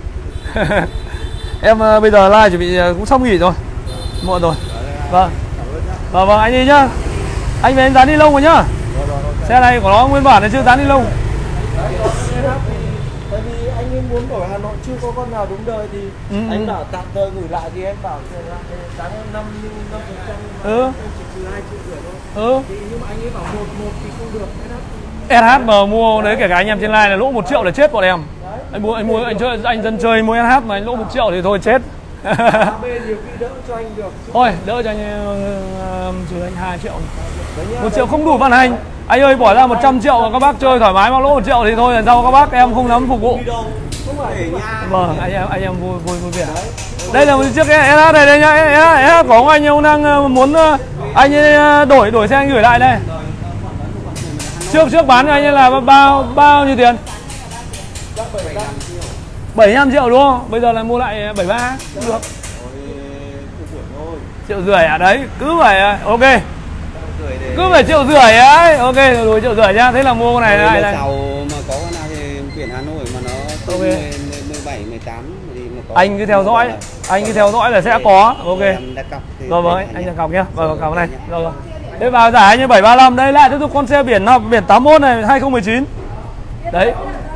Em uh, bây giờ live chuẩn bị uh, cũng xong nghỉ rồi. Muộn rồi. Vâng. Vâng vâng anh đi nhá. Anh về anh dán ni lông rồi nhá. Xe này của nó nguyên bản này chưa dán ni lông. Tại vì anh ấy muốn ở Hà Nội chưa có con nào đúng đời thì ừ, anh bảo tạm thời gửi lại thì em bảo dán năm năm phần trăm. Ừ. Chỉ trừ hai triệu rưỡi thôi. Ừ. Thì nhưng mà anh ấy bảo một một thì không được. ét hát mà mua đấy kể cả anh em trên live là lỗ một triệu là chết bọn em. Đấy. Anh mua anh mua anh chơi anh dân chơi mua ét hát mà anh lỗ một triệu thì thôi chết. Bên nhiều khi đỡ cho anh được. Thôi đỡ cho anh uh, trừ anh hai triệu. Một triệu không đủ vận hành. Anh ơi bỏ ra một trăm triệu mà các bác chơi thoải mái mà lỗ một triệu thì thôi, lần sau các bác em không dám phục vụ. Vâng, anh em anh em vui vui vui vẻ. Đây là một chiếc ét hát này đây nhá, ét hát của anh ông đang muốn anh ấy đổi đổi xe anh gửi lại đây. Trước trước bán cho anh ấy là bao bao nhiêu tiền? bảy mươi lăm triệu đúng không? Bây giờ là mua lại bảy mươi ba được. Triệu rưỡi à? Đấy, cứ phải ok. Cứ phải triệu rưỡi ấy. Ok, rồi triệu rưỡi nhá. Thế là mua con này lại này. Mà có con nào thì biển Hà Nội mà nó từ okay. mười bảy, mười tám thì mà có. Anh cứ theo dõi, anh cứ theo dõi là sẽ có. Ok. Rồi rồi, anh đặt cọc nhá. Rồi cọc này. Rồi rồi. Thế vào giải anh như bảy ba lăm đây lại tiếp tục con xe biển nào biển tám mốt này hai không một chín. Đấy.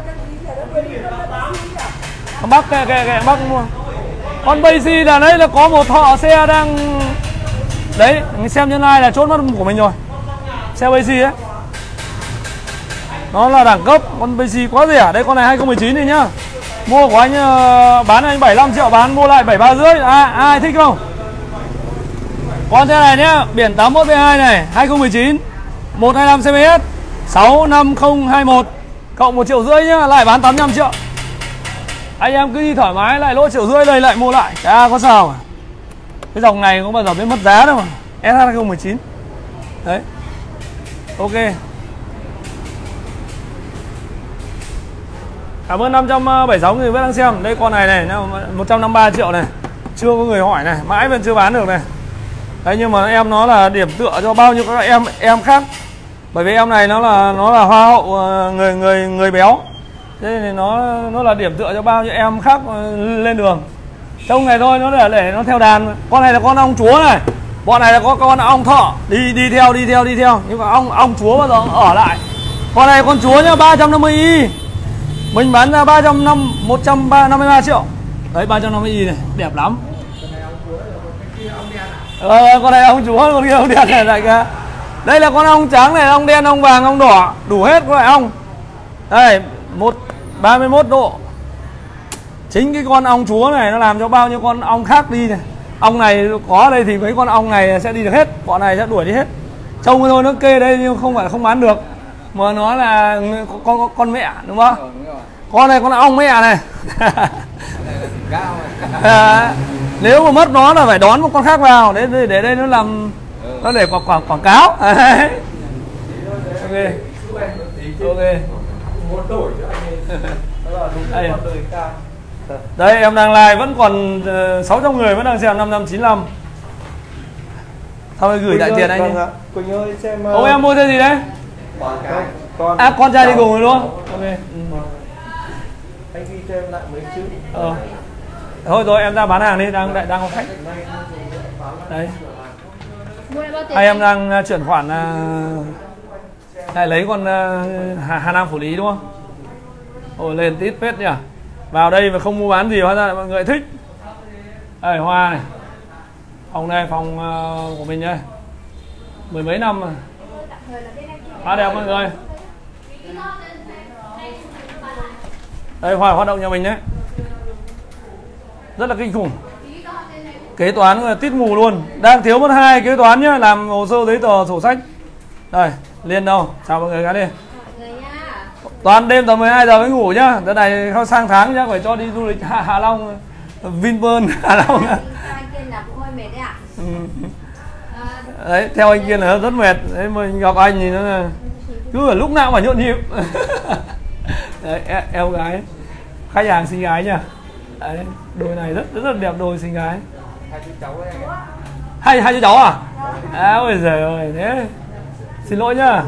Bắc kệ kệ kệ Bắc mua. Con Basie là đấy là có một thọ xe đang đấy, xem nhân lai là chốt mất của mình rồi. Xe Basie ấy. Nó là đẳng cấp, con Basie quá rẻ. Đây con này hai không một chín này nhá. Mua của anh uh, bán anh bảy mươi lăm triệu bán mua lại bảy mươi ba rưỡi. À, ai thích không? Con xe này nhá, biển tám mốt B hai này, hai không một chín, một hai năm xê em ét, sáu năm không hai mốt cộng một triệu rưỡi nhá, lại bán tám mươi lăm triệu. Anh em cứ đi thoải mái lại lỗ triệu rưỡi đây lại mua lại. Chả có sao mà. Cái dòng này không bao giờ biết mất giá đâu mà. ét hát hai không một chín. Đấy. Ok. Cảm ơn năm trăm bảy mươi sáu người vẫn đang xem. Đây con này này, một trăm năm mươi ba triệu này. Chưa có người hỏi này, mãi vẫn chưa bán được này. Đấy, nhưng mà em nó là điểm tựa cho bao nhiêu các em em khác. Bởi vì em này nó là nó là hoa hậu người người người béo. Thế thì nó nó là điểm tựa cho bao nhiêu em khác lên đường. Trông này thôi, nó để để nó theo đàn. Con này là con ong chúa này. Bọn này là có con ong thọ, đi đi theo đi theo đi theo. Nhưng mà ong ong chúa bao giờ ở lại. Con này con chúa nhá, ba trăm năm mươi i. Mình bán ra ba trăm năm một trăm năm mươi ba triệu. Đấy, ba trăm năm mươi i này, đẹp lắm. Ờ, con này ong chúa, con kia ong đen này đại ca. Đây là con ong trắng này, ong đen, ong vàng, ong đỏ, đủ hết các loại ong. Đây, một ba mươi mốt độ. Chính cái con ong chúa này nó làm cho bao nhiêu con ong khác đi này. Ong này có ở đây thì mấy con ong này sẽ đi được hết, bọn này sẽ đuổi đi hết. Trông thôi nó kê đây nhưng không phải là không bán được, mà nó là con con, con mẹ đúng không? Con này con ong mẹ này. À, nếu mà mất nó là phải đón một con khác vào để để, để đây nó làm nó để quảng quảng quảng cáo. Ok. Ok. Đây. Đây em đang live vẫn còn uh, sáu trăm người vẫn đang xem năm trăm chín mươi lăm. Thôi gửi đại tiền anh. Vâng Quỳnh ơi xem. Ô em mua cái gì đấy? Con. À con trai đi cùng rồi luôn. Ok. Ừ. Anh ghi cho em lại mấy chữ. Ờ. Thôi rồi em ra bán hàng đi, đang đang có khách. Đấy. Hai em đang chuyển khoản uh, lại lấy con uh, Hà, Hà Nam Phủ Lý đúng không? Ôi lên tít phết nhỉ. Vào đây mà không mua bán gì hóa ra mọi người thích. Đây hoa này. Phòng này phòng uh, của mình đây. Mười mấy năm rồi. Hoa đẹp mọi người. Đây hoa hoạt động nhà mình đấy. Rất là kinh khủng. Kế toán là tít mù luôn. Đang thiếu mất hai kế toán nhá, làm hồ sơ giấy tờ sổ sách. Đây, Liên đâu? Chào mọi người cái đi. Toàn đêm tầm mười hai giờ mới ngủ nhá. Đợt này sang tháng nhá, phải cho đi du lịch Hạ, Hạ Long, Vinpearl, Hạ Long. Ừ. Đấy, theo anh Kiên là rất mệt. Đấy, mình gặp anh thì nó là cứ ở lúc nào mà nhộn nhịp. Đấy, em gái. Khách hàng xinh gái nhá. Đấy, đôi này rất rất là đẹp, đôi xinh gái. Hai chú cháu ấy. Hai hai chú cháu à? À ôi giời ơi, thế. Xin lỗi nhá.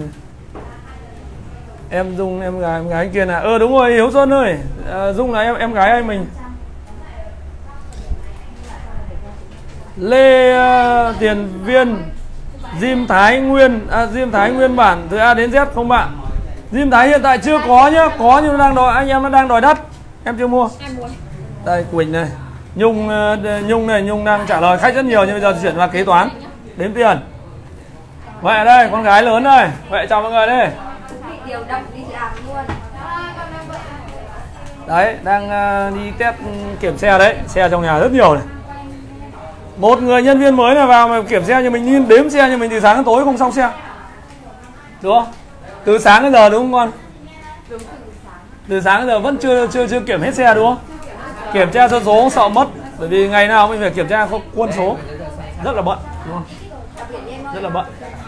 Em Dung em gái em gái anh kia là ơ ừ, đúng rồi Hiếu Xuân ơi. À, Dung là em em gái anh mình. Lê uh, Tiền Viên, Diêm Thái Nguyên, à, Diêm Thái Nguyên bản từ A đến Z không bạn. Diêm Thái hiện tại chưa có nhá, có nhưng đang đòi, anh em nó đang đòi đất. Em chưa mua. Em muốn. Đây Quỳnh này. Nhung uh, Nhung này, Nhung đang trả lời khách rất nhiều nhưng bây giờ chuyển vào kế toán, đếm tiền. Vậy ở đây con gái lớn đây. Vậy chào mọi người đây. Đấy, đang uh, đi test kiểm xe đấy, xe trong nhà rất nhiều này. Một người nhân viên mới này vào mà kiểm xe như mình, đếm xe như mình từ sáng đến tối không xong xe. đúng không? Từ sáng đến giờ đúng không con? Từ sáng đến giờ vẫn chưa chưa chưa kiểm hết xe đúng không? Kiểm tra cho số sợ mất, bởi vì ngày nào mình phải kiểm tra quân số, rất là bận đúng không? Rất là bận.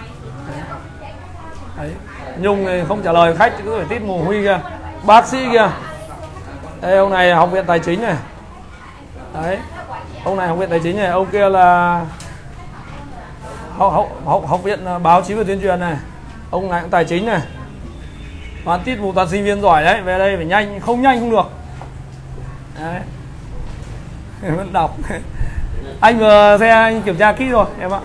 Đấy. Nhung thì không trả lời khách cứ phải tít mồ Huy kìa, bác sĩ kìa. Đây ông này học viện tài chính này. Đấy. Ông này học viện tài chính này, ông kia là học học học, học viện báo chí và tuyên truyền này. Ông này cũng tài chính này. Toàn tít mù toàn sinh viên giỏi đấy, về đây phải nhanh, không nhanh không được. Đấy. Vẫn đọc. Anh vừa xe anh kiểm tra kỹ rồi em ạ.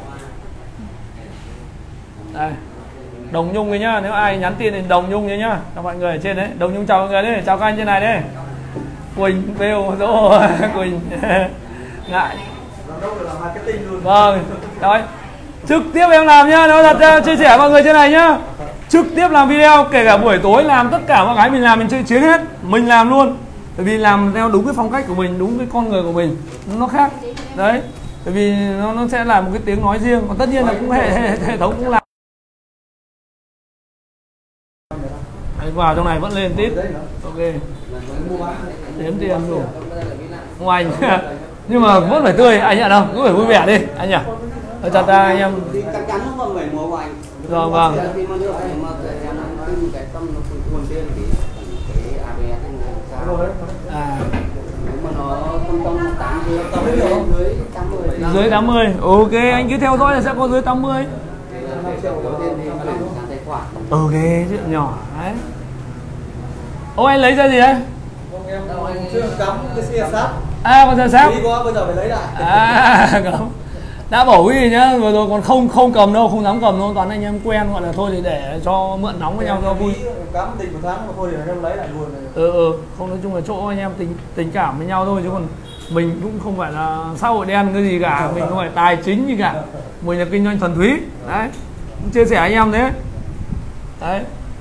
Đây. Đồng Nhung ấy nhá, nếu ai nhắn tin thì Đồng Nhung ấy nhá, cho mọi người ở trên đấy. Đồng Nhung chào mọi người đấy, chào các anh trên này đấy. Quỳnh, Bêu, Dỗ, Quỳnh. Ngại. Vâng, đấy. Trực tiếp em làm nhá, nó thật chia sẻ mọi người trên này nhá. Trực tiếp làm video, kể cả buổi tối làm tất cả mọi cái mình làm mình chơi chiến hết, mình làm luôn. Bởi vì làm theo đúng cái phong cách của mình, đúng cái con người của mình, nó khác. Đấy. Bởi vì nó nó sẽ là một cái tiếng nói riêng, còn tất nhiên là cũng hệ hệ, hệ thống cũng làm. Đấy, vào trong này vẫn lên tít. Ok. Đếm tiền đủ. Không anh. Nhưng mà vẫn phải tươi, anh nhận không? Cũng phải vui vẻ đi, anh nhỉ? Ở chặt ra anh em. Chắc chắn không còn phải mua của anh. Rồi vâng. Khi mà nữa anh mà em ăn cái tâm nó cuồn tiền cái cái a bê ét sao. À. Nếu mà nó không trong tám mươi tám mươi dưới tám mươi. Dưới tám mươi. Ok, anh cứ theo dõi là sẽ có dưới tám mươi. Ok, chuyện nhỏ đấy. Ô anh lấy ra gì đấy? Em chưa cắm cái xe sắt. À con xe sắt. Đi qua bây giờ phải lấy lại. À cắm. Đã bảo Huy nhá, vừa rồi còn không không cầm đâu, không dám cầm đâu, toàn anh em quen gọi là thôi thì để cho mượn nóng với nhau cho vui. Cắm tình một tháng mà thôi thì em lấy lại luôn. Ừ ừ, không nói chung là chỗ anh em tình tình cảm với nhau thôi, chứ còn mình cũng không phải là xã hội đen cái gì cả, mình không phải tài chính gì cả, mình là kinh doanh thuần túy. Đấy, cũng chia sẻ anh em thế. Đấy.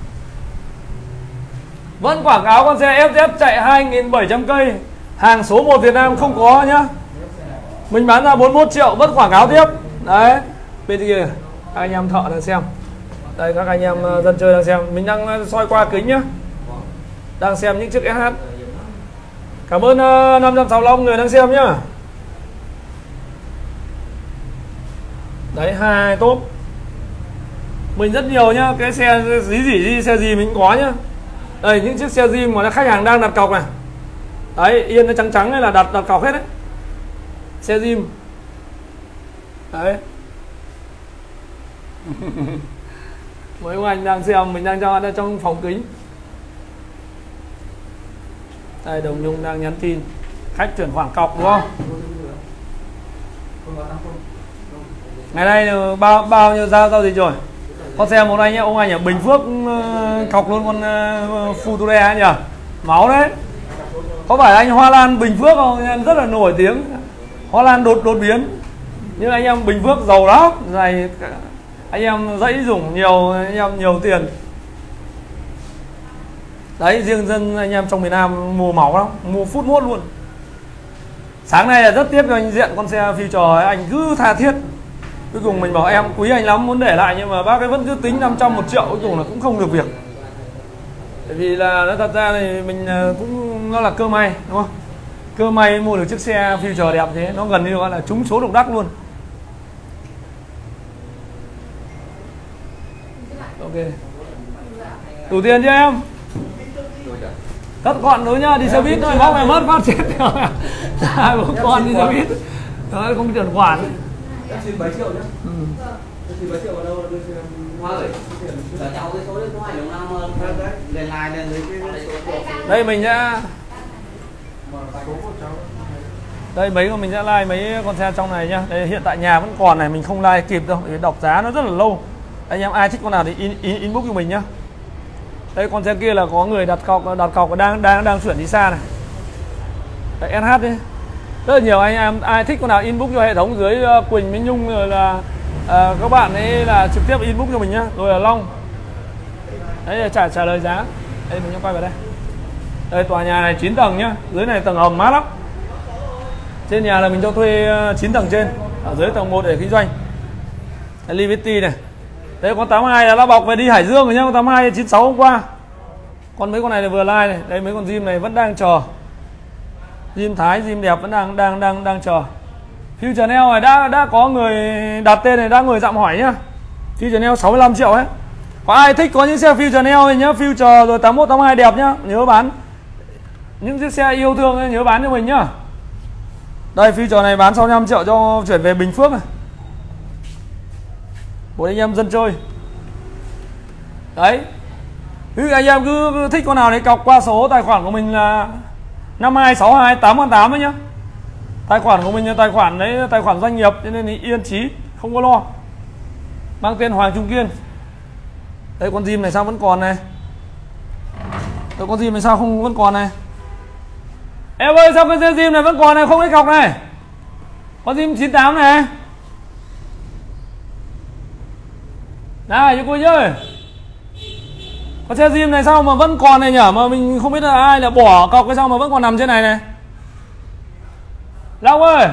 Vẫn quảng cáo con xe ép dét chạy hai nghìn bảy trăm cây, hàng số một Việt Nam không có nhá. Mình bán ra bốn mươi mốt triệu vẫn quảng cáo tiếp. Đấy. Bên kia các anh em thợ đang xem. Đây các anh em dân chơi đang xem. Mình đang soi qua kính nhá. Đang xem những chiếc ét hát. Cảm ơn năm trăm sáu mươi lăm người đang xem nhá. Đấy, hai top. Mình rất nhiều nhá, cái xe gì gì gì xe gì mình cũng có nhá. Đây những chiếc xe gì mà khách hàng đang đặt cọc này. Đấy, yên nó trắng trắng này là đặt đặt cọc hết đấy. Xe Jim. Đấy. Mấy ông anh đang xem, mình đang cho trong phòng kính. Đây Đồng Nhung đang nhắn tin khách chuyển khoản cọc đúng không? Ngày nay bao bao nhiêu giao giao dịch rồi? Con xe một anh nhé, ông anh ở Bình Phước uh, cọc luôn con uh, Future nhỉ? Máu đấy. Có phải anh Hoa Lan Bình Phước không? Anh rất là nổi tiếng. Hoa Lan đột đột biến. Nhưng anh em Bình Phước giàu lắm. Này anh em dãy dùng nhiều, anh em nhiều tiền. Đấy, riêng dân anh em trong miền Nam mua máu lắm, mua phút mốt luôn. Sáng nay là rất tiếc cho anh Diện con xe Future ấy, anh cứ tha thiết. Cuối cùng mình bảo em quý anh lắm muốn để lại, nhưng mà bác ấy vẫn cứ tính năm trăm một triệu, cuối cùng là cũng không được việc. Bởi vì là nó thật ra thì mình cũng nó là cơ may đúng không? Cơ may mua được chiếc xe Future đẹp thế, nó gần như gọi là trúng số độc đắc luôn. Ok. Đủ tiền cho em. Cất gọn đối nhá, đi xe buýt thôi, bác mày mất phát chết rồi. Hai bố con đi xe buýt. Đó, không chuyển khoản. Em xin bảy triệu nhé. Ừ. Em xin bảy triệu ở đâu đưa cho em. Hoa ơi, là cháu cái số đấy có hai đồng năm hơn. Lên lại lên lấy cái Đây mình nhá. Đây mấy con mình sẽ like mấy con xe trong này nhá. Đây hiện tại nhà vẫn còn này, mình không like kịp đâu, để đọc giá nó rất là lâu. Anh em ai thích con nào thì in, in, inbox cho mình nhá. Đây con xe kia là có người đặt cọc đặt cọc đang đang đang chuyển đi xa này. Đấy, ét hát đi. Rất là nhiều anh em ai thích con nào inbox cho hệ thống dưới uh, Quỳnh với Nhung, rồi là uh, các bạn ấy là trực tiếp inbox cho mình nhá. Rồi là Long. Đấy là trả trả lời giá. Đây mình quay vào đây. Đây tòa nhà này chín tầng nhá, dưới này tầng hầm mát lắm. Trên nhà là mình cho thuê chín tầng trên, ở dưới tầng một để kinh doanh. Liberty này. Đây con tám hai là nó bọc về đi Hải Dương rồi nhá, con tám hai chín sáu hôm qua. Còn mấy con này là vừa like này, đây mấy con zim này vẫn đang chờ. Zim Thái, zim đẹp vẫn đang đang đang đang chờ. Future Nail này đã đã có người đặt tên này, đã người dặm hỏi nhá. Future Nail sáu mươi lăm triệu ấy. Có ai thích có những xe Future Nail này nhá, Future rồi tám mốt tám hai đẹp nhá, nhớ bán. Những chiếc xe yêu thương ấy, nhớ bán cho mình nhá. Đây Future này bán sáu mươi lăm triệu cho chuyển về Bình Phước này. Bộ anh em dân chơi. Đấy. Ví anh em cứ, cứ thích con nào đấy cọc qua số tài khoản của mình là năm hai sáu hai tám một tám ấy nhá. Tài khoản của mình là tài khoản đấy, tài khoản doanh nghiệp cho nên yên chí, không có lo. Mang tên Hoàng Trung Kiên. Đây con zim này sao vẫn còn này. Đây con zim này sao không vẫn còn này. Em ơi sao cái zim này vẫn còn này, không lấy cọc này. Con zim chín tám này. Này chú cô ơi. Con xe zim này sao mà vẫn còn này nhở, mà mình không biết là ai là bỏ cọc cái sao mà vẫn còn nằm trên này này. Long ơi.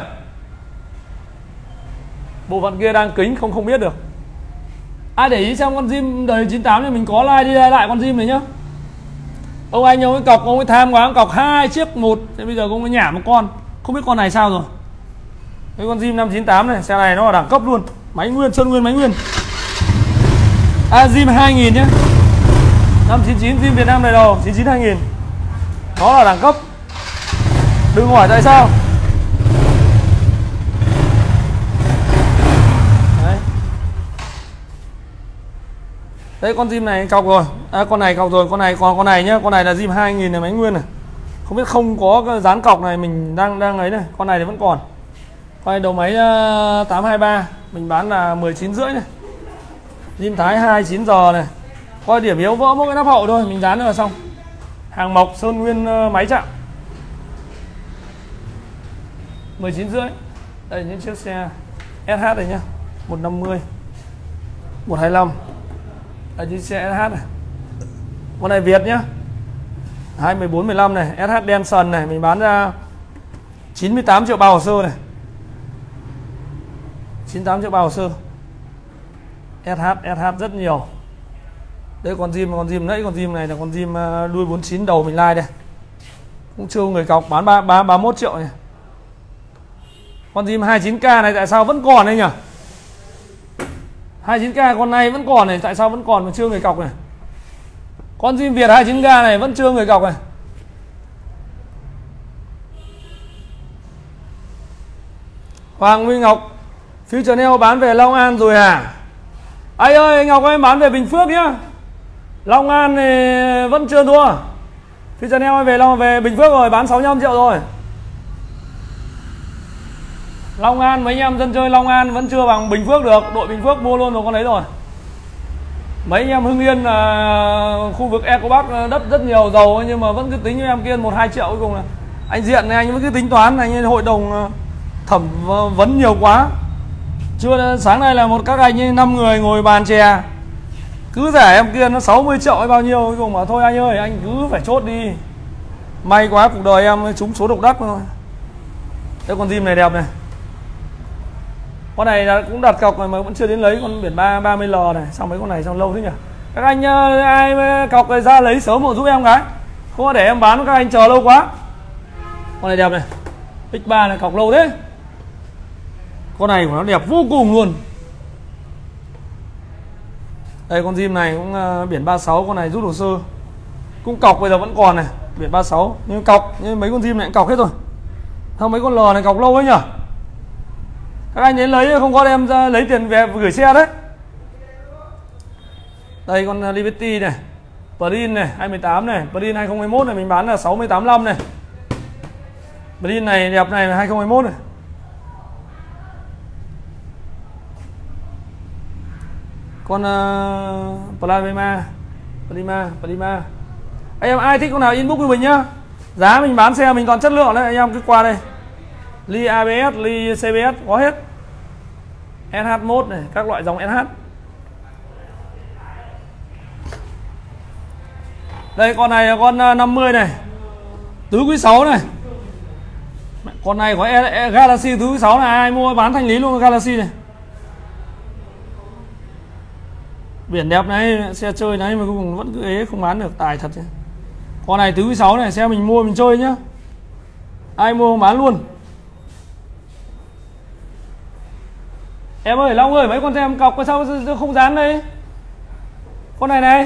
Bộ phận kia đang kính không không biết được. Ai để ý xem con zim đời chín tám này mình có like đi lại con zim này nhá. Ông anh ông ấy cọc, ông ấy tham quá, ông cọc hai chiếc một. Thế bây giờ ông ấy nhả một con. Không biết con này sao rồi. Cái con zim năm chín tám này, xe này nó là đẳng cấp luôn. Máy nguyên, sơn nguyên, máy nguyên. À zim hai nghìn nhá. Năm chín chín zim Việt Nam này đầu, chín chín hai nghìn. Nó là đẳng cấp. Đừng hỏi tại sao. Đấy. Đấy con zim này cọc rồi. À, con này cọc rồi, con này còn con này nhá, con này là zim hai nghìn này, máy nguyên này. Không biết không có cái dán cọc này mình đang đang ấy này, con này thì vẫn còn. Con này đầu máy uh, tám hai ba, mình bán là mười chín rưỡi này. Zim Thái hai chín giờ này. Coi điểm yếu vỡ mỗi cái nắp hậu thôi, mình dán nữa là xong. Hàng mộc sơn nguyên uh, máy chạm. mười chín rưỡi. Đây những chiếc xe ét hát này nhá. một năm mươi, một hai lăm. Đây chiếc xe ét hát này. Con này Việt nhá. hai mươi bốn mười lăm này, ét hát Denson này, mình bán ra chín mươi tám triệu bao hồ sơ này. chín mươi tám triệu bao hồ sơ. ét hát ét hát rất nhiều. Đây con zim, con zim nãy con zim này là con zim đuôi bốn mươi chín đầu mình like đây. Cũng chưa người cọc, bán ba ba ba mươi mốt triệu này. Con zim hai mươi chín K này tại sao vẫn còn đây nhỉ? hai mươi chín K con này vẫn còn này, tại sao vẫn còn mà chưa người cọc này? Con zim Việt hai mươi chín K này vẫn chưa người cọc này. Hoàng Huy Ngọc, Future Nail bán về Long An rồi à? Anh ơi, anh Ngọc ơi, bán về Bình Phước nhá. Long An thì vẫn chưa thua. Future Nail về Long về Bình Phước rồi, bán sáu mươi lăm triệu rồi. Long An mấy anh em dân chơi Long An vẫn chưa bằng Bình Phước được. Đội Bình Phước mua luôn rồi con đấy rồi. Mấy anh em Hưng Yên là khu vực Eco Park đất rất nhiều dầu, nhưng mà vẫn cứ tính cho em kia một hai triệu cuối cùng là anh Diện này anh vẫn cứ tính toán, anh ấy hội đồng thẩm vấn nhiều quá. Chưa sáng nay là một các anh ấy năm người ngồi bàn chè, cứ rẻ em kia nó sáu mươi triệu hay bao nhiêu, cuối cùng mà thôi anh ơi anh cứ phải chốt đi. May quá cuộc đời em trúng số độc đắc thôi. Đây con zim này đẹp này. Con này là cũng đặt cọc rồi mà vẫn chưa đến lấy. Con biển ba ba mươi L này. Sao mấy con này sao lâu thế nhỉ? Các anh ai cọc này ra lấy sớm một giúp em cái. Không có để em bán các anh chờ lâu quá. Con này đẹp này. ích ba này cọc lâu thế. Con này của nó đẹp vô cùng luôn. Đây con zim này cũng uh, biển ba mươi sáu. Con này rút hồ sơ. Cũng cọc bây giờ vẫn còn này. Biển ba mươi sáu. Nhưng cọc, nhưng mấy con zim này cũng cọc hết rồi. Không mấy con L này cọc lâu ấy nhỉ? Các anh đến lấy không có đem ra lấy tiền về gửi xe đấy. Đây con Liberty này, Prin này hai mươi tám này, Prin hai không hai mốt này mình bán là sáu mươi tám lăm này. Prin này đẹp này là hai không hai mốt này. Con uh, Prima, Prima, Prima. Anh em ai thích con nào inbox với mình nhá. Giá mình bán xe mình còn chất lượng đấy, anh em cứ qua đây. Ly a bê ét, ly xê bê ét có hết. ét hát một này, các loại dòng ét hát. Đây con này là con năm mươi này. Tứ quý sáu này. Con này có e, e, Galaxy tứ quý sáu này, ai mua bán thanh lý luôn Galaxy này. Biển đẹp này, xe chơi này mà cuối cùng vẫn cứ ế không bán được, tài thật chứ. Con này thứ sáu này, xe mình mua mình chơi nhá. Ai mua không bán luôn. Em ơi, Long ơi, mấy con em cọc sao không dán đây? Con này này.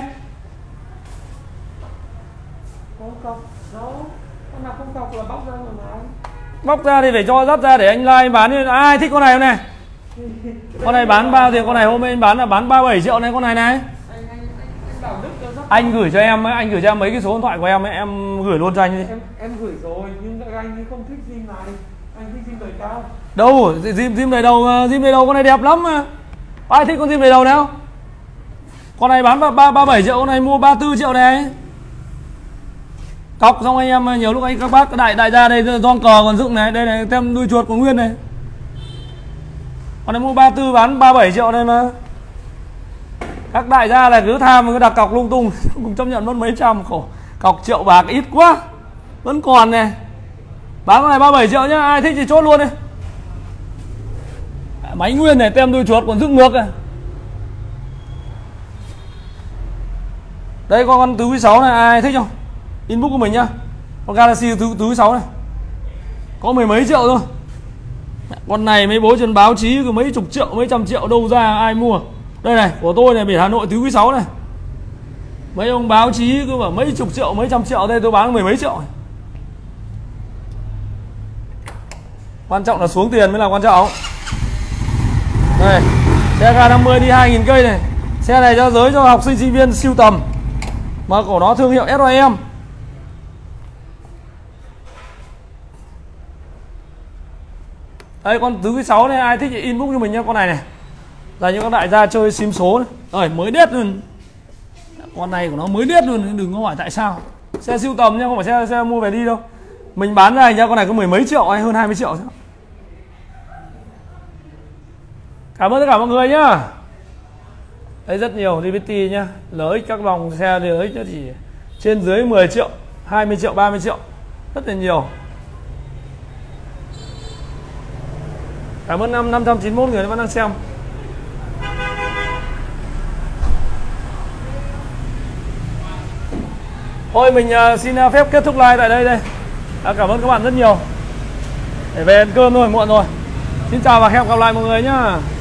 Không cọc, đâu. Con nào không cọc là bóc ra rồi mà anh. Bóc ra thì phải cho dắt ra để anh like bán đi. Ai thích con này không này? Con này bán bao tiền? Con này hôm nay anh bán là bán ba mươi bảy triệu này, con này này. Anh gửi cho em ấy, anh gửi cho em mấy cái số điện thoại của em ấy, em gửi luôn cho anh đi. Em em gửi rồi nhưng anh không thích zin này. Anh thích zin đời cao. Đâu, zin zin đời đầu, zin đời đầu con này đẹp lắm mà. Ai thích con zin đời đầu này không? Con này bán ba mươi bảy triệu, con này mua ba mươi tư triệu này. Cọc xong anh em nhiều lúc anh các bác đại đại gia đây giòn cò còn dựng này, đây này tem đuôi chuột của nguyên này. Con này mua ba mươi tư bán ba mươi bảy triệu đây mà. Các đại gia là cứ tham cứ đặt cọc lung tung cũng chấp nhận mất mấy trăm, khổ. Cọc triệu bạc ít quá. Vẫn còn này. Bán con này ba mươi bảy triệu nhá, ai thích thì chốt luôn đi. Máy nguyên này, tem đuôi chuột còn dựng ngược này. Đây con con thứ sáu này, ai thích không? Inbox của mình nhá. Con Galaxy thứ thứ sáu này. Có mười mấy triệu thôi. Con này mấy bố trên báo chí cứ mấy chục triệu, mấy trăm triệu đâu ra ai mua. Đây này, của tôi này, biển Hà Nội thứ sáu này. Mấy ông báo chí cứ bảo mấy chục triệu, mấy trăm triệu, đây tôi bán mười mấy triệu. Quan trọng là xuống tiền mới là quan trọng. Đây, xe K năm mươi đi hai nghìn cây này. Xe này cho giới cho học sinh sinh viên sưu tầm. Mà của nó thương hiệu ét rờ em. Đây con thứ sáu này, ai thích thì inbox cho mình nhá, con này này. Là những các đại gia chơi sim số này. Rồi mới đét luôn. Con này của nó mới đét luôn, đừng có hỏi tại sao. Xe sưu tầm nha, không phải xe xe mua về đi đâu. Mình bán ra nhá, con này có mười mấy triệu hay hơn hai mươi triệu. Cảm ơn tất cả mọi người nhá. Đấy rất nhiều đê vê tê nhá. Lợi ích các vòng xe lợi ích thì trên dưới mười triệu, hai mươi triệu, ba mươi triệu. Rất là nhiều. Cảm ơn năm trăm chín mươi mốt người vẫn đang xem. Thôi mình uh, xin uh, phép kết thúc live tại đây đây. À, cảm ơn các bạn rất nhiều. Để về ăn cơm thôi, muộn rồi. Xin chào và hẹn gặp lại mọi người nhá.